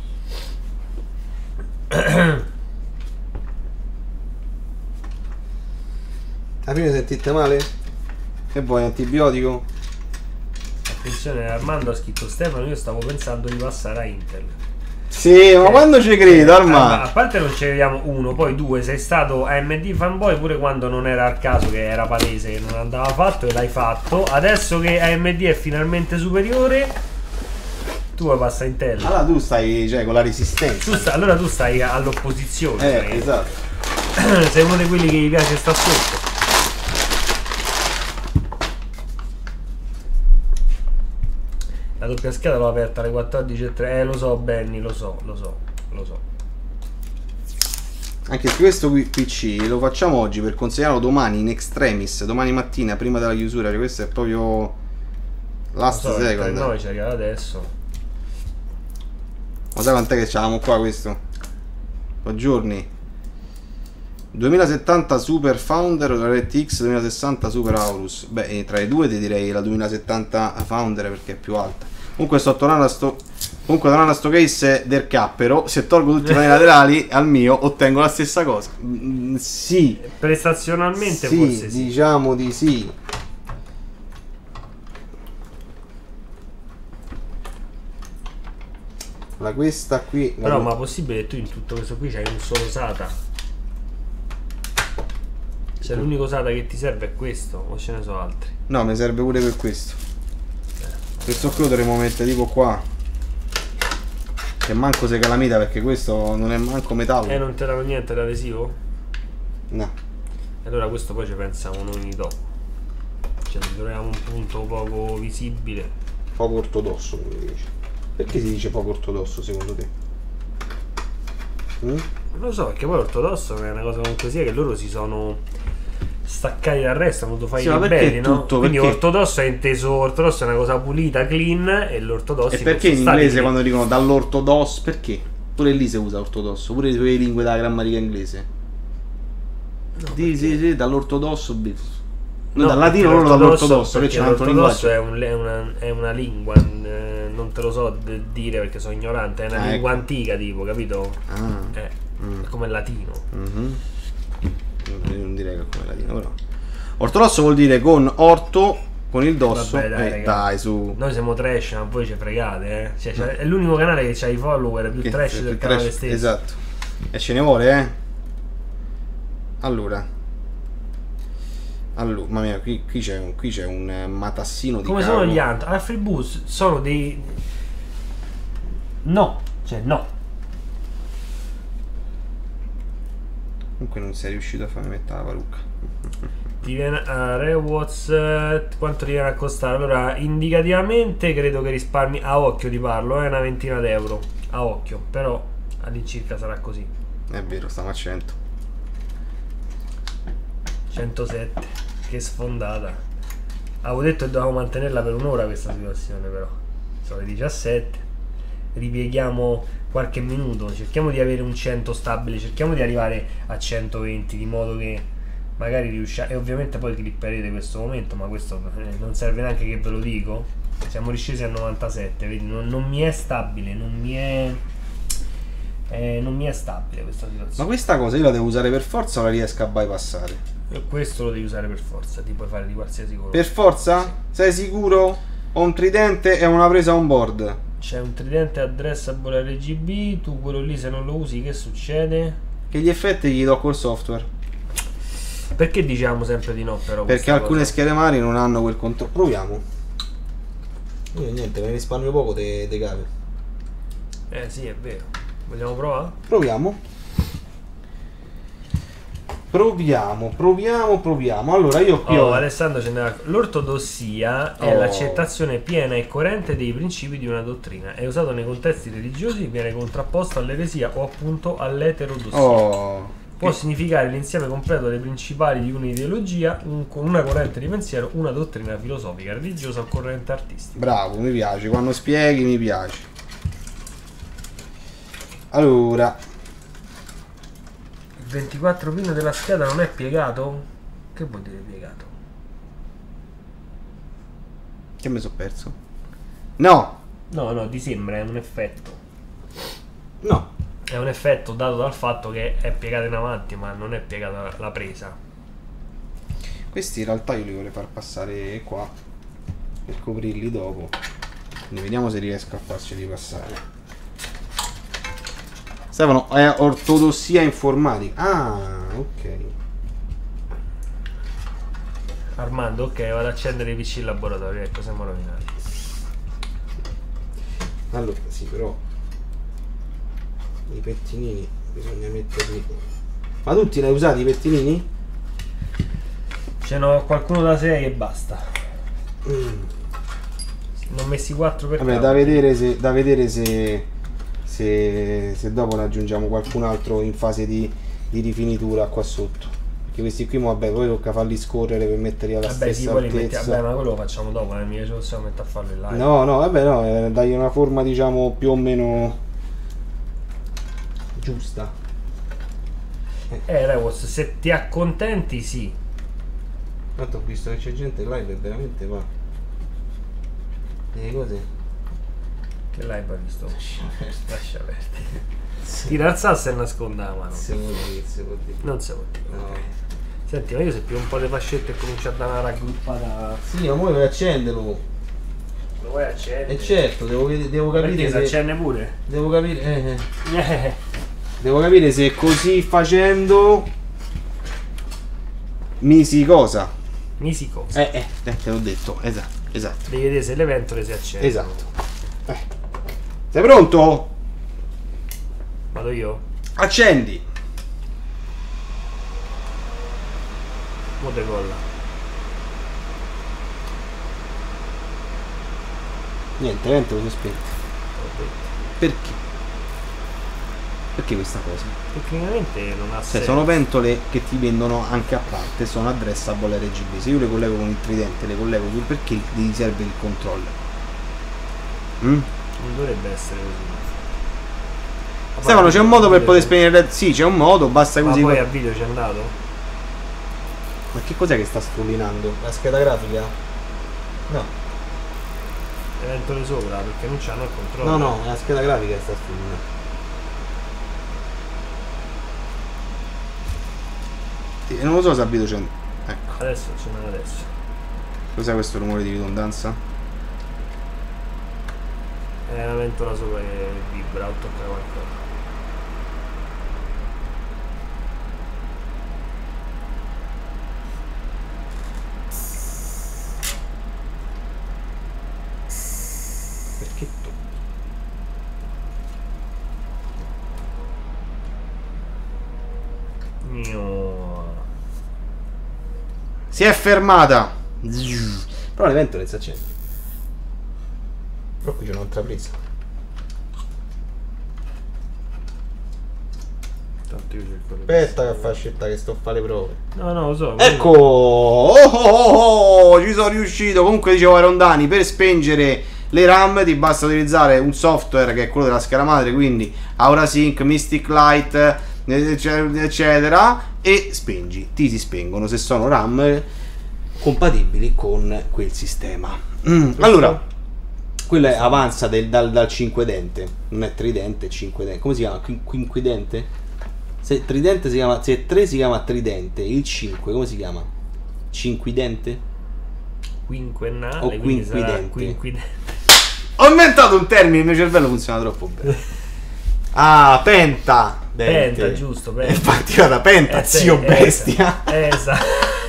Alla fine sentite male? Che vuoi, antibiotico? Attenzione, Armando ha scritto: Stefano, io stavo pensando di passare a Intel. Sì, ma quando ci credo, Eh, Armando? a parte non ci vediamo, uno, poi due, sei stato A M D fanboy pure quando non era al caso, che era palese che non andava fatto, e l'hai fatto. Adesso che A M D è finalmente superiore, tu vuoi passare a Intel. Allora tu stai, cioè, con la resistenza. Tu sta- allora tu stai all'opposizione, Eh, sai? esatto. Sei uno di quelli che gli piace sta sotto. La doppia scheda l'ho aperta alle quattordici e tre. Eh, lo so, Benny, lo so, lo so, lo so. Anche se questo qui P C lo facciamo oggi per consegnarlo domani in extremis, domani mattina prima della chiusura. Questo è proprio last so, second. Il nove ci arriva adesso. Ma sai quant'è che c'avevamo qua questo? Giorni. duemilasettanta Super Founder o la R T X duemilasessanta Super Aorus. Beh, tra i due ti direi la duemilasettanta Founder perché è più alta. Comunque sto tornando a sto Comunque tornando a sto case del cappero, se tolgo tutti i panni laterali al mio ottengo la stessa cosa. Mm, sì. Prestazionalmente sì, forse sì. Diciamo di sì. La questa qui. Però la... ma possibile che tu in tutto questo qui c'hai un solo SATA? Cioè l'unico SATA che ti serve è questo o ce ne sono altri? No, mi serve pure per questo. Questo qui lo dovremmo mettere tipo qua. Che manco se calamita perché questo non è manco metallo. Eh, non te danno niente d'adesivo? No. E allora questo poi ci pensiamo noi dopo. Cioè troviamo un punto poco visibile. Poco ortodosso come dice. Perché si dice poco ortodosso secondo te? Mm? Non lo so, perché poi ortodosso è una cosa comunque sia che loro si sono staccati dal resto, hanno voluto fare sì, i ribelli, no? tutto, Quindi perché... ortodosso è inteso, ortodosso è una cosa pulita, clean, e l'ortodosso. E perché in inglese quando dicono dall'ortodosso, perché? Pure lì si usa ortodosso, pure le tue lingue della grammatica inglese. No, sì, sì, sì, dall'ortodosso. Noi no, dal latino loro dall'ortodosso, che c'è un altro linguaggio. È, un, è, una, è una lingua, eh, non te lo so de- dire perché sono ignorante, è una ah, lingua ecco. antica tipo, capito? Ah. Eh, Mm. È come il latino. Mm-hmm. Non direi che è come il latino, però. Ortodosso vuol dire con orto, con il dosso. Vabbè, dai, eh, dai, su. Noi siamo trash, ma voi ci fregate, eh? Cioè, cioè, è l'unico canale che c'ha i follower più Che- trash più del trash, canale stesso. Esatto. E ce ne vuole, eh? Allora. Allora, mamma mia, qui, qui c'è un, qui c'è un eh, matassino di Come cavolo. sono gli Ant? Al FreeBoost sono dei... No, cioè no. Comunque non sei riuscito a farmi mettere la parrucca. Ti viene a Rewards, eh, quanto ti viene a costare? Allora, indicativamente credo che risparmi, a occhio ti parlo, è eh, una ventina d'euro. A occhio, però all'incirca sarà così. È vero, stiamo a cento. centosette, che sfondata. Avevo detto che dovevamo mantenerla per un'ora questa situazione, però sono le diciassette. Ripieghiamo qualche minuto, cerchiamo di avere un cento stabile, cerchiamo di arrivare a centoventi, di modo che magari riusciamo. E ovviamente poi clipperete questo momento, ma questo eh, non serve neanche che ve lo dico. Siamo riscesi a novantasette, vedi, non, non mi è stabile, non mi è eh, non mi è stabile questa situazione. Ma questa cosa io la devo usare per forza o la riesco a bypassare? E questo lo devi usare per forza, ti puoi fare di qualsiasi colore. Per forza? Sì. Sei sicuro? Ho un tridente e una presa on board. C'è un tridente addressable R G B, tu quello lì se non lo usi che succede? Che gli effetti gli do col software. Perché diciamo sempre di no però? Perché alcune cosa? schede mari non hanno quel controllo. Proviamo. Io niente, me ne risparmio poco de, de cave. Eh sì, è vero. Vogliamo provare? Proviamo. Proviamo, proviamo, proviamo. Allora io qui Oh, ho... Alessandro ce n'era. L'ortodossia è Oh. l'accettazione piena e coerente dei principi di una dottrina. È usato nei contesti religiosi, viene contrapposto all'eresia o appunto all'eterodossia. Oh. Può Che- significare l'insieme completo dei principali di un'ideologia, un- con una corrente di pensiero, una dottrina filosofica, religiosa o corrente artistica. Bravo, mi piace. Quando spieghi mi piace. Allora, Il ventiquattro pin della scheda non è piegato? Che vuol dire piegato? che mi sono perso? No, No, no, ti sembra, è un effetto. no. È un effetto dato dal fatto che è piegata in avanti, ma non è piegata la presa. Questi in realtà io li volevo far passare qua per coprirli dopo. Quindi vediamo se riesco a farceli passare. Stefano, è ortodossia informatica. Ah, ok. Armando, ok, vado ad accendere i P C in laboratorio, ecco, siamo rovinati. Allora, sì, però i pettinini bisogna metterli. Ma tutti li hai usati i pettinini? Ce n'ho qualcuno da sei e basta. Mm. Ne ho messi quattro per Vabbè, capo. da vedere se da vedere se se, se dopo ne aggiungiamo qualcun altro in fase di di rifinitura qua sotto. Perché questi qui, vabbè, poi tocca farli scorrere per metterli alla Vabbè, sì, stessa poi li metti, altezza. vabbè, ma quello lo facciamo dopo, eh, mica ce lo possiamo mettere a farlo in live. No, no, vabbè, no, eh, dai una forma diciamo più o meno giusta. Eh, Rewos, se ti accontenti, sì. Tanto ho visto che c'è gente in live e veramente va. E cose? Che live hai visto? Lascia perdere. Tira al sasso e nasconda la mano. Si può dire, si può dire. Non si può dire. No. Ok. Senti, ma io se più un po' di fascette e comincio a dare una raggruppata. Sì, ma poi vuoi accenderlo? Lo vuoi accendere? E certo, devo, devo capire Perché si se. accende pure? Devo capire. Eh, eh. Eh, Devo capire se così facendo. Misi cosa? misi cosa? Eh, eh, eh, te l'ho detto, esatto, esatto. Devi vedere se le ventole si accendono. Esatto. Eh. Sei pronto? Vado io? Accendi. Mo decolla. Niente, ventolo si è spento. Ho detto. Perché? Perché questa cosa? Tecnicamente non ha Cioè, senso. sono pentole che ti vendono anche a parte, sono addressable R G B. Se io le collego con il tridente, le collego sul perché gli serve il controller. Mm? Non dovrebbe essere così. Stefano, c'è un modo per poter spegnere il... Sì, c'è un modo, basta Ma così. poi a video c'è andato? Ma che cos'è che sta strullinando? La scheda grafica? No. Le ventole sopra perché non c'hanno il controllo. No, no, è la scheda grafica che sta strullinando. Sì, non lo so se abito c'è. Ecco. Adesso ce n'è adesso. Cos'è questo rumore di ridondanza? È una ventola sopra che vibra o tocca qualcosa. Perché tu? Mio. Si è fermata. Però le ventole si accendono. Però qui c'è un'altra presa. Tanto io cerco di- Aspetta che fa scelta che sto a fare le prove. No, no, lo so. Ecco! Oh, oh, oh, oh, ci sono riuscito. Comunque dicevo ai Rondani, per spengere le RAM ti basta utilizzare un software che è quello della scheda madre, quindi AuraSync, Mystic Light, eccetera, e spengi. Ti si spengono se sono RAM compatibili con quel sistema. Mm, allora, quello è avanza del, dal, dal cinque dente, non è tridente, è cinque dente. Come si chiama? Quin- Quinquidente? Se tridente si chiama, se tre si chiama tridente, il cinque come si chiama? Cinquidente? Quinquennale. O quindi sarà quinquidente. quinquidente. Ho inventato un termine, il mio cervello funziona troppo bene. Ah, penta. dente. Penta, giusto, È penta. partita da penta, Eh, sì, zio eh, bestia. Esatto.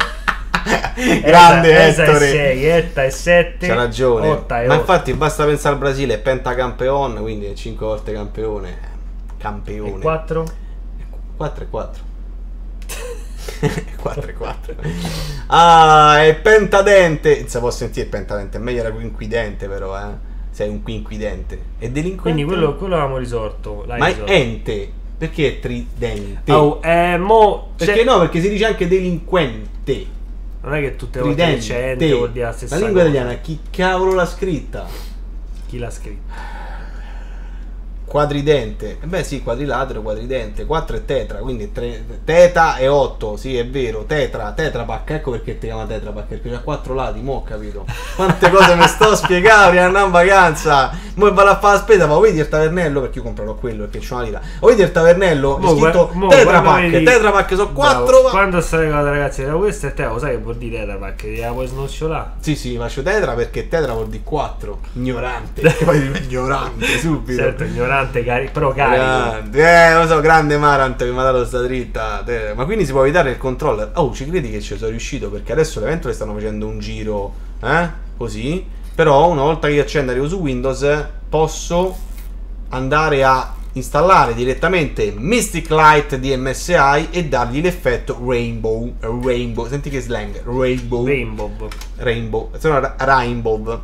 Grande Esa è Ettore. sei, Etta è sette. C'ha ragione. Otta è Ma otto. infatti basta pensare al Brasile, è pentacampeon, quindi è cinque volte campione. Campione. E quattro? quattro e quattro. quattro e quattro. Ah, è pentadente. Non si può sentire pentadente, è meglio era quinquidente però, eh. Sei un quinquidente. E delinquente. Quindi quello, quello avevamo risolto. L'hai Ma è risolto. ente. Perché è tridente? Oh, eh, mo, Perché cioè, no? Perché si dice anche delinquente. non è che tutte le volte che Tridente. c'è ente vuol dire la stessa La lingua cosa. italiana, chi cavolo l'ha scritta? Chi l'ha scritto? Quadridente. Eh beh sì, quadrilatero, quadridente. quattro è tetra, quindi tre, teta e otto, sì è vero. Tetra, tetrapack, ecco perché ti chiama tetrapack, perché c'ha quattro lati, mo' ho capito. Quante cose mi sto a spiegare prima di andare in vacanza. Mo' vado a fare la spesa, ma vuoi dire il tavernello? Perché io comprerò quello, perché c'ho una lira. Vuoi dire il tavernello? È Mo, scritto mo, tetrapack, quando vedi- tetrapack sono Bravo. quattro. ma- Quando stai con ragazzi da questo è te, lo sai che vuol dire tetrapack? Ti la puoi snocciolare? Sì, sì, faccio tetra perché tetra vuol dire quattro. Ignorante. Che poi dico ignorante subito. Certo, ignorante, cari- però carico. Grande. Eh, lo so, grande Marant che mi ha dato sta dritta. Eh, Ma quindi si può evitare il controller? Oh, ci credi che ci sono riuscito? Perché adesso le ventole stanno facendo un giro, eh? Così. Però una volta che io accendo arrivo su Windows, posso andare a installare direttamente Mystic Light di M S I e dargli l'effetto Rainbow. Rainbow. Senti che slang. Rainbow. Rainbow. Rainbow. Sono Rainbow.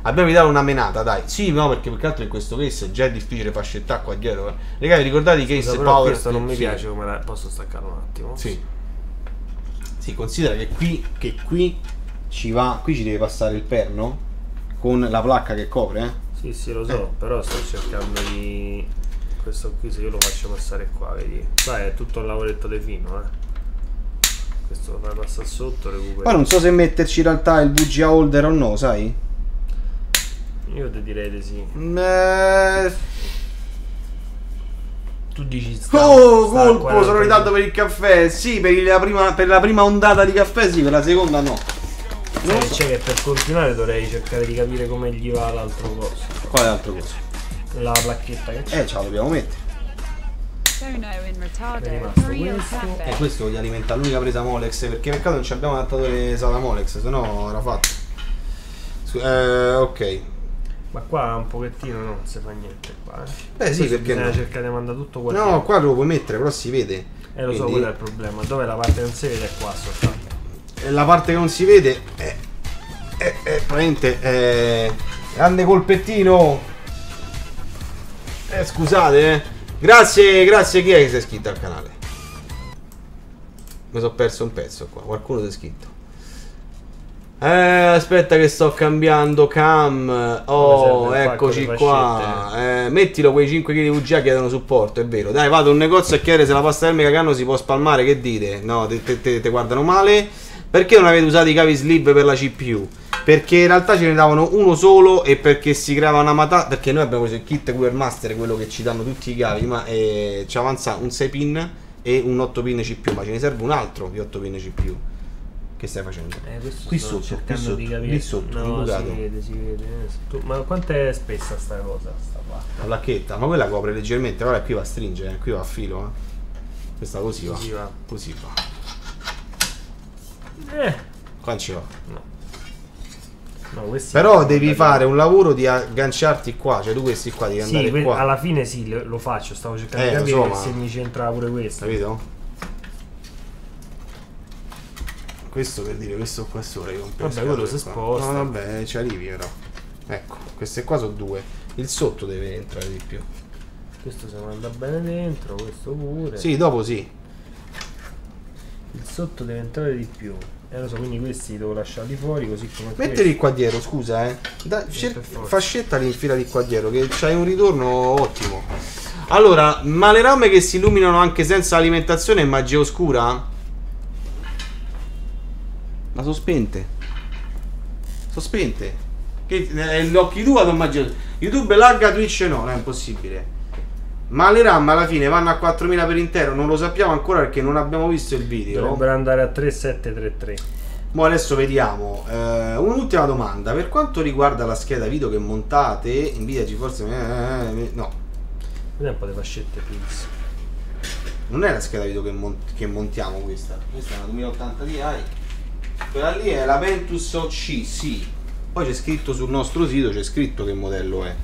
Abbiamo dato una menata, dai. Sì, no, perché più che altro in questo case già è difficile fascettare qua dietro. Raga, vi ricordate i case Scusa, però power? questo non mi Sì. piace come la... Posso staccarlo un attimo? Sì. Sì, considera che qui, che qui ci va, qui ci deve passare il perno con la placca che copre, eh? Sì, sì, lo so, però sto cercando di... Questo qui se io lo faccio passare qua, vedi? Qua è tutto un lavoretto di fino, eh. Questo lo fai passare sotto, recuperi. Poi non so se metterci in realtà il V G A holder o no, sai? Io ti direi di sì. Eh... Tu dici sta, Oh, sta colpo, quaranta sono ritardo per il caffè. Sì, per la prima, per la prima ondata di caffè sì, per la seconda no. Sai che c'è che per continuare dovrei cercare di capire come gli va l'altro coso. Quale altro cosa? La placchetta che c'è. Eh, ce la dobbiamo mettere. Sono in ritardo. È rimasto Hurry al questo. caffè. E questo voglio alimentare l'unica presa Molex, perché peccato non ci abbiamo adattatore SATA Molex, se no era fatto. Su- eh, ok. Ma qua un pochettino no, non si fa niente qua, eh. Beh sì, Questo perché bisogna no? cercare di mandare tutto qua No, dentro. qua lo puoi mettere, però si vede. Eh lo so, Quindi, quello è il problema. Dove la parte che non si vede è qua soltanto. la parte che non si vede è, è, è praticamente è... grande colpettino. Eh, scusate, eh. Grazie, grazie. Chi è che si è iscritto al canale? Mi sono perso un pezzo qua. Qualcuno si è iscritto. Eh, aspetta che sto cambiando cam. Oh, serve il pacco eccoci di qua. Eh, mettilo, quei cinque chili di V G A chiedono supporto, è vero. Dai, vado a un negozio a chiedere se la pasta termica che hanno si può spalmare, che dite? No, te, te, te, te guardano male. Perché non avete usato i cavi slip per la C P U? Perché in realtà ce ne davano uno solo e perché si creava una matata. Perché noi abbiamo preso il kit Cooler Master, quello che ci danno tutti i cavi, ma eh, ci avanza un sei pin e un otto pin C P U, ma ce ne serve un altro di otto pin C P U. Che stai facendo? Eh, questo Qui sto sotto, cercando qui sotto, di capire. lì sotto, no, imbucato. si vede, si vede. Eh, tu- Ma quanto è spessa sta cosa? Sta qua? La placchetta, ma quella copre leggermente, ora qui va a stringere, eh, qui va a filo, eh. Questa così va. Così va. Così va. Eh, Qua non ci va. no. No, questi Però sono devi da- fare un lavoro di agganciarti qua, cioè tu questi qua devi Sì, andare que- qua. alla fine sì, lo, lo faccio, stavo cercando Eh, di lo capire so, che ma- se mi c'entrava pure questo. Capito? Questo per dire, questo qua sopra io rompo le Vabbè, quello scatole si qua. sposta. No, vabbè, ci arrivi però. Ecco, queste qua sono due. Il sotto deve entrare di più. Questo si manda bene dentro, questo pure. Sì, dopo sì. Il sotto deve entrare di più. Eh lo so, quindi questi li devo lasciarli fuori così come Mettili qua dietro, scusa, eh. Da, cer- per forza. fascetta l'infila di qua dietro, che c'hai un ritorno ottimo. Allora, ma le rame che si illuminano anche senza alimentazione è magia oscura? Ma sono spente. Sono spente. Che eh, gli occhi tua sono magia oscura. YouTube lagga, Twitch no, non è impossibile. Ma le RAM alla fine vanno a quattromila per intero, non lo sappiamo ancora perché non abbiamo visto il video. dovrebbero andare a tre sette tre tre. Mo adesso vediamo. Eh, un'ultima domanda. Per quanto riguarda la scheda video che montate, Nvidia GeForce eh, eh, no, Vediamo un po' di fascette, please. non è la scheda video che, mon- che montiamo questa. Questa è una duemilaottanta Ti. Quella lì è la Ventus O C, sì. Poi c'è scritto sul nostro sito, c'è scritto che modello è.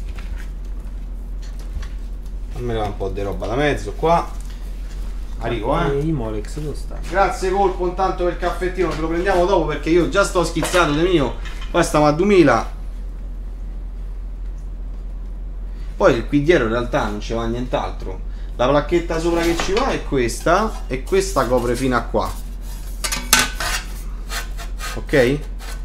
Fammi levare un po' di roba da mezzo qua. Arrivo, eh. E i Molex dove sta? Grazie Colpo intanto per il caffettino, ce lo prendiamo dopo perché io già sto schizzato di mio. Poi stiamo a duemila. Poi qui dietro in realtà non ci va nient'altro. La placchetta sopra che ci va è questa e questa copre fino a qua. Ok?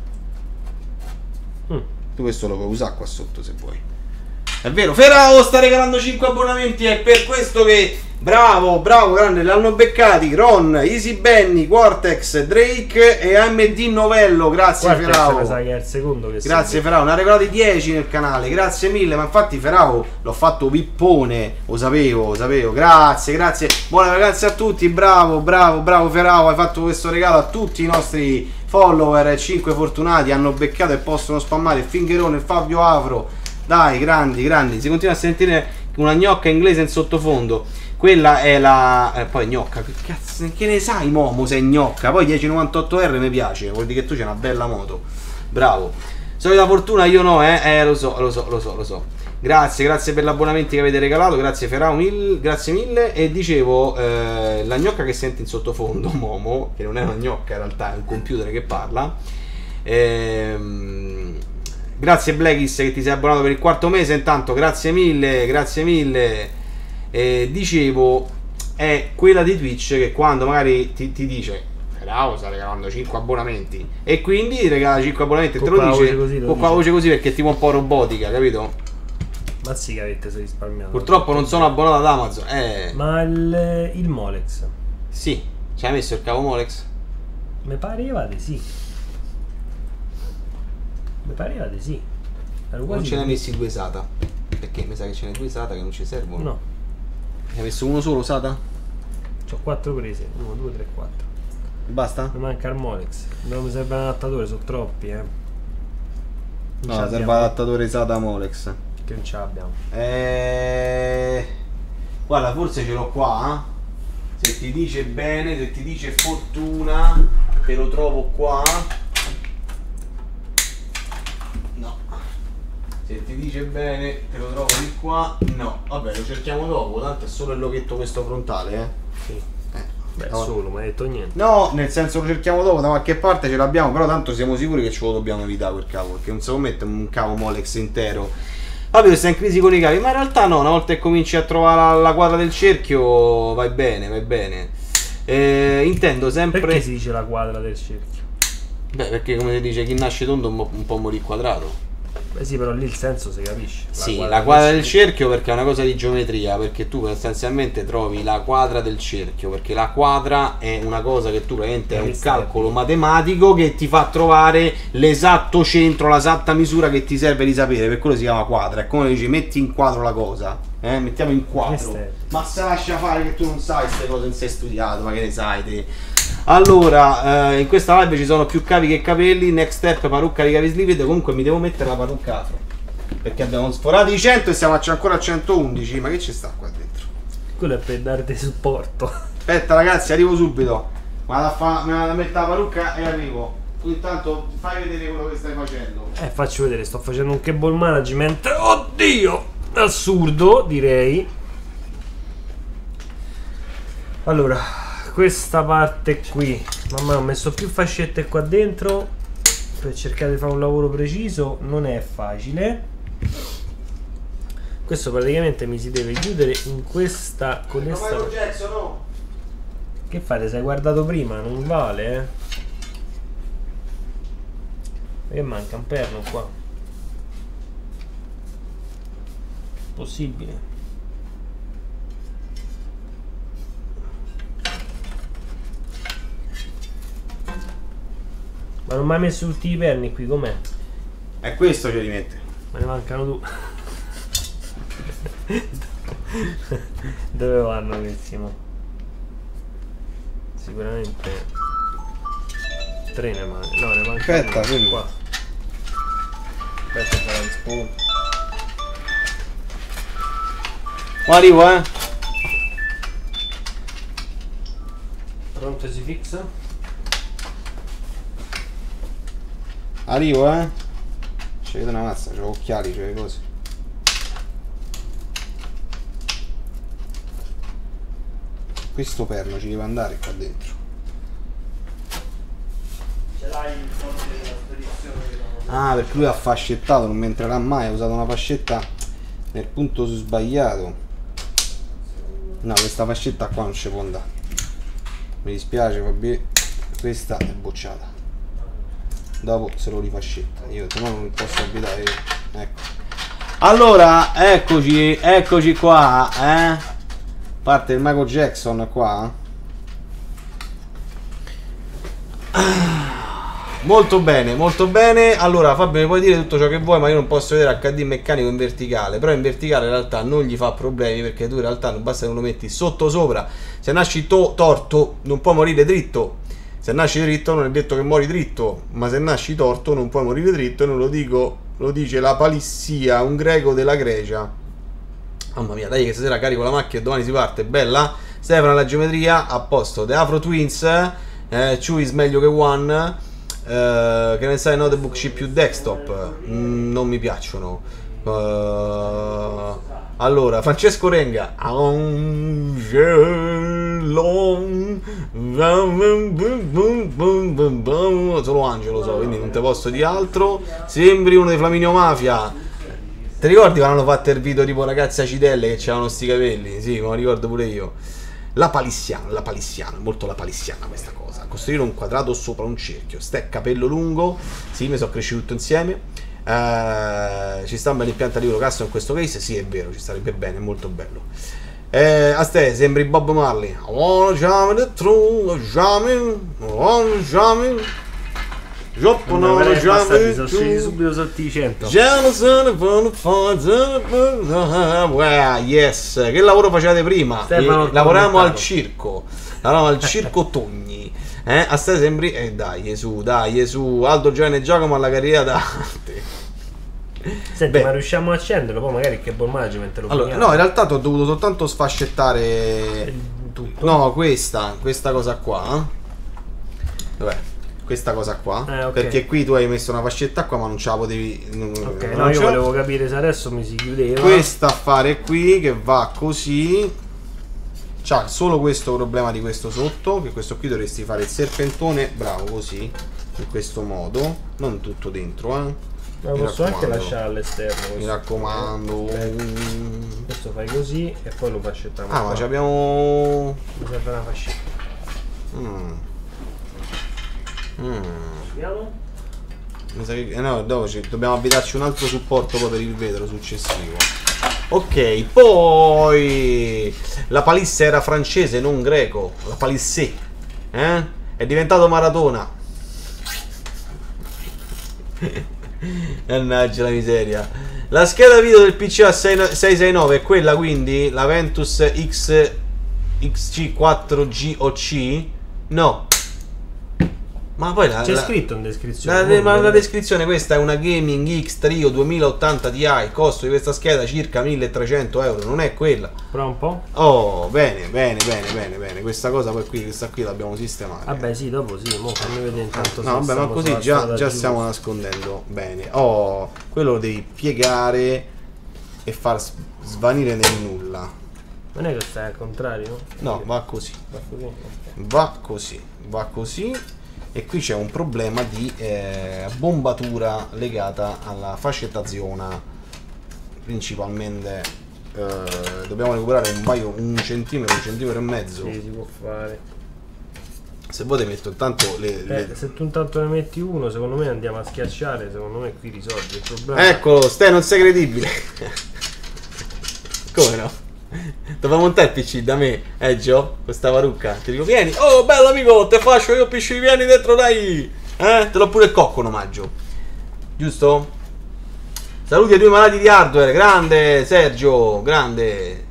Mm. Tu questo lo puoi usare qua sotto se vuoi. È vero, Ferrao sta regalando cinque abbonamenti, è per questo che bravo, bravo, grande, l'hanno beccati Ron, Easy Benny, Quartex, Drake e A M D Novello. Grazie Quartex Ferrao. mi sa che è il secondo che Grazie Ferrao, ne ha regalati dieci nel canale, grazie mille, ma infatti Ferrao l'ho fatto pippone, lo sapevo, lo sapevo, grazie, grazie, buone vacanze a tutti, bravo, bravo, bravo Ferrao, hai fatto questo regalo a tutti i nostri follower, cinque fortunati, hanno beccato e possono spammare il Fingerone, il Fabio Avro, dai, grandi, grandi, si continua a sentire una gnocca inglese in sottofondo. Quella è la... Eh, poi gnocca, che cazzo, che ne sai Momo se è gnocca? Poi dieci novantotto R mi piace, vuol dire che tu c'hai una bella moto. Bravo. Solita fortuna io no, eh? Eh, lo so, lo so, lo so, lo so. Grazie, grazie per l'abbonamento che avete regalato, grazie Ferrao, mil... grazie mille. E dicevo, eh, la gnocca che senti in sottofondo, Momo, che non è una gnocca in realtà, è un computer che parla. Ehm... Grazie Blackis che ti sei abbonato per il quarto mese. Intanto grazie mille, grazie mille. Eh, dicevo, è quella di Twitch che quando magari ti, ti dice Rao sta regalando cinque abbonamenti e quindi ti regala cinque abbonamenti e te lo dice così, lo con dice. la voce così perché è tipo un po' robotica, capito? Ma sì che avete sei risparmiato. Purtroppo non sono abbonato ad Amazon. Eh, Ma il, il Molex sì, ci hai messo il cavo Molex? mi pareva di sì. Mi pareva di sì. Ero Non quasi ce ne hai convinto. messi due SATA? Perché mi sa che ce ne due SATA che non ci servono. No, Ne hai messo uno solo SATA? c'ho quattro prese. uno, due, tre, quattro. Basta? Mi manca il Molex. Non mi serve un adattatore, sono troppi, eh. Non ce No, serve l'abbiamo. adattatore SATA Molex. Che non ce l'abbiamo. Eh... Guarda, forse ce l'ho qua. eh. Se ti dice bene, se ti dice fortuna, te lo trovo qua. No. Se ti dice bene, te lo trovo di qua. No. Vabbè, lo cerchiamo dopo. Tanto è solo il loghetto questo frontale, eh. Sì. Eh. Beh, No. solo, ma hai detto niente. No, nel senso lo cerchiamo dopo, da qualche parte ce l'abbiamo, però tanto siamo sicuri che ce lo dobbiamo evitare quel cavo, perché non si può mettere un cavo Molex intero. Vabbè, stai in crisi con i cavi, ma in realtà no, una volta che cominci a trovare la, la quadra del cerchio, vai bene, vai bene. Eh, intendo sempre... Perché si dice la quadra del cerchio? Beh, perché come si dice, chi nasce tondo un po', un po' morì quadrato. Beh sì, però lì il senso si capisce. Sì, la quadra del cerchio perché è una cosa di geometria, perché tu sostanzialmente trovi la quadra del cerchio, perché la quadra è una cosa che tu praticamente è un calcolo matematico che ti fa trovare l'esatto centro, l'esatta misura che ti serve di sapere, per quello si chiama quadra. È come dici, metti in quadro la cosa, eh? Mettiamo in quadro. Questo è- Ma se lascia fare che tu non sai queste cose, non sei studiato, ma che ne sai te? Allora, eh, in questa live ci sono più cavi che capelli. Next step, parrucca di cavi slived. Comunque mi devo mettere la parrucca afro, perché abbiamo sforato i cento e siamo ancora a centoundici. Ma che ci sta qua dentro? Quello è per darti supporto. Aspetta ragazzi, arrivo subito. Vado a fa- me la metto la parrucca e arrivo. Tu intanto fai vedere quello che stai facendo. Eh, faccio vedere, sto facendo un cable management. Oddio! Assurdo, direi. Allora, questa parte qui. Mamma, ho messo più fascette qua dentro per cercare di fare un lavoro preciso. Non è facile. Questo praticamente mi si deve chiudere in questa, con questa. Jackson, no? Che fate? Sei guardato prima? Non vale, eh? Che manca un perno qua. Possibile. Ma non mi hai messo tutti i perni qui, com'è? È questo che li mette. Me ne mancano due. Dove vanno questi mo? Sicuramente tre ne mancano. No, ne mancano Aspetta, uno. fermo. Qua. Aspetta, fare il spunto. Ma arrivo, eh. Pronto, si fixa? Arrivo, eh. Ci vedo una mazza, c'ho occhiali, c'ho le cose. Questo perno ci deve andare qua dentro. Ce l'hai il codice della spedizione? Ah, perché lui ha fascettato, non mi entrerà mai, ha usato una fascetta nel punto sbagliato. No, questa fascetta qua non ci può andare. Mi dispiace, vabbè. Questa è bocciata. Dopo se lo rifascetta. Io se no non posso abitare. Ecco. Allora, eccoci, eccoci qua, eh. Parte il Michael Jackson qua. Molto bene, molto bene. Allora Fabio mi puoi dire tutto ciò che vuoi, ma io non posso vedere acca di meccanico in verticale. Però in verticale in realtà non gli fa problemi, perché tu in realtà non basta che lo metti sotto sopra. Se nasci to torto non puoi morire dritto. Se nasci dritto non è detto che muori dritto, ma se nasci torto non puoi morire dritto. E non lo dico, lo dice la Palissia, un greco della Grecia. Mamma mia, dai che stasera carico la macchina e domani si parte, bella. Stefano la geometria, a posto. The Afro Twins, eh, two is meglio che one. Eh, che ne sai, notebook C P U desktop, mm, non mi piacciono. Eh, allora, Francesco Renga, Angel long. Solo Angelo lo so, quindi non te posso di altro. Sembri uno dei Flaminio Mafia. Ti ricordi quando hanno fatto il video tipo ragazze acidelle che c'erano sti capelli? Sì, me lo ricordo pure io. La palissiana, la palissiana, molto la palissiana questa cosa. Costruire un quadrato sopra un cerchio. Ste capello lungo. Sì, mi sono cresciuto tutto insieme. Uh, ci sta un bel impianto a livello castro in questo case? Sì, è vero, ci starebbe bene, è molto bello. Eh, a te sembri Bob Marley. I wanna jam the true, jamming, I wanna jamming. Joppo no, jamming. Sono scesi subito sotto i cento. Yes, che lavoro facevate prima? Stefano, eh, lavoravamo al circo. Lavoravamo al circo Togni. Eh, a te sembri. Eh dai, Gesù, dai, Gesù. Aldo Giovanni e Giacomo alla carriera d'arte. Senti, Beh. ma riusciamo a accenderlo? Poi magari che buon management lo Allora, prendiamo. no, in realtà ti ho dovuto soltanto sfascettare. Tutto. No, questa, questa cosa qua. Dov'è? Questa cosa qua. Eh, ok. Perché qui tu hai messo una fascetta qua, ma non ce la potevi. non- Ok, non no, io ce la- volevo capire se adesso mi si chiudeva. Questo affare qui che va così. C'ha solo questo problema di questo sotto. Che questo qui dovresti fare il serpentone. Bravo, così. In questo modo. Non tutto dentro, eh. Ma lo Mi posso anche raccomando. lasciare all'esterno. Mi questo. raccomando. Eh, Questo fai così e poi lo fascettiamo. Ah, ma qua. ci abbiamo. Mi serve una fascetta. Mm. Mm. Vediamo? Mi sa che. Eh no, dopo ci- dobbiamo abitarci un altro supporto poi per il vetro successivo. Ok, poi la palisse era francese, non greco. La palissé, eh? È diventato Maratona. Mannaggia la miseria. La scheda video del P C A seicentosessantanove è quella, quindi la Ventus X X C quattro G O C? No. Ma poi la, C'è la- scritto in descrizione. la, ma non- la descrizione, questa è una Gaming X Trio duemilaottanta Ti, costo di questa scheda circa milletrecento euro, non è quella. Prova un po'. Oh, bene, bene, bene, bene, bene. Questa cosa poi qui, questa qui l'abbiamo sistemata. Vabbè, sì, dopo sì, mo fammi vedere intanto. No, se vabbè, ma stiamo così sulla già, strada già giusta. stiamo nascondendo bene. Oh, quello lo devi piegare e far s- svanire nel nulla. Non è che stai al contrario? No, va così. Va così. Ok. Va così, va così. E qui c'è un problema di eh, bombatura legata alla fascettazione. Principalmente eh, dobbiamo recuperare un paio, un centimetro, un centimetro e mezzo. Sì, si può fare. Se vuoi ti metto intanto le, Eh, le... se tu intanto ne metti uno, secondo me andiamo a schiacciare, secondo me qui risolvi il problema. Eccolo, stai, non sei credibile. Come no? Dove montare il P C da me, eh Gio? Questa parrucca. Ti dico, vieni. Oh, bello amico, te faccio io il P C, vieni dentro, dai. Eh? Te l'ho pure il cocco in omaggio. Giusto? Saluti ai due malati di hardware. Grande Sergio, grande. E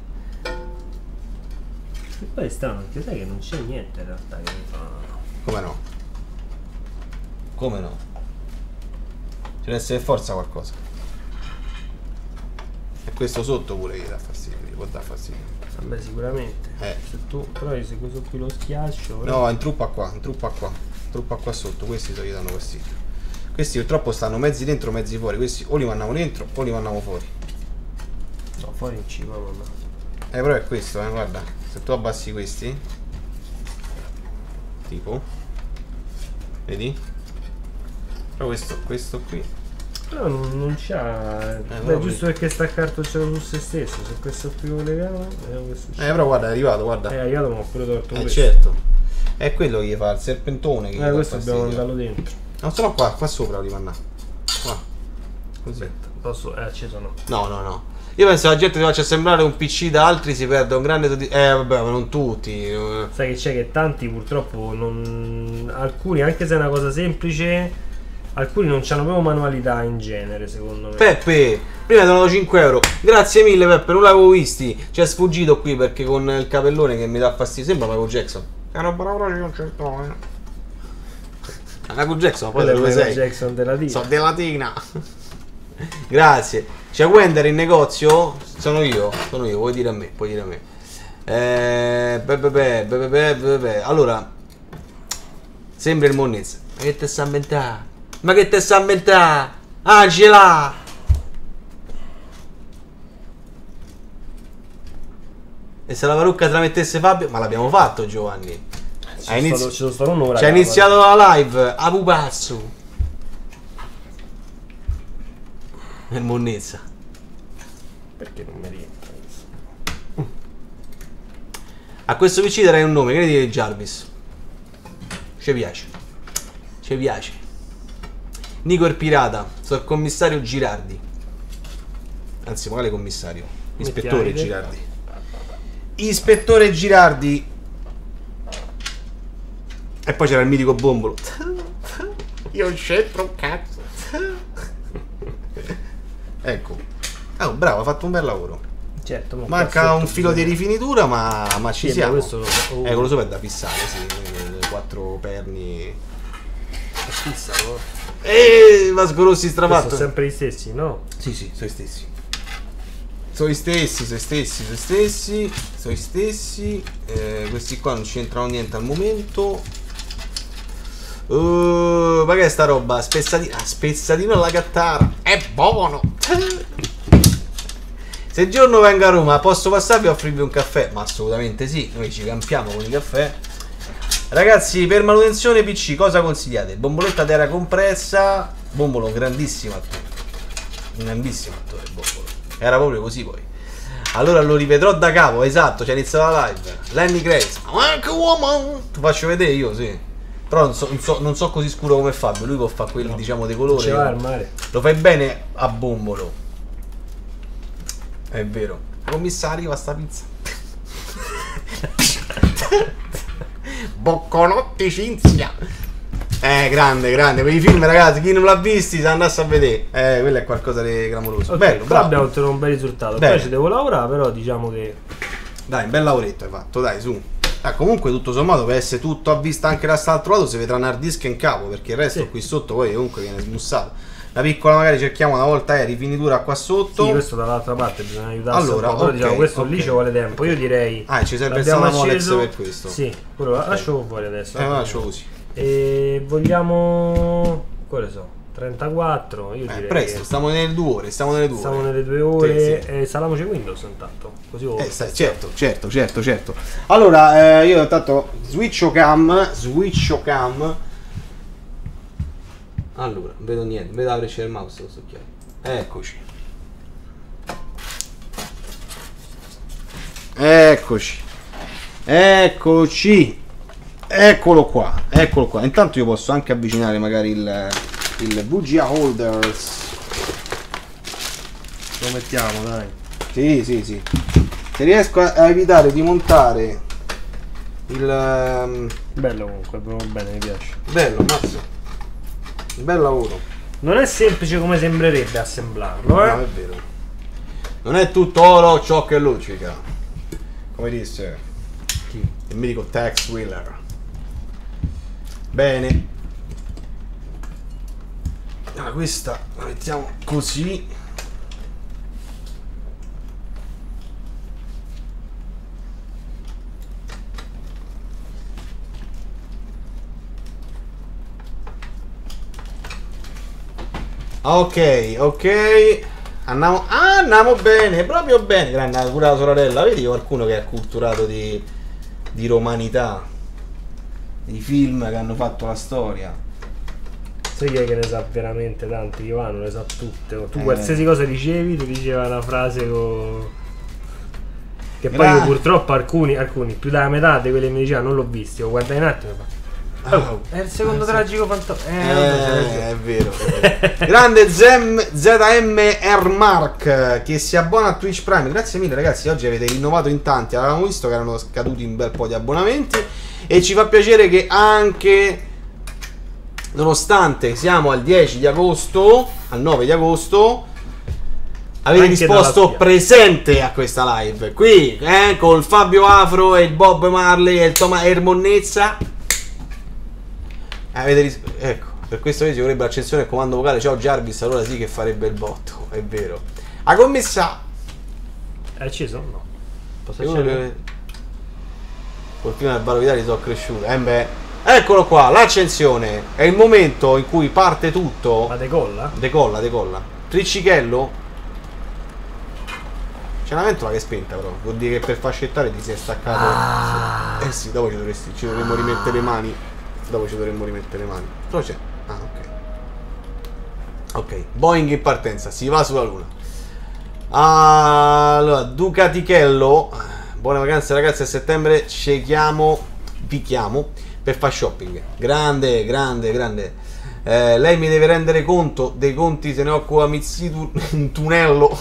poi è strano, perché sai che non c'è niente in realtà che mi fa. Come no? Come no? Ci deve essere forza qualcosa. E questo sotto pure gli dà fastidio, gli può dar fastidio. Vabbè, sicuramente. Eh. Se tu, però se questo qui lo schiaccio. No, intruppa qua, intruppa qua, intruppa qua sotto, questi gli danno fastidio. Questi purtroppo stanno mezzi dentro, mezzi fuori, questi o li mandiamo dentro o li mandiamo fuori. No, fuori in cima, mamma. Eh però è questo, eh, guarda, se tu abbassi questi, tipo, vedi? Però questo, questo qui, Però non, non c'ha. Eh, Beh, proprio. giusto perché sta cartocciato su se stesso. Se questo qui lo leviamo, vediamo che eh succede. però guarda, è arrivato, guarda. Eh, io mi ho pure torto Eh questo. certo, è quello che gli fa il serpentone che gli Eh, dà questo dobbiamo fastidio. mandarlo dentro. Non sono qua, qua sopra li manna. Qua. Così. Posso. È acceso no. No, no, no. Io penso che la gente ti faccia sembrare un P C da altri, si perde un grande soddisf- Eh vabbè, ma non tutti. eh. Sai che c'è che tanti purtroppo non. Alcuni, anche se è una cosa semplice, alcuni non hanno proprio manualità in genere, secondo me. Peppe, prima ti ho dato cinque euro. Grazie mille Peppe, non l'avevo visti. Ci è sfuggito qui perché con il capellone che mi dà fastidio. Sembra Michael Jackson. È una brava non c'è eh. Michael Jackson, poi da Quello è dove Michael sei? Jackson della Tina. So della Tina. Grazie. C'è Wender in negozio? Sono io, sono io, puoi dire a me, puoi dire a me. Eh, beh, beh, beh, beh, beh, beh, beh. Allora, sembra il Monnezza. Ma che te sta inventare? Ma che te sta inventare? Angela! E se la parrucca te la mettesse Fabio? Ma l'abbiamo fatto, Giovanni. Ci sono stato, ci sono stato un'ora. C'è iniziato la live a pupazzo. Nel monnezza. Perché non mi rientra? A questo P C darei un nome, che ne dite Jarvis? Ci piace. Ci piace. Nico il pirata, sono il commissario Girardi. Anzi, magari commissario. Ispettore Mettiamo Girardi. Ispettore Girardi. E poi c'era il mitico Bombolo. Io non c'entro un cazzo. Ecco. Oh, bravo, ha fatto un bel lavoro. Certo, ma Manca un filo di rifinitura, ma, ma ci Sì, siamo. questo lo so. Oh. Eh, quello sopra è da fissare, sì. Le quattro perni. Fissa, no? E Vasco Rossi strafatto. Sono sempre gli stessi, no? Sì, sì, sono gli stessi. Sono gli stessi, sono gli stessi, sono gli stessi, sono gli stessi. Eh, questi qua non c'entrano niente al momento. Uh, ma che è sta roba? Spezzatino. Ah, spezzatino alla cattara. È buono. Se il giorno vengo a Roma, posso passarvi a offrirvi un caffè? Ma assolutamente sì, noi ci campiamo con i caffè. Ragazzi, per manutenzione P C cosa consigliate? Bomboletta d'aria compressa. Bombolo, grandissimo attore. Un grandissimo attore, Bombolo. Era proprio così poi. Allora lo rivedrò da capo, esatto, c'è iniziata la live. Lenny Grace. Woman. Ti faccio vedere io, sì. Però non so, non so, non so così scuro come Fabio. Lui può fare quelli, no, diciamo, di colore. Ci va al mare. Lo fai bene a Bombolo. È vero. Commissario, va sta pizza. Bocconotti Cinzia. Eh, grande, grande. Quei film, ragazzi, chi non l'ha visti se andasse a vedere. Eh, quello è qualcosa di clamoroso. Okay, bello, bravo. Abbiamo ottenuto un bel risultato. Bene. Poi ci devo lavorare, però diciamo che... Dai, un bel lavoretto hai fatto, dai, su. Ah, comunque tutto sommato per essere tutto a vista anche dall'altro lato si vedrà un hard disk in capo, perché il resto sì, qui sotto poi comunque viene smussato. La piccola magari cerchiamo una volta è rifinitura qua sotto. Sì, questo dall'altra parte bisogna aiutarsi allora, un po', però okay, diciamo questo okay. lì ci vuole tempo. Io direi... Ah, ci serve l'abbiamo stata Molex acceso. per questo. Sì, quello okay. lascio fuori adesso. Eh, lascio così. E vogliamo... quale so? trentaquattro, io Eh, direi presto, che stiamo nelle due ore, stiamo nelle due stiamo ore. nelle due ore. Sì, sì. E salamoci Windows intanto. Così Eh, sai, certo, certo, certo, certo. Allora, eh, io intanto switcho cam, switcho cam. Allora, non vedo niente, vedo la freccia del mouse, questo occhiali. Eccoci. Eccoci. Eccoci. Eccolo qua, eccolo qua. Intanto io posso anche avvicinare magari il, il V G A holders. lo mettiamo, dai. Sì, sì, sì. Se riesco a, a evitare di montare il... Um... Bello comunque, proprio bene, mi piace. Bello, mazzo. Bel lavoro. Non è semplice come sembrerebbe assemblarlo, eh? No, è vero. Non è tutto oro ciò che luccica. Come disse Chi? il mitico Tex Wheeler. Bene. Allora, questa la mettiamo così. Ok, ok. Andiamo, ah, andiamo bene, proprio bene. Grande, pure la sorella. Vedi qualcuno che è acculturato di, di romanità, di film che hanno fatto la storia. Sai chi è che ne sa veramente tanti? Ivano le sa tutte. Tu Eh. qualsiasi cosa dicevi, ti diceva una frase con... che poi Gra- io purtroppo alcuni, alcuni, più della metà di quelli che mi dicevano non l'ho visti, lo guardai un attimo e fa... Oh, è il secondo tragico fantasma. Eh, Eh, vabbè, c'è ragione. è vero, è vero. Grande Zem, Z M R Mark che si abbona a Twitch Prime. Grazie mille ragazzi, oggi avete rinnovato in tanti. Avevamo visto che erano scaduti un bel po' di abbonamenti e ci fa piacere che anche nonostante siamo al dieci di agosto, al nove di agosto, avete Anche risposto dalla spia. presente a questa live. Qui, eh, col Fabio Afro e il Bob Marley e il Toma Ermonnezza. Avete ris- ecco, per questo ci vorrebbe l'accensione del comando vocale. Ciao Jarvis, allora sì che farebbe il botto, è vero. A commessa. È acceso? No. Posso E uno accendere? che... Col clima del Baro Vitali sono cresciuto. Eh beh. Eccolo qua, l'accensione. È il momento in cui parte tutto. Ma decolla? Decolla, decolla. Triccichello. C'è una ventola che è spenta però, vuol dire che per fascettare ti si è staccato. Ah. Eh sì, dopo ci dovresti, ci dovremmo rimettere le mani. Dopo ci dovremmo rimettere le mani. Però c'è. Ah, ok. Ok, Boeing in partenza, si va sulla luna. Allora, Ducatichello. Buone vacanze ragazzi, a settembre ci chiamo, vi chiamo per fare shopping. Grande, grande, grande. Eh, lei mi deve rendere conto dei conti, se ne occupa Mitsubishi in Tunello.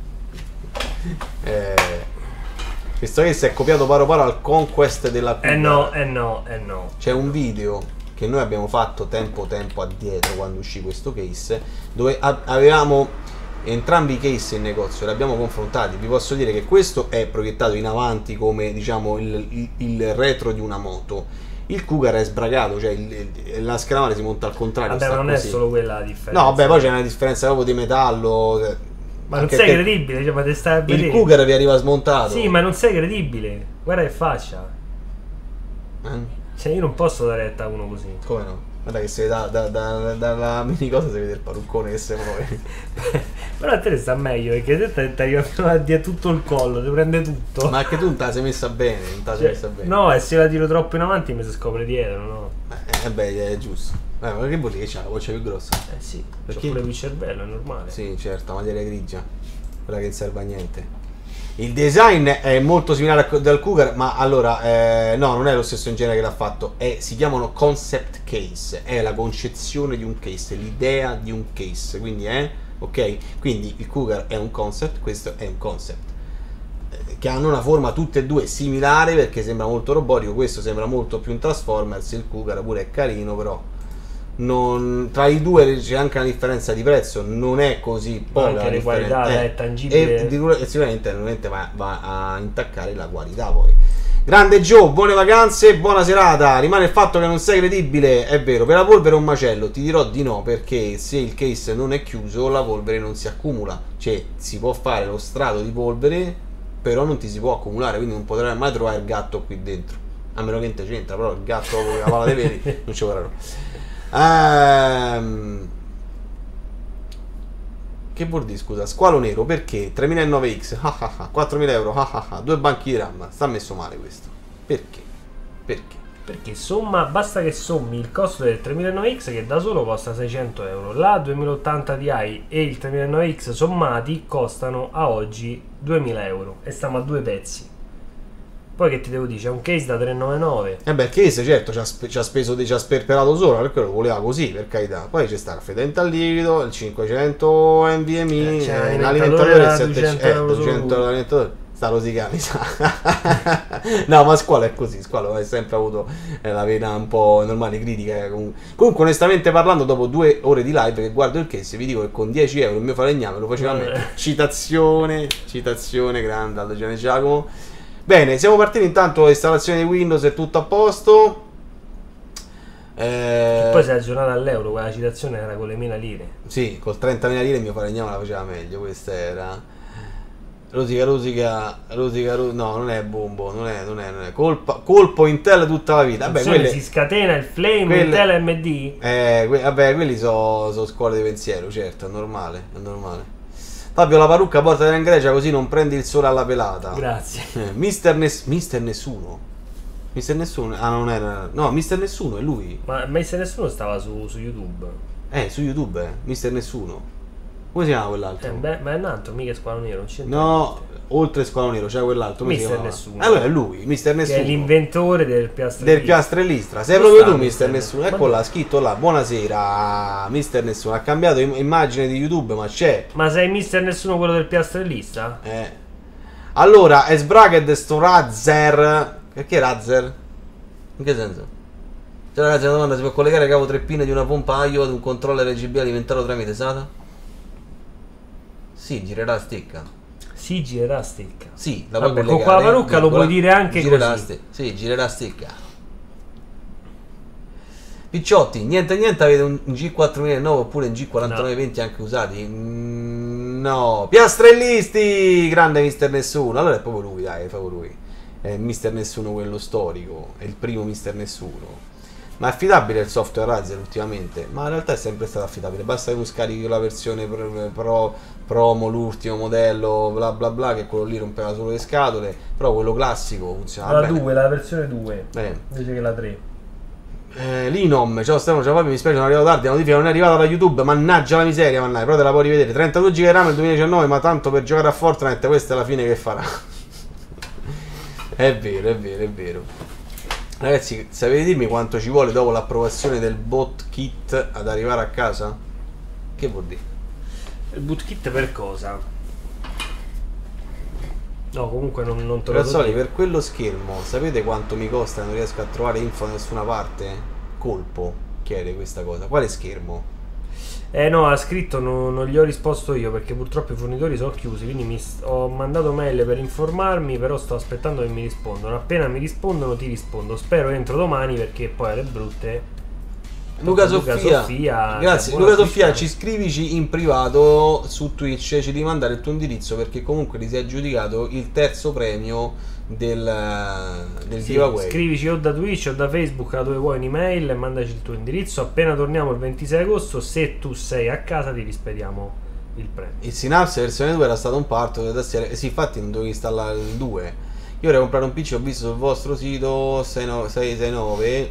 Eh, questo case è copiato paro paro al Conquest della Cuba. Eh no, eh no, eh no. C'è un video che noi abbiamo fatto tempo tempo addietro, quando uscì questo case, dove avevamo entrambi i case in negozio, li abbiamo confrontati. Vi posso dire che questo è proiettato in avanti come, diciamo, il, il, il retro di una moto. Il Cougar è sbragato, cioè il, il, la scaravana si monta al contrario. Vabbè, ma non così. è solo quella la differenza. No, vabbè, poi c'è una differenza proprio di metallo. Ma non sei credibile, cioè, ma te stai a vedere. Il Cougar vi arriva smontato. Sì, ma non sei credibile. Guarda che faccia. Eh? Cioè, io non posso dare retta a uno così. Come no? Guarda che se da, da, da, dalla mini cosa si vede il parruccone che si muove. Però a te ne sta meglio, perché te ti arriva fino a dire tutto il collo, ti prende tutto. Ma anche tu non te la sei messa bene, non te la sei Cioè, messa bene. no, e se la tiro troppo in avanti mi si scopre dietro, no? Eh, beh, è giusto. Eh, ma che vuol dire che c'ha la voce più grossa? Eh sì, Perché? c'ho pure più cervello, è normale. Sì, certo, materia grigia. Quella che non serve a niente. Il design è molto similare al del Cougar, ma allora, eh, no, non è lo stesso ingegnere che l'ha fatto. È, si chiamano concept case. È la concezione di un case, l'idea di un case. Quindi è, ok? Quindi il Cougar è un concept, questo è un concept. Eh, che hanno una forma tutte e due similare, perché sembra molto robotico. Questo sembra molto più un Transformers. Il Cougar pure è carino, però non, tra i due c'è anche una differenza di prezzo, non è così poca, anche le qualità, eh, è tangibile, e, di, e sicuramente va, va a intaccare la qualità. Poi grande Joe, buone vacanze, buona serata. Rimane il fatto che non sei credibile, è vero, per la polvere è un macello, ti dirò di no, perché se il case non è chiuso la polvere non si accumula, cioè si può fare lo strato di polvere però non ti si può accumulare, quindi non potrai mai trovare il gatto qui dentro, a meno che non te c'entra, però il gatto con la palla dei peli non ci vorrà. Um, che vuol dire, scusa? Squalo nero perché? tremilanove X, ah ah ah, quattromila euro, ah ah ah, due banchi di RAM. Sta messo male questo. Perché? Perché? Perché somma, basta che sommi il costo del tremilanove X che da solo costa seicento euro, la duemilaottanta Ti e il tremilanove X sommati costano a oggi duemila euro e stiamo a due pezzi. Poi che ti devo dire, c'è un case da trecentonovantanove. Eh beh, il case certo ci ha, spe ci ha speso, ci ha sperperato solo perché lo voleva così, per carità. Poi c'è sta il fedente al liquido, il cinquecento N V M I, eh, l'alimentatore da settecento euro, l'alimentatore sta rosicando, sa. No, ma Squalo è così, Squalo ha sempre avuto eh, la vena un po' normale, critica. Comunque. Comunque, onestamente parlando, dopo due ore di live che guardo il case, vi dico che con dieci euro il mio falegname lo faceva a me. Citazione, citazione grande al Gianni Giacomo. Bene, siamo partiti intanto, installazione di Windows, è tutto a posto. Eh, poi si è aggiornata all'euro, quella citazione era con le mila lire. Sì, col trentamila lire il mio falegname la faceva meglio, questa era... Rosica, rosica, rosica, rosica, no, non è bombo, non è, non è, non è. Colpa, colpo Intel tutta la vita. Vabbè, quelle, si scatena il flame, quelle, Intel M D. Eh, que, vabbè, quelli sono so scuole di pensiero, certo, è normale, è normale. Fabio, la parrucca portala in Grecia così non prendi il sole alla pelata. Grazie. Eh, Mister, Ness Mister Nessuno. Mister Nessuno. Ah, non era. No, Mister Nessuno è lui. Ma Mister Nessuno stava su, su YouTube. Eh, su YouTube, eh. Mister Nessuno. Come si chiama quell'altro? Eh, beh, ma è un altro, mica Squalo Nero, non c'entra. No, oltre Squalo Nero c'è quell'altro. Mister Nessuno. Allora è lui, Mister Nessuno. Che è l'inventore del piastrellistra. Del piastrellistra. Sei proprio tu, Mister Nessuno. Ecco là, scritto là. Buonasera, Mister Nessuno. Ha cambiato immagine di YouTube, ma c'è. Ma sei Mister Nessuno quello del piastrellista? Eh. Allora, è sbraghed sto Razer. Perché Razer? In che senso? Cioè ragazzi, una domanda: si può collegare il cavo tre pinne di una pompa I O ad un controller R G B alimentato tramite SATA? Sì, girerà a stecca. Sì, girerà a stecca. Sì, la Vabbè, puoi con quella parrucca lo puoi dire anche girerà così. Ste sì, girerà a stecca. Picciotti, niente niente, avete un G quattromilanove oppure un G quarantanove venti no. Anche usati? Mm, no. Piastrellisti! Grande Mister Nessuno. Allora è proprio lui, dai, è proprio lui. È Mister Nessuno quello storico. È il primo Mister Nessuno. Ma è affidabile il software Razer ultimamente? Ma in realtà è sempre stato affidabile, basta che tu scarichi la versione pro, pro promo, l'ultimo modello, bla bla bla, che quello lì rompeva solo le scatole, però quello classico funziona La bene. due, la versione due, Eh. invece che la tre. Eh, Linom, ciao Stefano, ciao Fabio, mi spiace sono arrivato tardi, la notifica non è arrivata da YouTube, mannaggia la miseria, mannaggia, però te la puoi rivedere, trentadue giga di RAM nel duemiladiciannove, ma tanto per giocare a Fortnite questa è la fine che farà. È vero, è vero, è vero. Ragazzi, sapete dirmi quanto ci vuole dopo l'approvazione del bot kit ad arrivare a casa? Che vuol dire? Il bootkit per cosa? No, comunque non, non te lo Razzoli, dico. per quello schermo, sapete quanto mi costa? Non riesco a trovare info da nessuna parte? Colpo chiede questa cosa. Quale schermo? Eh no, ha scritto, no, non gli ho risposto io perché purtroppo i fornitori sono chiusi, quindi mi st- ho mandato mail per informarmi, però sto aspettando che mi rispondano. Appena mi rispondono ti rispondo, spero entro domani perché poi alle brutte... Luca Luca Sofia, Sofia, grazie. cioè, Luca buona Sofia, acquista. ci scrivici in privato su Twitch, ci devi mandare il tuo indirizzo perché comunque ti sei aggiudicato il terzo premio del, del Sì, giveaway. scrivici o da Twitch o da Facebook da dove vuoi un'email e mandaci il tuo indirizzo. Appena torniamo il ventisei agosto, se tu sei a casa ti rispediamo il premio. Il Synapse versione due era stato un parto delle tastiere. Sì, infatti non dovevi installare il due. Io vorrei comprare un P C, ho visto sul vostro sito sei sei nove.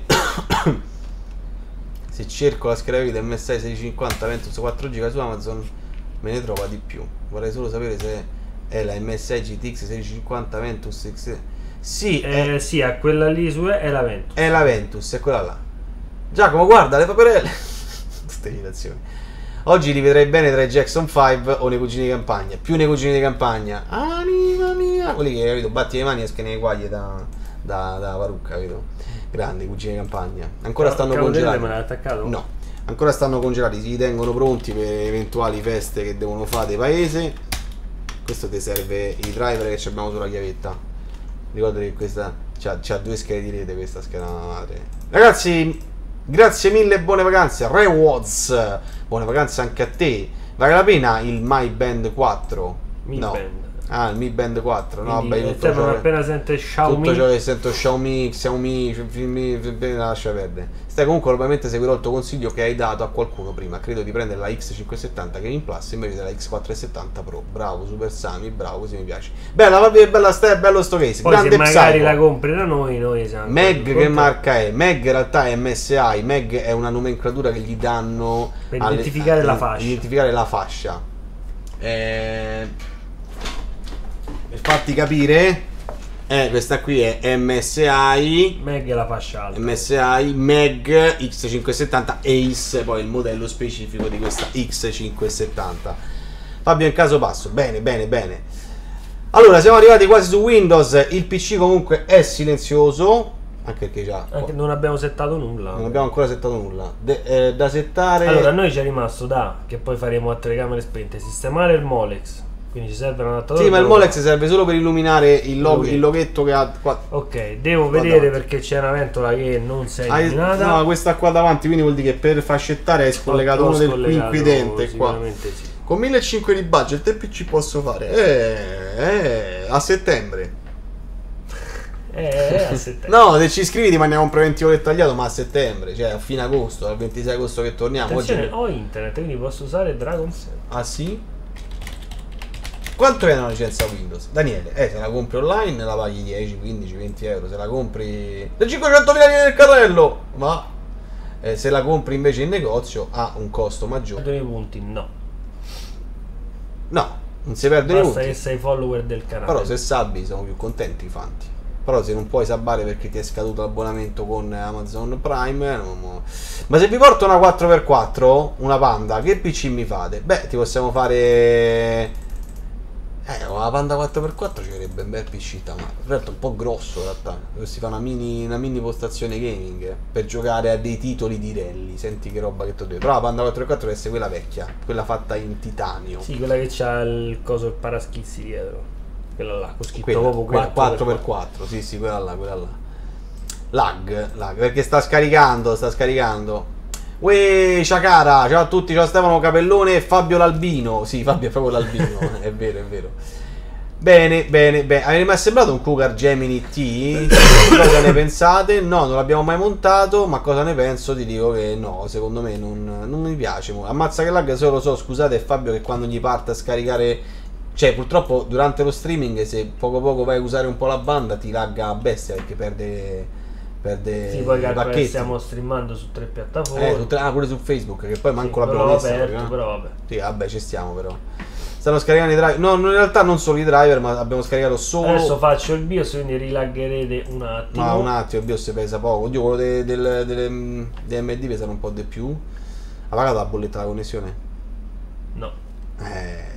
Se cerco la scheda video M S I seicentocinquanta Ventus quattro giga su Amazon me ne trova di più. Vorrei solo sapere se è la M S I G T X seicentocinquanta Ventus X. Sì, è, Eh, sì, a quella lì su è la Ventus. è la Ventus, è quella là. Giacomo, guarda le paperelle. Queste citazioni. Oggi li vedrei bene tra i Jackson cinque o nei cugini di campagna. Più nei cugini di campagna. Anima mia. Quelli che, capito, batti le mani e escono le guaglie da, da, da parrucca, capito? Grandi cugini di campagna. Ancora stanno Cavallere congelati. me l'hai attaccato? No, ancora stanno congelati, si tengono pronti per eventuali feste che devono fare dei paese. Questo ti serve i driver che abbiamo sulla chiavetta. Ricordate che questa c'ha, c'ha due schede di rete, questa scheda madre. Ragazzi, grazie mille, buone vacanze. Rewards, buone vacanze anche a te. Vale la pena il Mi Band quattro? Mi no. Band. Ah, il Mi Band quattro. No, Quindi, vabbè, eh, tutto Stefano ciò che- appena sente Xiaomi tutto ciò che sento Xiaomi, Xiaomi, Xiaomi, lascia perdere. Stai, comunque probabilmente seguirò il tuo consiglio che hai dato a qualcuno prima. Credo di prendere la X cinquecentosettanta Gaming Plus invece della X quattrocentosettanta Pro. Bravo Super Sami, bravo, così mi piace. Bella, vabbè, bella stai, bello sto case. poi Grande se magari Psycho. la compri da noi, noi siamo Meg che contenti. marca è? Meg in realtà è M S I. Meg è una nomenclatura che gli danno Per alle- identificare la a- fascia. identificare la fascia. Eh, per farti capire, eh, questa qui è M S I. Meg è la fascia alta. M S I Meg X cinquecentosettanta Ace, poi il modello specifico di questa X cinquecentosettanta. Fabio in caso passo, bene bene bene. Allora siamo arrivati quasi su Windows, il P C comunque è silenzioso, anche perché già Anche non abbiamo settato nulla. non abbiamo ancora settato nulla. De- eh, da settare. Allora, a noi ci è rimasto da, che poi faremo a telecamere spente, sistemare il Molex. Quindi ci serve un adattatore. Sì, ma il devo- Molex serve solo per illuminare il, log- Loghetto. il loghetto che ha qua. Ok, devo Qua vedere davanti. perché c'è una ventola che non si è Hai- illuminata. no, questa qua davanti, quindi vuol dire che per fascettare hai scollegato L'ho uno del scollegato, inquidente qua. sicuramente sì. Con millecinquecento di budget che P C posso fare? Eh, eh, a settembre. Eh, a settembre. No, se ci iscrivi ti mandiamo un preventivo dettagliato, ma a settembre, cioè a fine agosto, al ventisei agosto che torniamo. Attenzione, Oggi... ho internet, quindi posso usare Dragon Cell. Ah sì? Quanto è una licenza Windows? Daniele, eh, se la compri online la paghi dieci, quindici, venti euro. Se la compri... le cinquecentomila lire del carrello! Ma eh, se la compri invece in negozio ha un costo maggiore. Perdono i punti, no. No, non si perdono i Basta punti. che sei follower del canale. Però se sabbi sono più contenti i fanti. Però se non puoi sabbare perché ti è scaduto l'abbonamento con Amazon Prime, non- ma se vi porto una quattro per quattro, una Panda, che P C mi fate? Beh, ti possiamo fare... Eh, una Panda quattro per quattro ci vorrebbe un bel P C, ma in realtà è un po' grosso in realtà. Dovresti fare una mini, una mini postazione gaming eh, per giocare a dei titoli di rally. Senti che roba che ti ho detto. Però la Panda quattro per quattro deve essere quella vecchia, quella fatta in titanio. Sì, quella che c'ha il coso, il paraschizzi dietro. Quella là, con scritto Quella, proprio quella quattro per quattro, sì sì, quella là, quella là. Lag, lag, perché sta scaricando, sta scaricando. Uè, Ciacara, ciao a tutti, ciao Stefano Capellone e Fabio l'Albino. Sì, Fabio è proprio l'Albino, è vero, è vero. Bene, bene, bene. Mi è sembrato un Cougar Gemini T. Cosa ne pensate? No, non l'abbiamo mai montato. Ma cosa ne penso? Ti dico che no, secondo me non, non mi piace. Ammazza che lag, se lo so. Scusate Fabio che quando gli parte a scaricare, cioè purtroppo durante lo streaming, se poco poco vai a usare un po' la banda, ti lagga a bestia perché perde, perde sì, poi i calcola che pacchetti. stiamo streamando su tre piattaforme. Eh, su tre- ah, pure su Facebook, che poi manco sì, l'abbiamo però messa. aperto, perché, però vabbè. Sì, vabbè, ci stiamo però. Stanno scaricando i driver. No, in realtà non solo i driver, ma abbiamo scaricato solo. Adesso faccio il BIOS, quindi rilaggerete un attimo. Ma un attimo, il BIOS pesa poco. Oddio, quello delle, delle, delle, delle M D pesano un po' di più. Ha pagato la bolletta della connessione? No. Eh.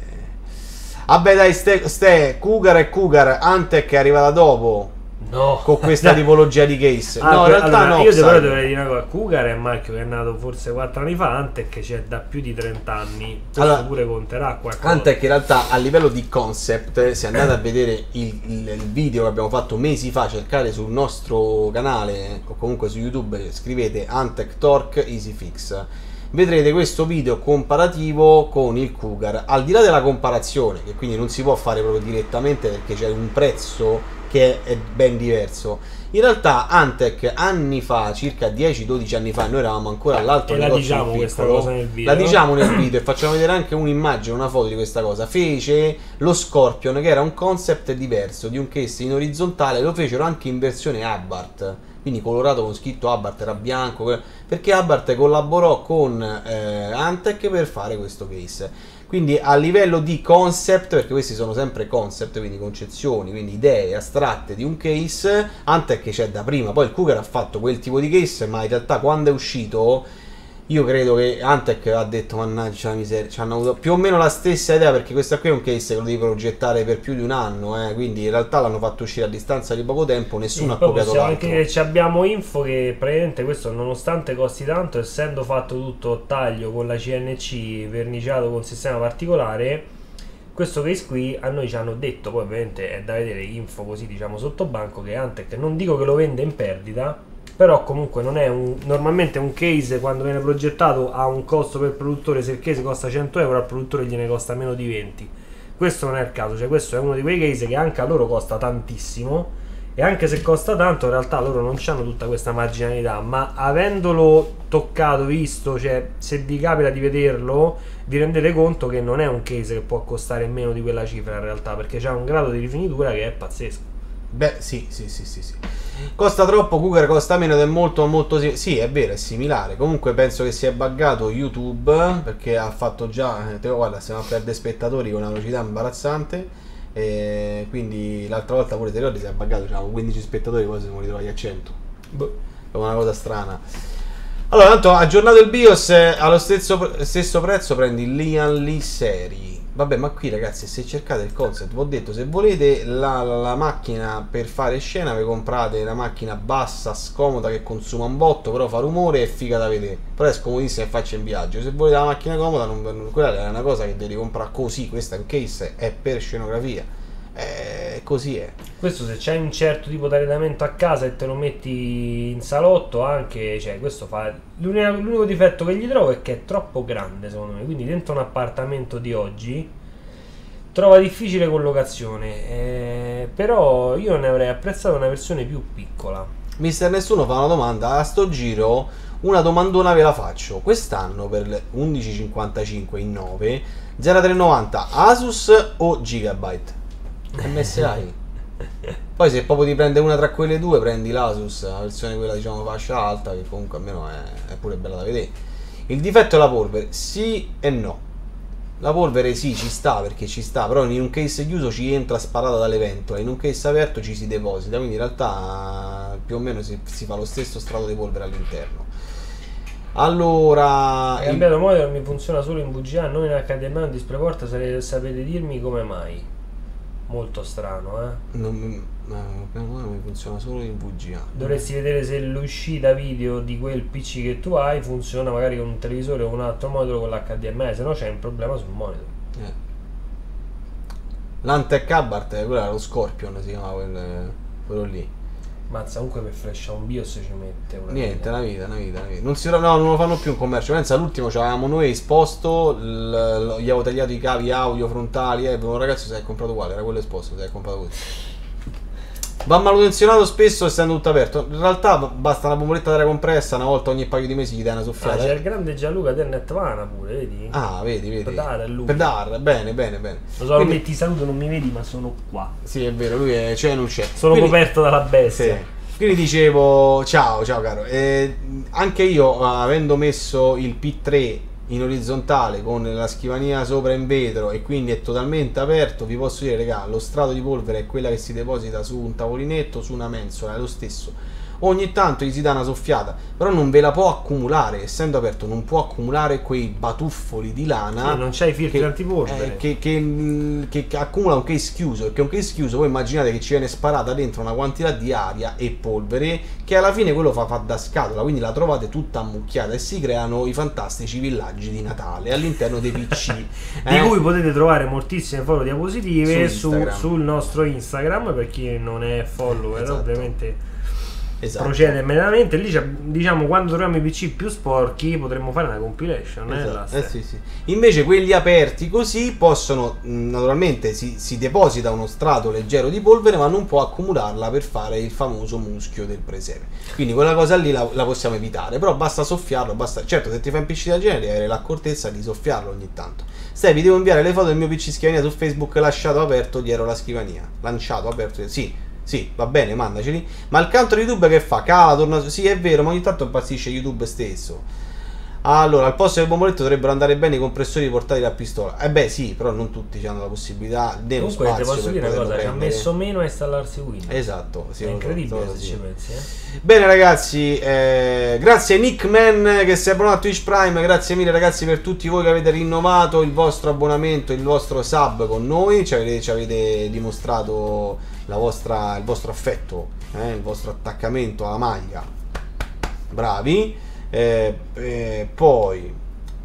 Vabbè dai, ste, ste Cougar e Cougar, Antec è arrivata dopo. No. Con questa tipologia di case. Ah, no, in realtà allora, no. io sai. però dovrei dire una cosa. Cougar è un marchio che è nato forse quattro anni fa, Antec c'è da più di trenta anni. Questo Allora, pure conterà qualcosa. Antec in realtà a livello di concept, se andate a vedere il, il, il video che abbiamo fatto mesi fa, cercate sul nostro canale o comunque su YouTube, scrivete Antec Torque Easy Fix, vedrete questo video comparativo con il Cougar. Al di là della comparazione, che quindi non si può fare proprio direttamente perché c'è un prezzo che è ben diverso, in realtà Antec anni fa, circa dieci dodici anni fa, noi eravamo ancora all'altro e la negozio diciamo piccolo, questa cosa nel video, la diciamo nel video e facciamo vedere anche un'immagine, una foto di questa cosa. Fece lo Scorpion, che era un concept diverso, di un case in orizzontale, lo fecero anche in versione Abarth, quindi colorato con scritto Abarth, era bianco, perché Abarth collaborò con eh, Antec per fare questo case. Quindi a livello di concept, perché questi sono sempre concept, quindi concezioni, quindi idee astratte di un case, Antec c'è da prima. Poi il Cougar ha fatto quel tipo di case, ma in realtà quando è uscito io credo che Antec ha detto mannaggia la miseria, ci hanno avuto più o meno la stessa idea, perché questa qui è un case che lo devi progettare per più di un anno, eh, quindi in realtà l'hanno fatto uscire a distanza di poco tempo, nessuno sì, ha copiato l'altro. Anche che ci abbiamo info che praticamente questo, nonostante costi tanto, essendo fatto tutto a taglio con la C N C, verniciato con sistema particolare, questo case qui a noi ci hanno detto, poi ovviamente è da vedere info così diciamo sotto banco, che Antec non dico che lo vende in perdita, però comunque non è un, normalmente un case quando viene progettato ha un costo per il produttore, se il case costa cento euro al produttore gliene costa meno di venti. Questo non è il caso, cioè questo è uno di quei case che anche a loro costa tantissimo, e anche se costa tanto in realtà loro non hanno tutta questa marginalità, ma avendolo toccato, visto, cioè se vi capita di vederlo vi rendete conto che non è un case che può costare meno di quella cifra in realtà, perché c'è un grado di rifinitura che è pazzesco. Beh, sì, sì, sì, sì, sì. Costa troppo, Cougar costa meno ed è molto, molto... Sì, sì, è vero, è similare. Comunque penso che si è buggato YouTube, perché ha fatto già... Eh, te, guarda, stiamo a perdere spettatori con una velocità imbarazzante. E quindi l'altra volta pure te ricordi, si è buggato, diciamo, quindici spettatori, poi siamo ritrovati a cento. Boh, è una cosa strana. Allora, tanto aggiornato il BIOS, allo stesso, stesso prezzo prendi il Lian Li Serie. Vabbè, ma qui ragazzi, se cercate il concept, vi ho detto, se volete la, la, la macchina per fare scena, vi comprate una macchina bassa, scomoda, che consuma un botto, però fa rumore e figa da vedere. Però è scomodissima e faccia in viaggio. Se volete la macchina comoda, non, non, quella è una cosa che devi comprare così, questa è un case, è per scenografia. Eh, così è. Questo se c'hai un certo tipo di arredamento a casa e te lo metti in salotto anche, cioè questo fa... L'unico difetto che gli trovo è che è troppo grande secondo me, quindi dentro un appartamento di oggi trova difficile collocazione, eh, però io ne avrei apprezzato una versione più piccola. Mister Nessuno fa una domanda, a sto giro una domandona ve la faccio. Quest'anno per undici cinquantacinque in nove zero tre novanta Asus o Gigabyte? M S I. Poi se proprio ti prende una tra quelle due, prendi l'Asus, la versione quella diciamo fascia alta, che comunque almeno è, è pure bella da vedere. Il difetto è la polvere, sì e no. La polvere sì, ci sta, perché ci sta, però in un case chiuso ci entra sparata dalle ventole, in un case aperto ci si deposita, quindi in realtà più o meno si, si fa lo stesso strato di polvere all'interno. Allora, è cambiato modo, mi funziona solo in V G A, non in H D M I o DisplayPort, sapete dirmi come mai? Molto strano, eh? Non mi, no, mi funziona solo in V G A. Dovresti vedere se l'uscita video di quel P C che tu hai funziona magari con un televisore o un altro monitor con l'H D M I, se no c'è un problema sul monitor. Eh. L'Antec Abarth, quello era lo Scorpion, si chiamava quel, quello lì. Mazza, comunque per flash un BIOS ci mette una Niente, vita. una vita, una vita, una vita. Non si, no, non lo fanno più in commercio. Pensa, all'ultimo c'avevamo noi esposto, l- l- gli avevo tagliato i cavi audio frontali, e un ragazzo si è comprato uguale, era quello esposto, si è comprato questo. Va manutenzionato spesso essendo tutto aperto. In realtà basta una bomboletta d'aria compressa, una volta ogni paio di mesi gli dai una Ah, soffiata. c'è il grande Gianluca del Netvana pure, vedi? Ah, vedi, vedi. Pedare a lui. Pedare, bene, bene, bene. Lo so, Quindi- metti saluto, non mi vedi, ma sono qua. Sì, è vero, lui è, c'è e non c'è. Sono Quindi- coperto dalla bestia. Sì. Quindi dicevo, ciao, ciao caro. Eh, anche io, avendo messo il P tre in orizzontale con la scrivania sopra in vetro e quindi è totalmente aperto, vi posso dire, raga, lo strato di polvere è quella che si deposita su un tavolinetto, su una mensola, è lo stesso. Ogni tanto gli si dà una soffiata, però non ve la può accumulare, essendo aperto non può accumulare quei batuffoli di lana. Sì, non c'hai i filtri che, antipolvere. eh, che, che, che, che accumula un case chiuso, perché un case chiuso voi immaginate che ci viene sparata dentro una quantità di aria e polvere che alla fine quello fa, fa da scatola, quindi la trovate tutta ammucchiata e si creano i fantastici villaggi di Natale all'interno dei P C. Di eh? cui potete trovare moltissime foto diapositive Su su, Instagram. sul nostro Instagram, per chi non è follower, Esatto. ovviamente Esatto. procede immediatamente. Lì c'è- diciamo, quando troviamo i P C più sporchi potremmo fare una compilation, eh, Esatto. la Eh, ste- sì, sì. Invece quelli aperti così possono, mh, naturalmente si, si deposita uno strato leggero di polvere, ma non può accumularla per fare il famoso muschio del presepe. Quindi quella cosa lì la, la possiamo evitare, però basta soffiarlo, basta. Certo, se ti fai un P C del genere devi avere l'accortezza di soffiarlo ogni tanto. Stai, vi devo inviare le foto del mio P C scrivania su Facebook lasciato aperto dietro la scrivania. Lanciato aperto, sì. Sì, va bene, mandaceli. Ma il canto di YouTube che fa? Cala, torna su. Sì, è vero, ma ogni tanto impazzisce YouTube stesso. Allora, al posto del bomboletto dovrebbero andare bene i compressori portati da pistola. Eh beh, sì, però non tutti hanno la possibilità né lo Comunque ti spazio posso per dire una poterlo cosa, ci ha prendere. messo meno a installarsi Windows. Esatto, sì, È lo so, incredibile lo so, se sì. ci pensi, eh. Bene ragazzi, eh, grazie a Nickman che si è abbonato a Twitch Prime, grazie mille ragazzi per tutti voi che avete rinnovato il vostro abbonamento, il vostro sub con noi, ci avete, ci avete dimostrato la vostra, il vostro affetto, eh, il vostro attaccamento alla maglia, bravi. Eh, eh, poi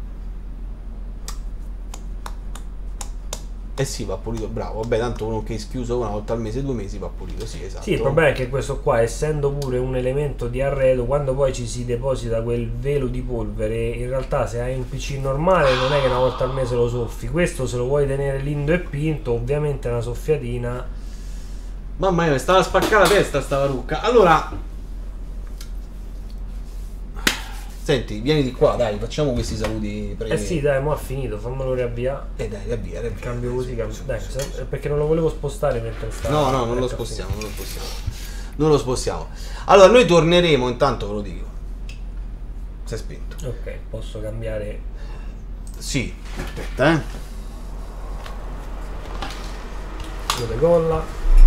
eh sì, va pulito, bravo, vabbè, tanto uno che è schiuso una volta al mese, due mesi va pulito, sì, esatto. Sì, il problema è che questo qua, essendo pure un elemento di arredo, quando poi ci si deposita quel velo di polvere, in realtà se hai un P C normale non è che una volta al mese lo soffi. Questo, se lo vuoi tenere lindo e pinto, ovviamente una soffiatina. Mamma mia, mi stava a spaccare la testa sta parucca. Allora, senti, vieni di qua, dai, facciamo questi saluti brevi. Eh sì, dai, mo' ha finito, fammelo riavviare. Eh dai, riavvia, riavvia. Cambio così, cambio. Dai, se- perché non lo volevo spostare mentre stava. No, no, non lo Ecco, spostiamo, non lo spostiamo. Non lo spostiamo. Allora, noi torneremo, intanto ve lo dico. Si è spento. finito. Ok, posso cambiare. Sì, aspetta, eh. Lo decolla.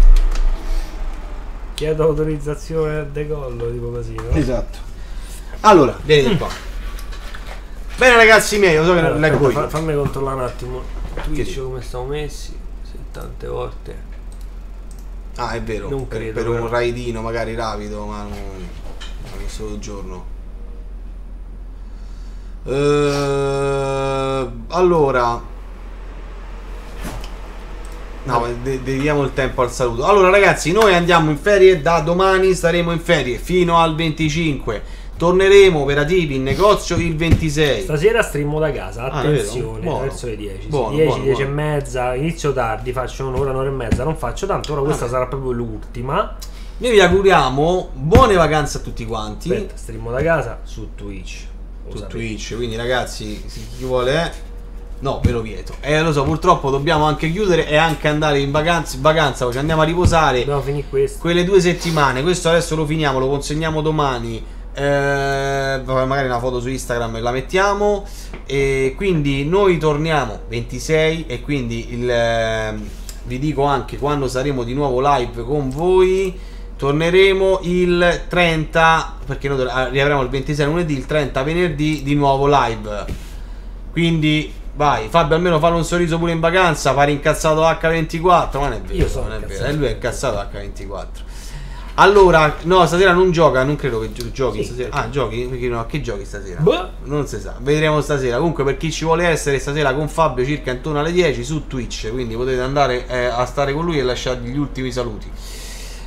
Chiedo autorizzazione al decollo, tipo così, no? Esatto. Allora, vieni di qua. Bene ragazzi miei, lo so che Allora, non leggo aspetta, io. fa- fammi controllare un attimo Twitch dici? come stiamo messi. Se tante volte. Ah, è vero, Non per, credo, per un però. raidino magari rapido, ma non ma questo solo giorno. Eh, allora no, ma de- dedichiamo il tempo al saluto. Allora ragazzi, noi andiamo in ferie da domani, staremo in ferie fino al venticinque. Torneremo operativi in negozio il ventisei. Stasera streamo da casa, Ah, è vero? attenzione, Buono. verso le dieci. Buono, dieci, buono, dieci e buono. mezza, inizio tardi, faccio un'ora, un'ora e mezza, non faccio tanto, ora questa Vabbè. sarà proprio l'ultima. Noi vi auguriamo buone vacanze a tutti quanti. Aspetta, streamo da casa su Twitch. Lo Su sapete. Twitch, quindi ragazzi, se chi vuole, eh, no, ve lo vieto. Eh, lo so, purtroppo dobbiamo anche chiudere e anche andare in vacanza, in vacanza, ci andiamo a riposare. Dobbiamo finire questo. Quelle due settimane, questo adesso lo finiamo, lo consegniamo domani. Eh, magari una foto su Instagram la mettiamo. E quindi noi torniamo ventisei. E quindi il, eh, vi dico anche quando saremo di nuovo live con voi. Torneremo il trenta, perché noi riavremo il ventisei lunedì, il trenta venerdì di nuovo live. Quindi vai Fabio, almeno fare un sorriso pure in vacanza, fare incazzato acca ventiquattro. Ma non è vero, Io sono non è vero, incazzato. eh, lui è incazzato acca ventiquattro. Allora, no, stasera non gioca, non credo che gio- giochi Sì, stasera. certo. Ah, giochi? Perché no, che giochi stasera? Boh. Non si sa, vedremo stasera. Comunque per chi ci vuole essere stasera con Fabio circa intorno alle dieci su Twitch, quindi potete andare eh, a stare con lui e lasciargli gli ultimi saluti.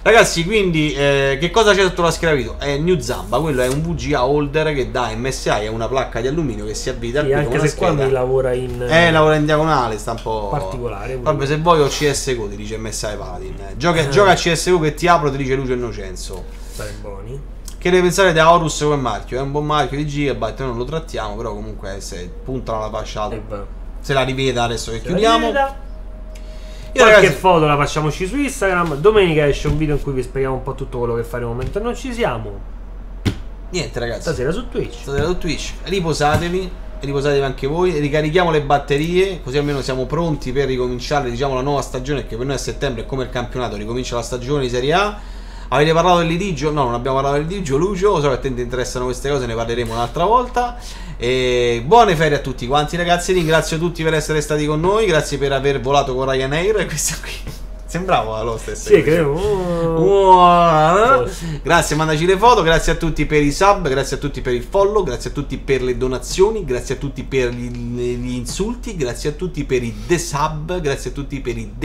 Ragazzi, quindi eh, che cosa c'è sotto la scheda video? È New Zamba, quello è un V G A holder che da M S I, è una placca di alluminio che si avvita al Sì, video anche con la se qua scheda. mi lavora in Eh, lavora in diagonale, sta un po' particolare. Vabbè, se vuoi ho C S G O, ti dice M S I Paladin. Gioca, eh. gioca a C S G O che ti apro, ti dice Lucio Innocenzo. Stare buoni. Che deve pensare di Horus come marchio? È un buon marchio di Gigabyte, noi non lo trattiamo, però comunque se puntano alla fascia alta. E va. Se la riveda adesso che Se chiudiamo. Io Qualche ragazzi, foto la facciamoci su Instagram. Domenica esce un video in cui vi spieghiamo un po' tutto quello che faremo mentre non ci siamo. Niente ragazzi, Stasera su Twitch. stasera su Twitch, riposatevi, riposatevi anche voi, ricarichiamo le batterie, così almeno siamo pronti per ricominciare, diciamo, la nuova stagione, che per noi a settembre è come il campionato, ricomincia la stagione di Serie A. Avete parlato del litigio? No, non abbiamo parlato del litigio, Lucio, so che a te ti interessano queste cose, ne parleremo un'altra volta. E buone ferie a tutti quanti ragazzi, ringrazio tutti per essere stati con noi, grazie per aver volato con Ryanair. E questa qui sembrava lo stesso. Sì, credo. Oh. Wow. Grazie, mandaci le foto, grazie a tutti per i sub, grazie a tutti per il follow, grazie a tutti per le donazioni, grazie a tutti per gli, gli insulti, grazie a tutti per i desub, grazie a tutti per i